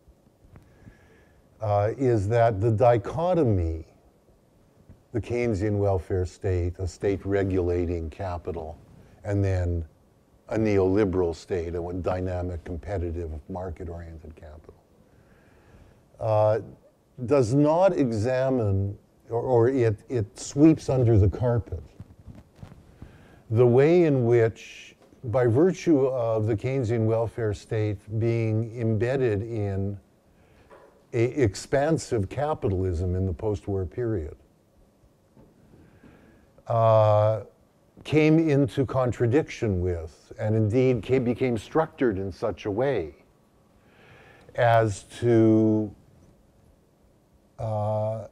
Speaker 1: uh, is that the dichotomy, the Keynesian welfare state, a state regulating capital, and then a neoliberal state, a dynamic, competitive, market-oriented capital, uh, does not examine, or, or it, it sweeps under the carpet the way in which, by virtue of the Keynesian welfare state being embedded in a expansive capitalism in the post-war period, uh, came into contradiction with, and indeed came, became structured in such a way as to uh,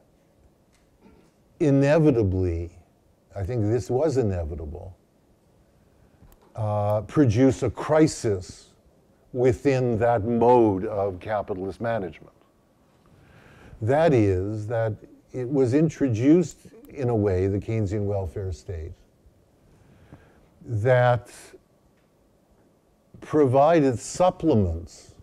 Speaker 1: inevitably, I think this was inevitable, Uh, produce a crisis within that mode of capitalist management. That is, that it was introduced in a way, the Keynesian welfare state, that provided supplements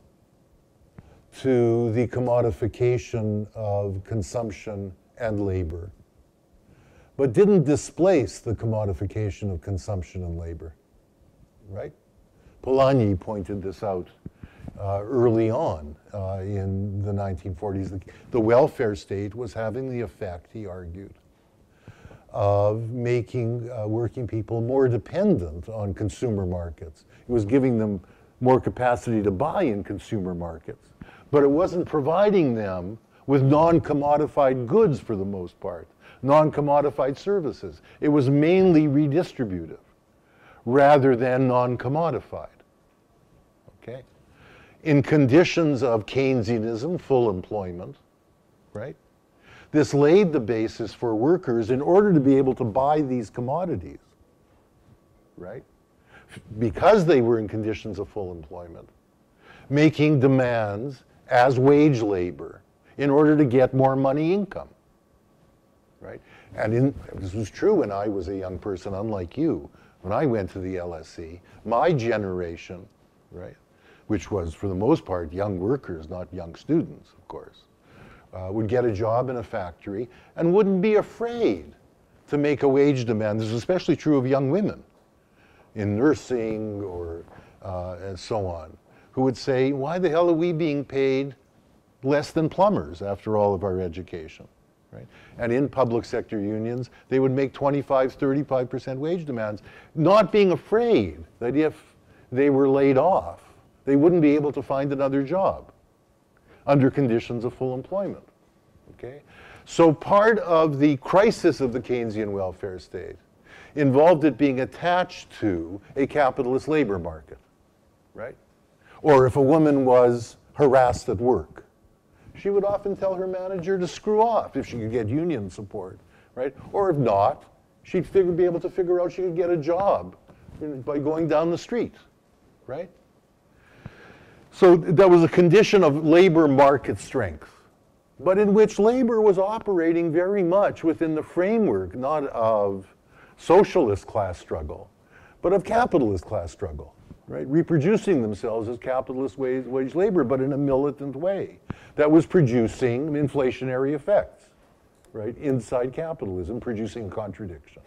Speaker 1: to the commodification of consumption and labor, but didn't displace the commodification of consumption and labor. Right? Polanyi pointed this out uh, early on uh, in the nineteen forties. The, the welfare state was having the effect, he argued, of making uh, working people more dependent on consumer markets. It was giving them more capacity to buy in consumer markets, but it wasn't providing them with non-commodified goods for the most part, non-commodified services. It was mainly redistributive rather than non-commodified, okay? In conditions of Keynesianism, full employment, right? This laid the basis for workers in order to be able to buy these commodities, right? Because they were in conditions of full employment, making demands as wage labor in order to get more money income, right? And in, this was true when I was a young person, unlike you. When I went to the L S E, my generation, right, which was for the most part young workers, not young students, of course, uh, would get a job in a factory and wouldn't be afraid to make a wage demand. This is especially true of young women in nursing or uh, and so on, who would say, why the hell are we being paid less than plumbers after all of our education? Right? And in public sector unions, they would make twenty-five, thirty-five percent wage demands, not being afraid that if they were laid off, they wouldn't be able to find another job under conditions of full employment, okay? So part of the crisis of the Keynesian welfare state involved it being attached to a capitalist labor market, right? Or if a woman was harassed at work, she would often tell her manager to screw off if she could get union support, right? Or if not, she'd figure, be able to figure out she could get a job by going down the street, right? So that was a condition of labor market strength, but in which labor was operating very much within the framework, not of socialist class struggle, but of capitalist class struggle, right? Reproducing themselves as capitalist wage, wage labor, but in a militant way that was producing inflationary effects, right? Inside capitalism, producing contradiction.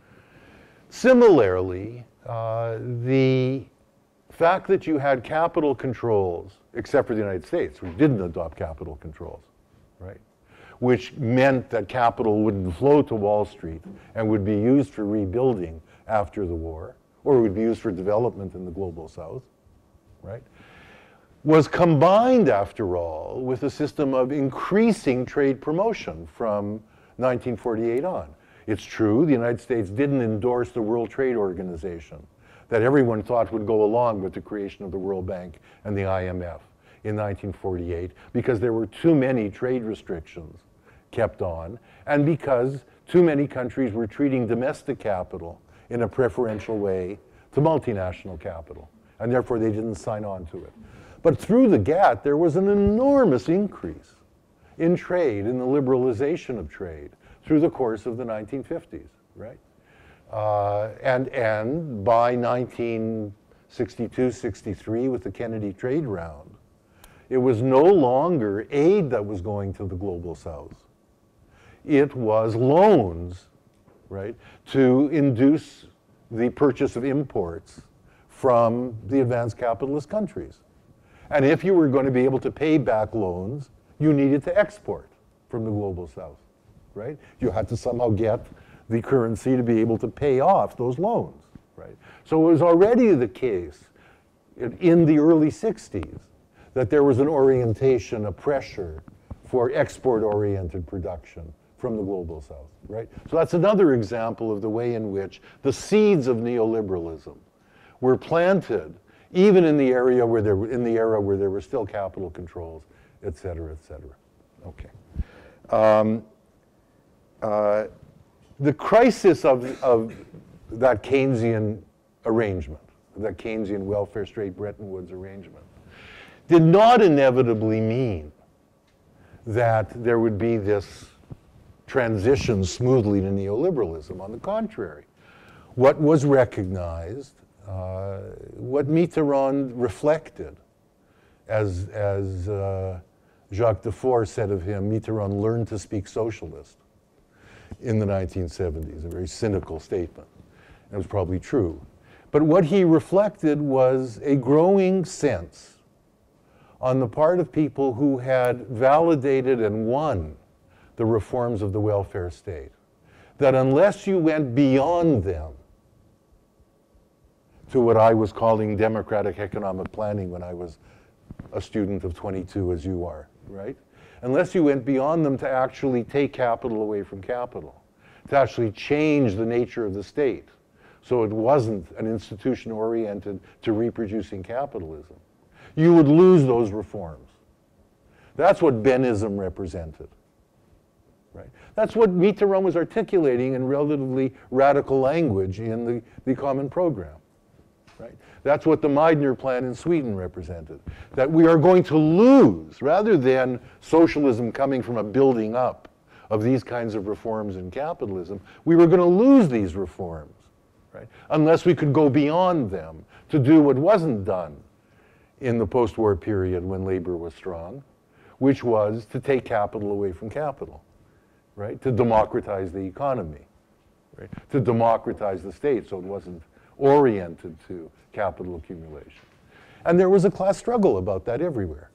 Speaker 1: Similarly, uh, the fact that you had capital controls, except for the United States, which didn't adopt capital controls, right? Which meant that capital wouldn't flow to Wall Street and would be used for rebuilding after the war, or would be used for development in the global south, right? Was combined, after all, with a system of increasing trade promotion from nineteen forty-eight on. It's true, the United States didn't endorse the World Trade Organization that everyone thought would go along with the creation of the World Bank and the I M F in nineteen forty-eight, because there were too many trade restrictions kept on, and because too many countries were treating domestic capital in a preferential way to multinational capital, and therefore they didn't sign on to it. But through the GATT, there was an enormous increase in trade, in the liberalization of trade, through the course of the nineteen fifties, right? Uh, and, and by nineteen sixty-two, sixty-three, with the Kennedy trade round, it was no longer aid that was going to the global south. It was loans, right, to induce the purchase of imports from the advanced capitalist countries. And if you were going to be able to pay back loans, you needed to export from the global south, right? You had to somehow get the currency to be able to pay off those loans, right? So it was already the case in, in the early sixties that there was an orientation, a pressure for export-oriented production from the global south, right? So that's another example of the way in which the seeds of neoliberalism were planted, even in the area where there, in the era where there were still capital controls, et cetera, et cetera. Okay. Um, uh, the crisis of, of that Keynesian arrangement, that Keynesian welfare state Bretton Woods arrangement, did not inevitably mean that there would be this transition smoothly to neoliberalism. On the contrary, what was recognized, uh, what Mitterrand reflected, as, as uh, Jacques Dufour said of him, Mitterrand learned to speak socialist in the nineteen seventies, a very cynical statement. It was probably true. But what he reflected was a growing sense on the part of people who had validated and won the reforms of the welfare state, that unless you went beyond them to what I was calling democratic economic planning when I was a student of twenty-two, as you are, right? Unless you went beyond them to actually take capital away from capital, to actually change the nature of the state, so it wasn't an institution oriented to reproducing capitalism, you would lose those reforms. That's what Benism represented. Right? That's what Mitterrand was articulating in relatively radical language in the, the Common Program. Right? That's what the Meidner Plan in Sweden represented. That we are going to lose, rather than socialism coming from a building up of these kinds of reforms in capitalism, we were going to lose these reforms, right? Unless we could go beyond them to do what wasn't done in the post-war period when labor was strong, which was to take capital away from capital. Right? To democratize the economy, right? To democratize the state so it wasn't oriented to capital accumulation. And there was a class struggle about that everywhere.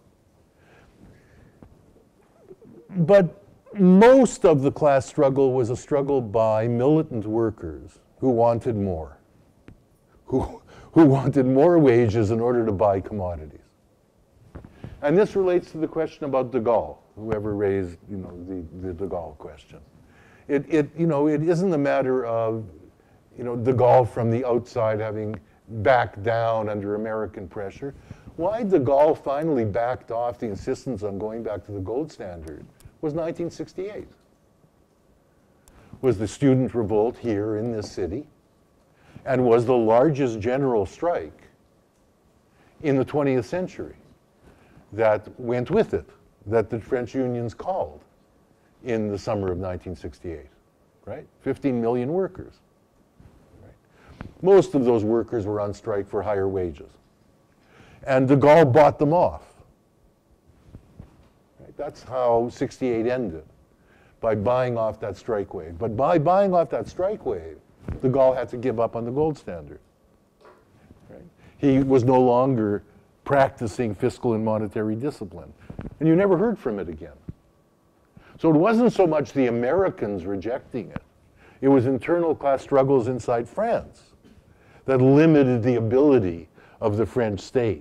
Speaker 1: But most of the class struggle was a struggle by militant workers who wanted more, who, who wanted more wages in order to buy commodities. And this relates to the question about de Gaulle, whoever raised, you know, the, the de Gaulle question. It, it, you know, it isn't a matter of, you know, de Gaulle from the outside having backed down under American pressure. Why de Gaulle finally backed off the insistence on going back to the gold standard was nineteen sixty-eight. Was the student revolt here in this city, and was the largest general strike in the twentieth century that went with it, that the French unions called in the summer of nineteen sixty-eight, right? fifteen million workers. Right? Most of those workers were on strike for higher wages. And de Gaulle bought them off. Right? That's how sixty-eight ended, by buying off that strike wave. But by buying off that strike wave, de Gaulle had to give up on the gold standard. Right? He was no longer practicing fiscal and monetary discipline. And you never heard from it again. So it wasn't so much the Americans rejecting it. It was internal class struggles inside France that limited the ability of the French state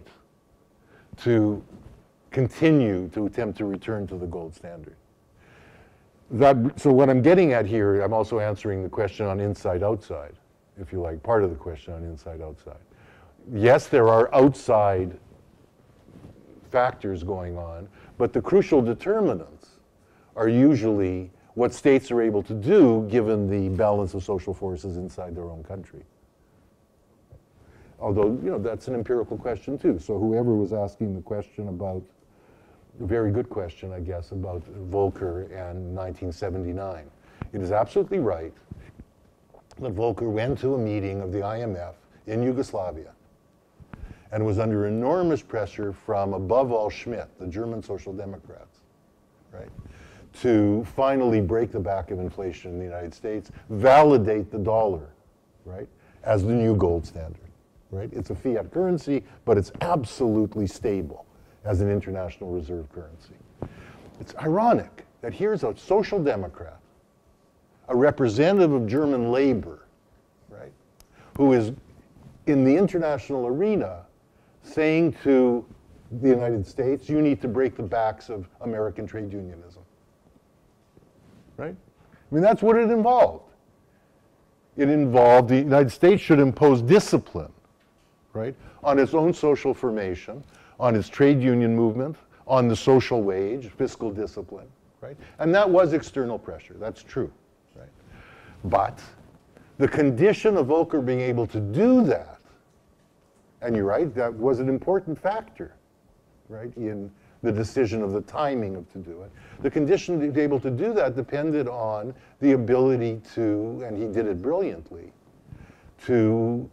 Speaker 1: to continue to attempt to return to the gold standard. that, so what I'm getting at here, I'm also answering the question on inside-outside, if you like, part of the question on inside-outside. Yes, there are outside factors going on, but the crucial determinants are usually what states are able to do given the balance of social forces inside their own country. Although, you know, that's an empirical question too. So whoever was asking the question about, a very good question, I guess, about Volcker and nineteen seventy-nine. It is absolutely right that Volcker went to a meeting of the I M F in Yugoslavia and was under enormous pressure from, above all, Schmidt, the German Social Democrats, right, to finally break the back of inflation in the United States, validate the dollar, right, as the new gold standard, right? It's a fiat currency, but it's absolutely stable as an international reserve currency. It's ironic that here's a social democrat, a representative of German labor, right, who is in the international arena saying to the United States, you need to break the backs of American trade unionism, right? I mean, that's what it involved. It involved the United States should impose discipline, right, on its own social formation, on its trade union movement, on the social wage, fiscal discipline, right? And that was external pressure, that's true, right? But the condition of Volcker being able to do that, and you're right, that was an important factor, right, in the decision of the timing of to do it. The condition to be able to do that depended on the ability to, and he did it brilliantly, to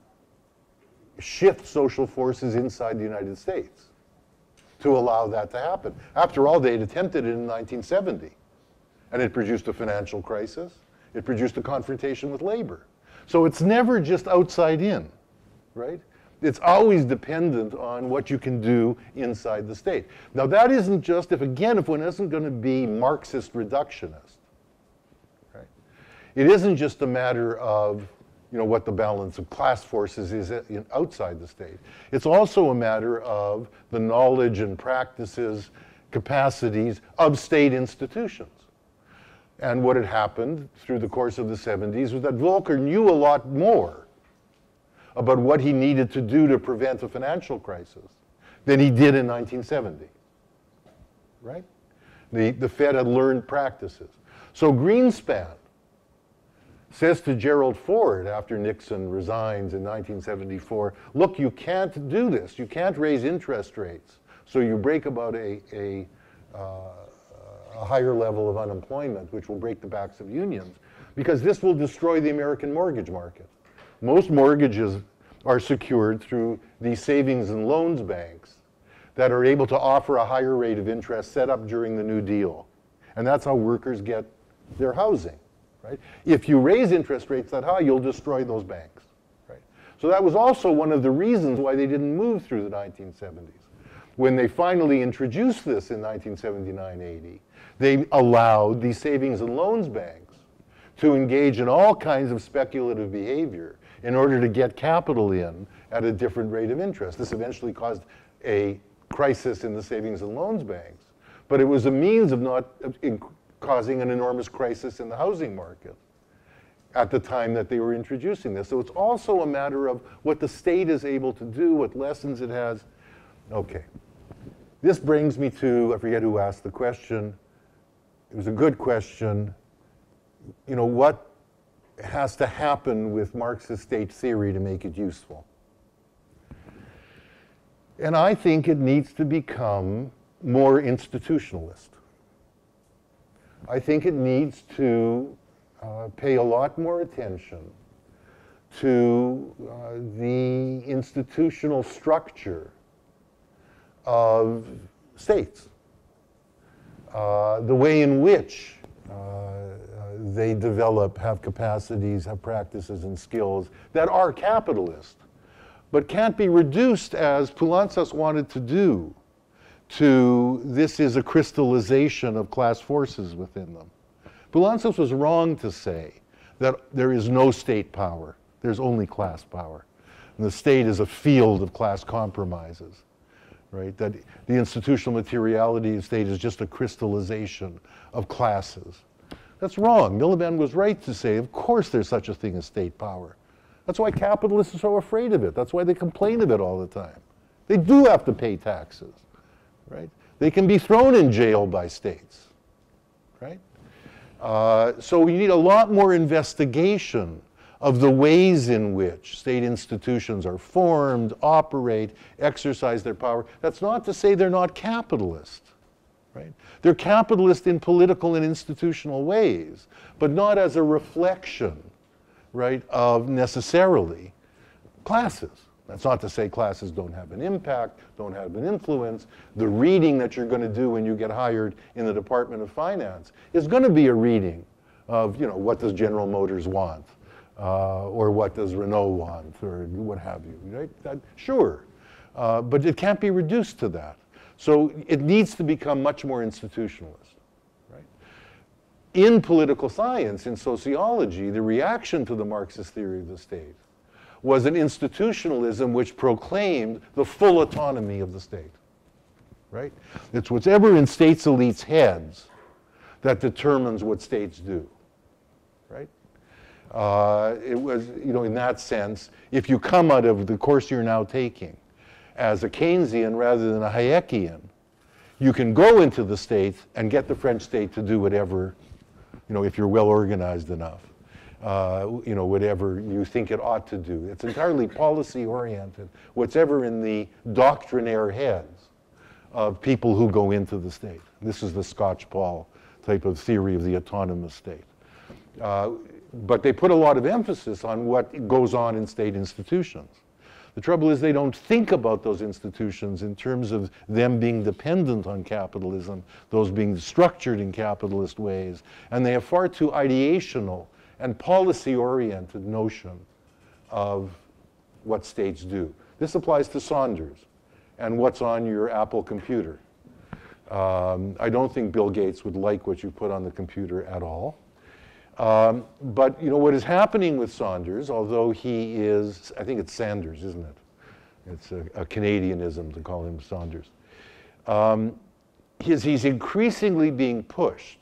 Speaker 1: shift social forces inside the United States to allow that to happen. After all, they had attempted it in nineteen seventy, and it produced a financial crisis. It produced a confrontation with labor. So it's never just outside in, right? It's always dependent on what you can do inside the state. Now that isn't just, if again, if one isn't going to be Marxist reductionist, right? It isn't just a matter of, you know, what the balance of class forces is in, outside the state. It's also a matter of the knowledge and practices, capacities of state institutions. And what had happened through the course of the seventies was that Volcker knew a lot more about what he needed to do to prevent a financial crisis than he did in nineteen seventy, right? The, the Fed had learned practices. So Greenspan says to Gerald Ford after Nixon resigns in nineteen seventy-four, look, you can't do this. You can't raise interest rates. So you break about a, a, uh, a higher level of unemployment, which will break the backs of unions, because this will destroy the American mortgage market. Most mortgages are secured through these savings and loans banks that are able to offer a higher rate of interest set up during the New Deal. And that's how workers get their housing, right? If you raise interest rates that high, you'll destroy those banks, right? So that was also one of the reasons why they didn't move through the nineteen seventies. When they finally introduced this in nineteen seventy-nine eighty, they allowed these savings and loans banks to engage in all kinds of speculative behavior in order to get capital in at a different rate of interest. This eventually caused a crisis in the savings and loans banks, but it was a means of not in causing an enormous crisis in the housing market at the time that they were introducing this. So it's also a matter of what the state is able to do, what lessons it has. Okay. This brings me to, I forget who asked the question. It was a good question. You know, what has to happen with Marxist state theory to make it useful? And I think it needs to become more institutionalist. I think it needs to uh, pay a lot more attention to uh, the institutional structure of states, uh, the way in which uh, they develop, have capacities, have practices and skills that are capitalist, but can't be reduced, as Poulantzas wanted to do, to this is a crystallization of class forces within them. Poulantzas was wrong to say that there is no state power. There's only class power. And the state is a field of class compromises, right? That the institutional materiality of the state is just a crystallization of classes. That's wrong. Miliband was right to say, of course there's such a thing as state power. That's why capitalists are so afraid of it. That's why they complain of it all the time. They do have to pay taxes, right? They can be thrown in jail by states, right? Uh, so we need a lot more investigation of the ways in which state institutions are formed, operate, exercise their power. That's not to say they're not capitalist, right? They're capitalist in political and institutional ways, but not as a reflection, right, of necessarily classes. That's not to say classes don't have an impact, don't have an influence. The reading that you're going to do when you get hired in the Department of Finance is going to be a reading of, you know, what does General Motors want, uh, or what does Renault want, or what have you, right? That, sure, uh, but it can't be reduced to that. So it needs to become much more institutionalist, right? In political science, in sociology, the reaction to the Marxist theory of the state was an institutionalism which proclaimed the full autonomy of the state, right? It's whatever in states' elites' heads that determines what states do, right? Uh, it was, you know, in that sense, if you come out of the course you're now taking as a Keynesian rather than a Hayekian, you can go into the state and get the French state to do whatever, you know, if you're well organized enough. Uh, you know, whatever you think it ought to do. It's entirely policy-oriented, whatever in the doctrinaire heads of people who go into the state. This is the Scotch-Paul type of theory of the autonomous state. Uh, but they put a lot of emphasis on what goes on in state institutions. The trouble is they don't think about those institutions in terms of them being dependent on capitalism, those being structured in capitalist ways, and they have far too ideational and policy-oriented notion of what states do. This applies to Saunders and what's on your Apple computer. Um, I don't think Bill Gates would like what you put on the computer at all. Um, but you know what is happening with Saunders, although he is, I think it's Sanders, isn't it? It's a, a Canadianism to call him Saunders. Um, he's, he's increasingly being pushed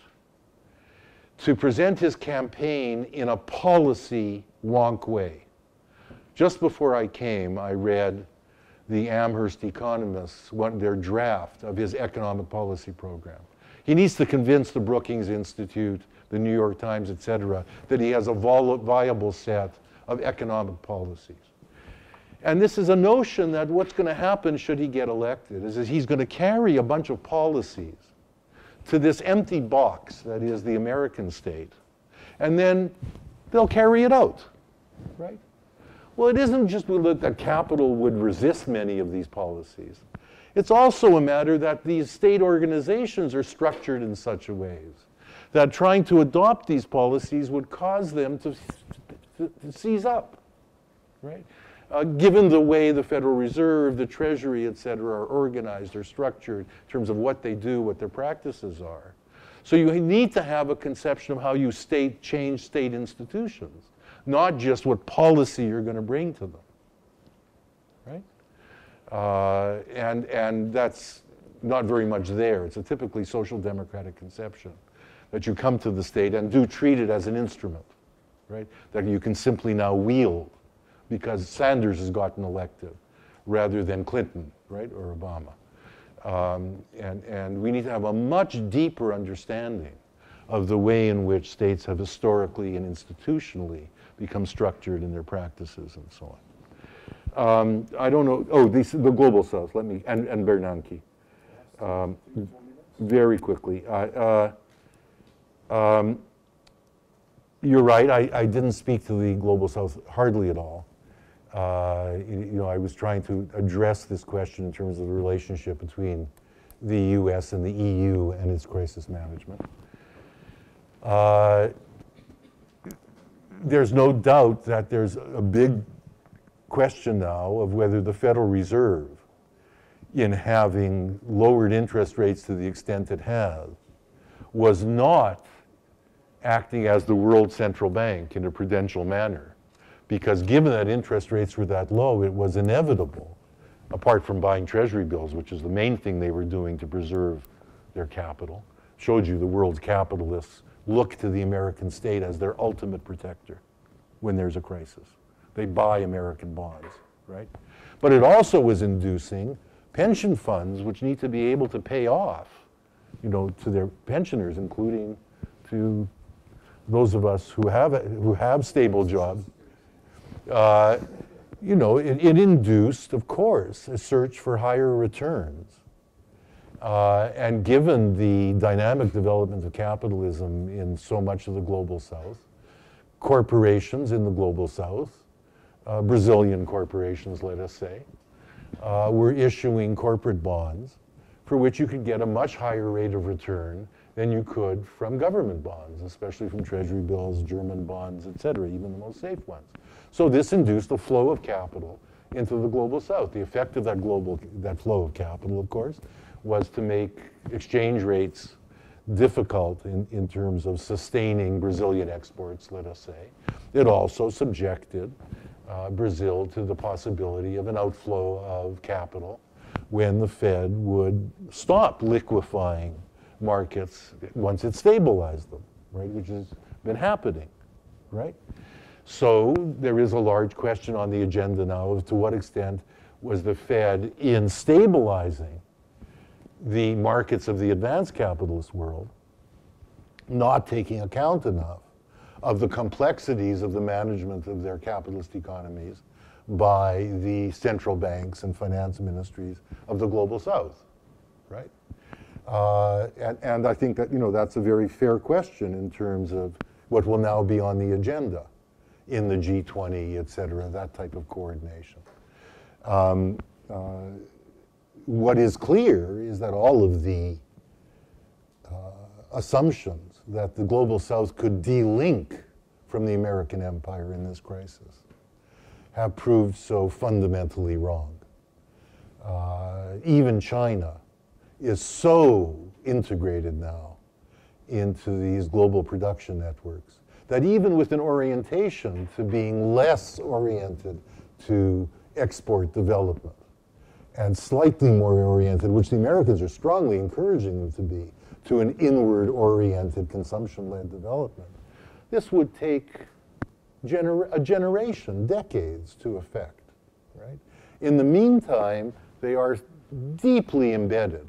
Speaker 1: to present his campaign in a policy wonk way. Just before I came, I read the Amherst economists, one, their draft of his economic policy program. He needs to convince the Brookings Institute, the New York Times, et cetera, that he has a viable set of economic policies. And this is a notion that what's going to happen should he get elected is that he's going to carry a bunch of policies to this empty box that is the American state, and then they'll carry it out, right? Well, it isn't just that capital would resist many of these policies. It's also a matter that these state organizations are structured in such a ways that trying to adopt these policies would cause them to, to, to seize up, right? Uh, given the way the Federal Reserve, the Treasury, et cetera, are organized or structured in terms of what they do, what their practices are. So you need to have a conception of how you state, change state institutions, not just what policy you're going to bring to them, right? Uh, and, and that's not very much there. It's a typically social democratic conception that you come to the state and do treat it as an instrument, right? That you can simply now wield, because Sanders has gotten elected rather than Clinton, right, or Obama. Um, and, and we need to have a much deeper understanding of the way in which states have historically and institutionally become structured in their practices and so on. Um, I don't know, oh, these, the Global South, let me, and, and Bernanke. Um, very quickly. Uh, uh, um, you're right, I, I didn't speak to the Global South hardly at all. Uh, you, you know, I was trying to address this question in terms of the relationship between the U S and the E U and its crisis management. Uh, there's no doubt that there's a big question now of whether the Federal Reserve, in having lowered interest rates to the extent it has, was not acting as the world central bank in a prudential manner. Because given that interest rates were that low, it was inevitable, apart from buying treasury bills, which is the main thing they were doing to preserve their capital. Showed you the world's capitalists look to the American state as their ultimate protector when there's a crisis. They buy American bonds, right? But it also was inducing pension funds which need to be able to pay off, you know, to their pensioners, including to those of us who have, who have stable jobs. Uh, you know, it, it induced, of course, a search for higher returns. Uh, and given the dynamic development of capitalism in so much of the global south, corporations in the global south, uh, Brazilian corporations, let us say, uh, were issuing corporate bonds for which you could get a much higher rate of return than you could from government bonds, especially from treasury bills, German bonds, et cetera, even the most safe ones. So this induced a flow of capital into the global south. The effect of that global, that flow of capital, of course, was to make exchange rates difficult in, in terms of sustaining Brazilian exports, let us say. It also subjected uh, Brazil to the possibility of an outflow of capital when the Fed would stop liquefying markets once it stabilized them, right, which has been happening, right? So there is a large question on the agenda now of to what extent was the Fed in stabilizing the markets of the advanced capitalist world not taking account enough of the complexities of the management of their capitalist economies by the central banks and finance ministries of the global south, right? Uh, and, and I think that, you know, that's a very fair question in terms of what will now be on the agenda in the G twenty, et cetera, that type of coordination. Um, uh, what is clear is that all of the uh, assumptions that the global south could de-link from the American empire in this crisis have proved so fundamentally wrong. Uh, even China is so integrated now into these global production networks that even with an orientation to being less oriented to export development and slightly more oriented, which the Americans are strongly encouraging them to be, to an inward-oriented consumption-led development, this would take gener a generation, decades to effect, right? In the meantime, they are deeply embedded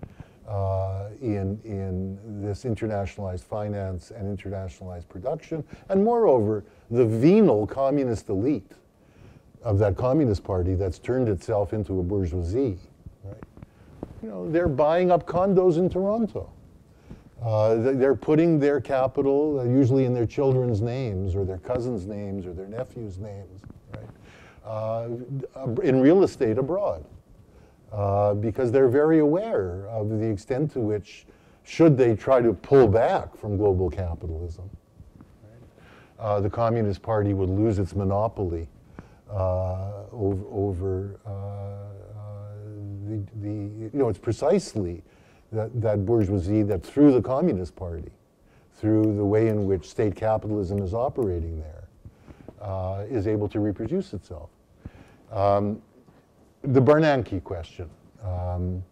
Speaker 1: uh, in, in this internationalized finance and internationalized production, and moreover, the venal communist elite of that Communist Party that's turned itself into a bourgeoisie, right? You know, they're buying up condos in Toronto. Uh, they're putting their capital, uh, usually in their children's names, or their cousins' names, or their nephews' names, right? Uh, in real estate abroad. Uh, because they're very aware of the extent to which, should they try to pull back from global capitalism, right? uh, the Communist Party would lose its monopoly uh, over, over uh, uh, the, the, you know, it's precisely that, that bourgeoisie that through the Communist Party, through the way in which state capitalism is operating there, uh, is able to reproduce itself. Um, The Bernanke question. Um,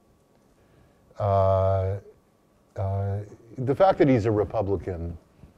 Speaker 1: uh, uh, the fact that he's a Republican,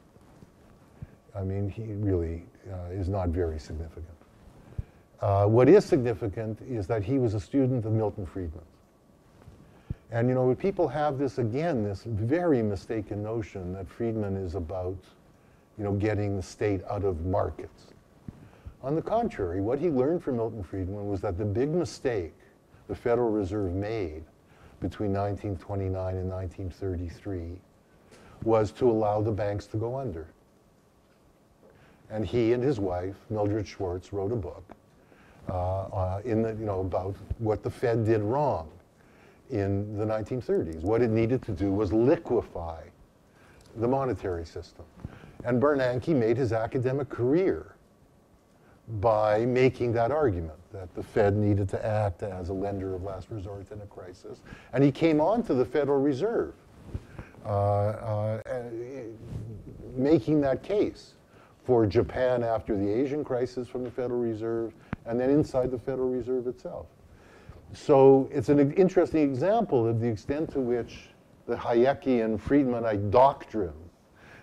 Speaker 1: I mean, he really uh, is not very significant. Uh, what is significant is that he was a student of Milton Friedman. And you know, people have this, again, this very mistaken notion that Friedman is about, you know, getting the state out of markets. On the contrary, what he learned from Milton Friedman was that the big mistake the Federal Reserve made between nineteen twenty-nine and nineteen thirty-three was to allow the banks to go under. And he and his wife, Mildred Schwartz, wrote a book uh, uh, in the, you know, about what the Fed did wrong in the nineteen thirties. What it needed to do was liquefy the monetary system. And Bernanke made his academic career by making that argument, that the Fed needed to act as a lender of last resort in a crisis. And he came on to the Federal Reserve, uh, uh, making that case for Japan after the Asian crisis from the Federal Reserve, and then inside the Federal Reserve itself. So it's an interesting example of the extent to which the Hayekian Friedmanite doctrine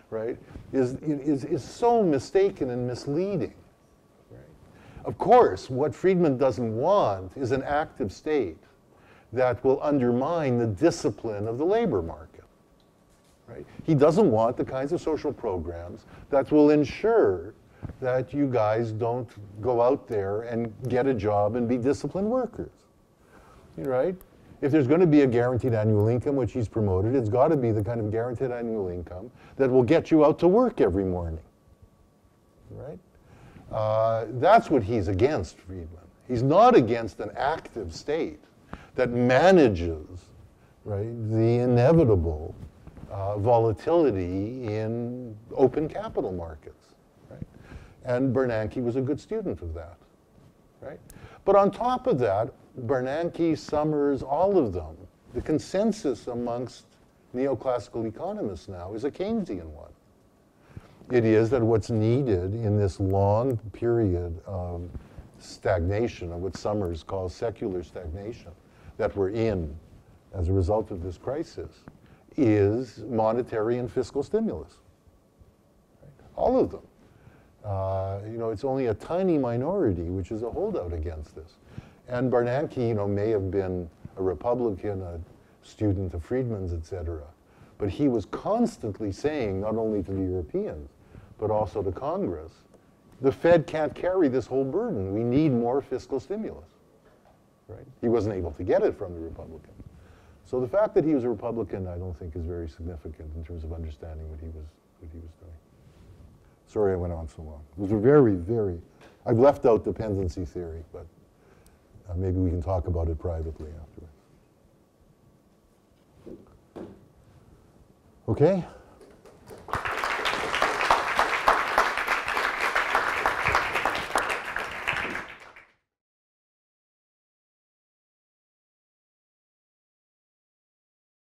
Speaker 1: right, is, is, is so mistaken and misleading. Right? Of course, what Friedman doesn't want is an active state that will undermine the discipline of the labor market. Right? He doesn't want the kinds of social programs that will ensure that you guys don't go out there and get a job and be disciplined workers. Right? If there's going to be a guaranteed annual income, which he's promoted, it's got to be the kind of guaranteed annual income that will get you out to work every morning. Right? Uh, that's what he's against, Friedman. He's not against an active state that manages, right, the inevitable uh, volatility in open capital markets. Right? And Bernanke was a good student of that. Right? But on top of that, Bernanke, Summers, all of them, the consensus amongst neoclassical economists now is a Keynesian one. It is that what's needed in this long period of stagnation, of what Summers calls secular stagnation, that we're in as a result of this crisis, is monetary and fiscal stimulus. Right? All of them. Uh, you know, it's only a tiny minority which is a holdout against this. And Bernanke, you know, may have been a Republican, a student of Friedman's, et cetera. But he was constantly saying, not only to the Europeans, but also to Congress, the Fed can't carry this whole burden. We need more fiscal stimulus. Right? He wasn't able to get it from the Republicans. So the fact that he was a Republican, I don't think is very significant in terms of understanding what he was, what he was doing. Sorry I went on so long. It was a very, very, I've left out dependency theory, but uh, maybe we can talk about it privately afterwards. Okay?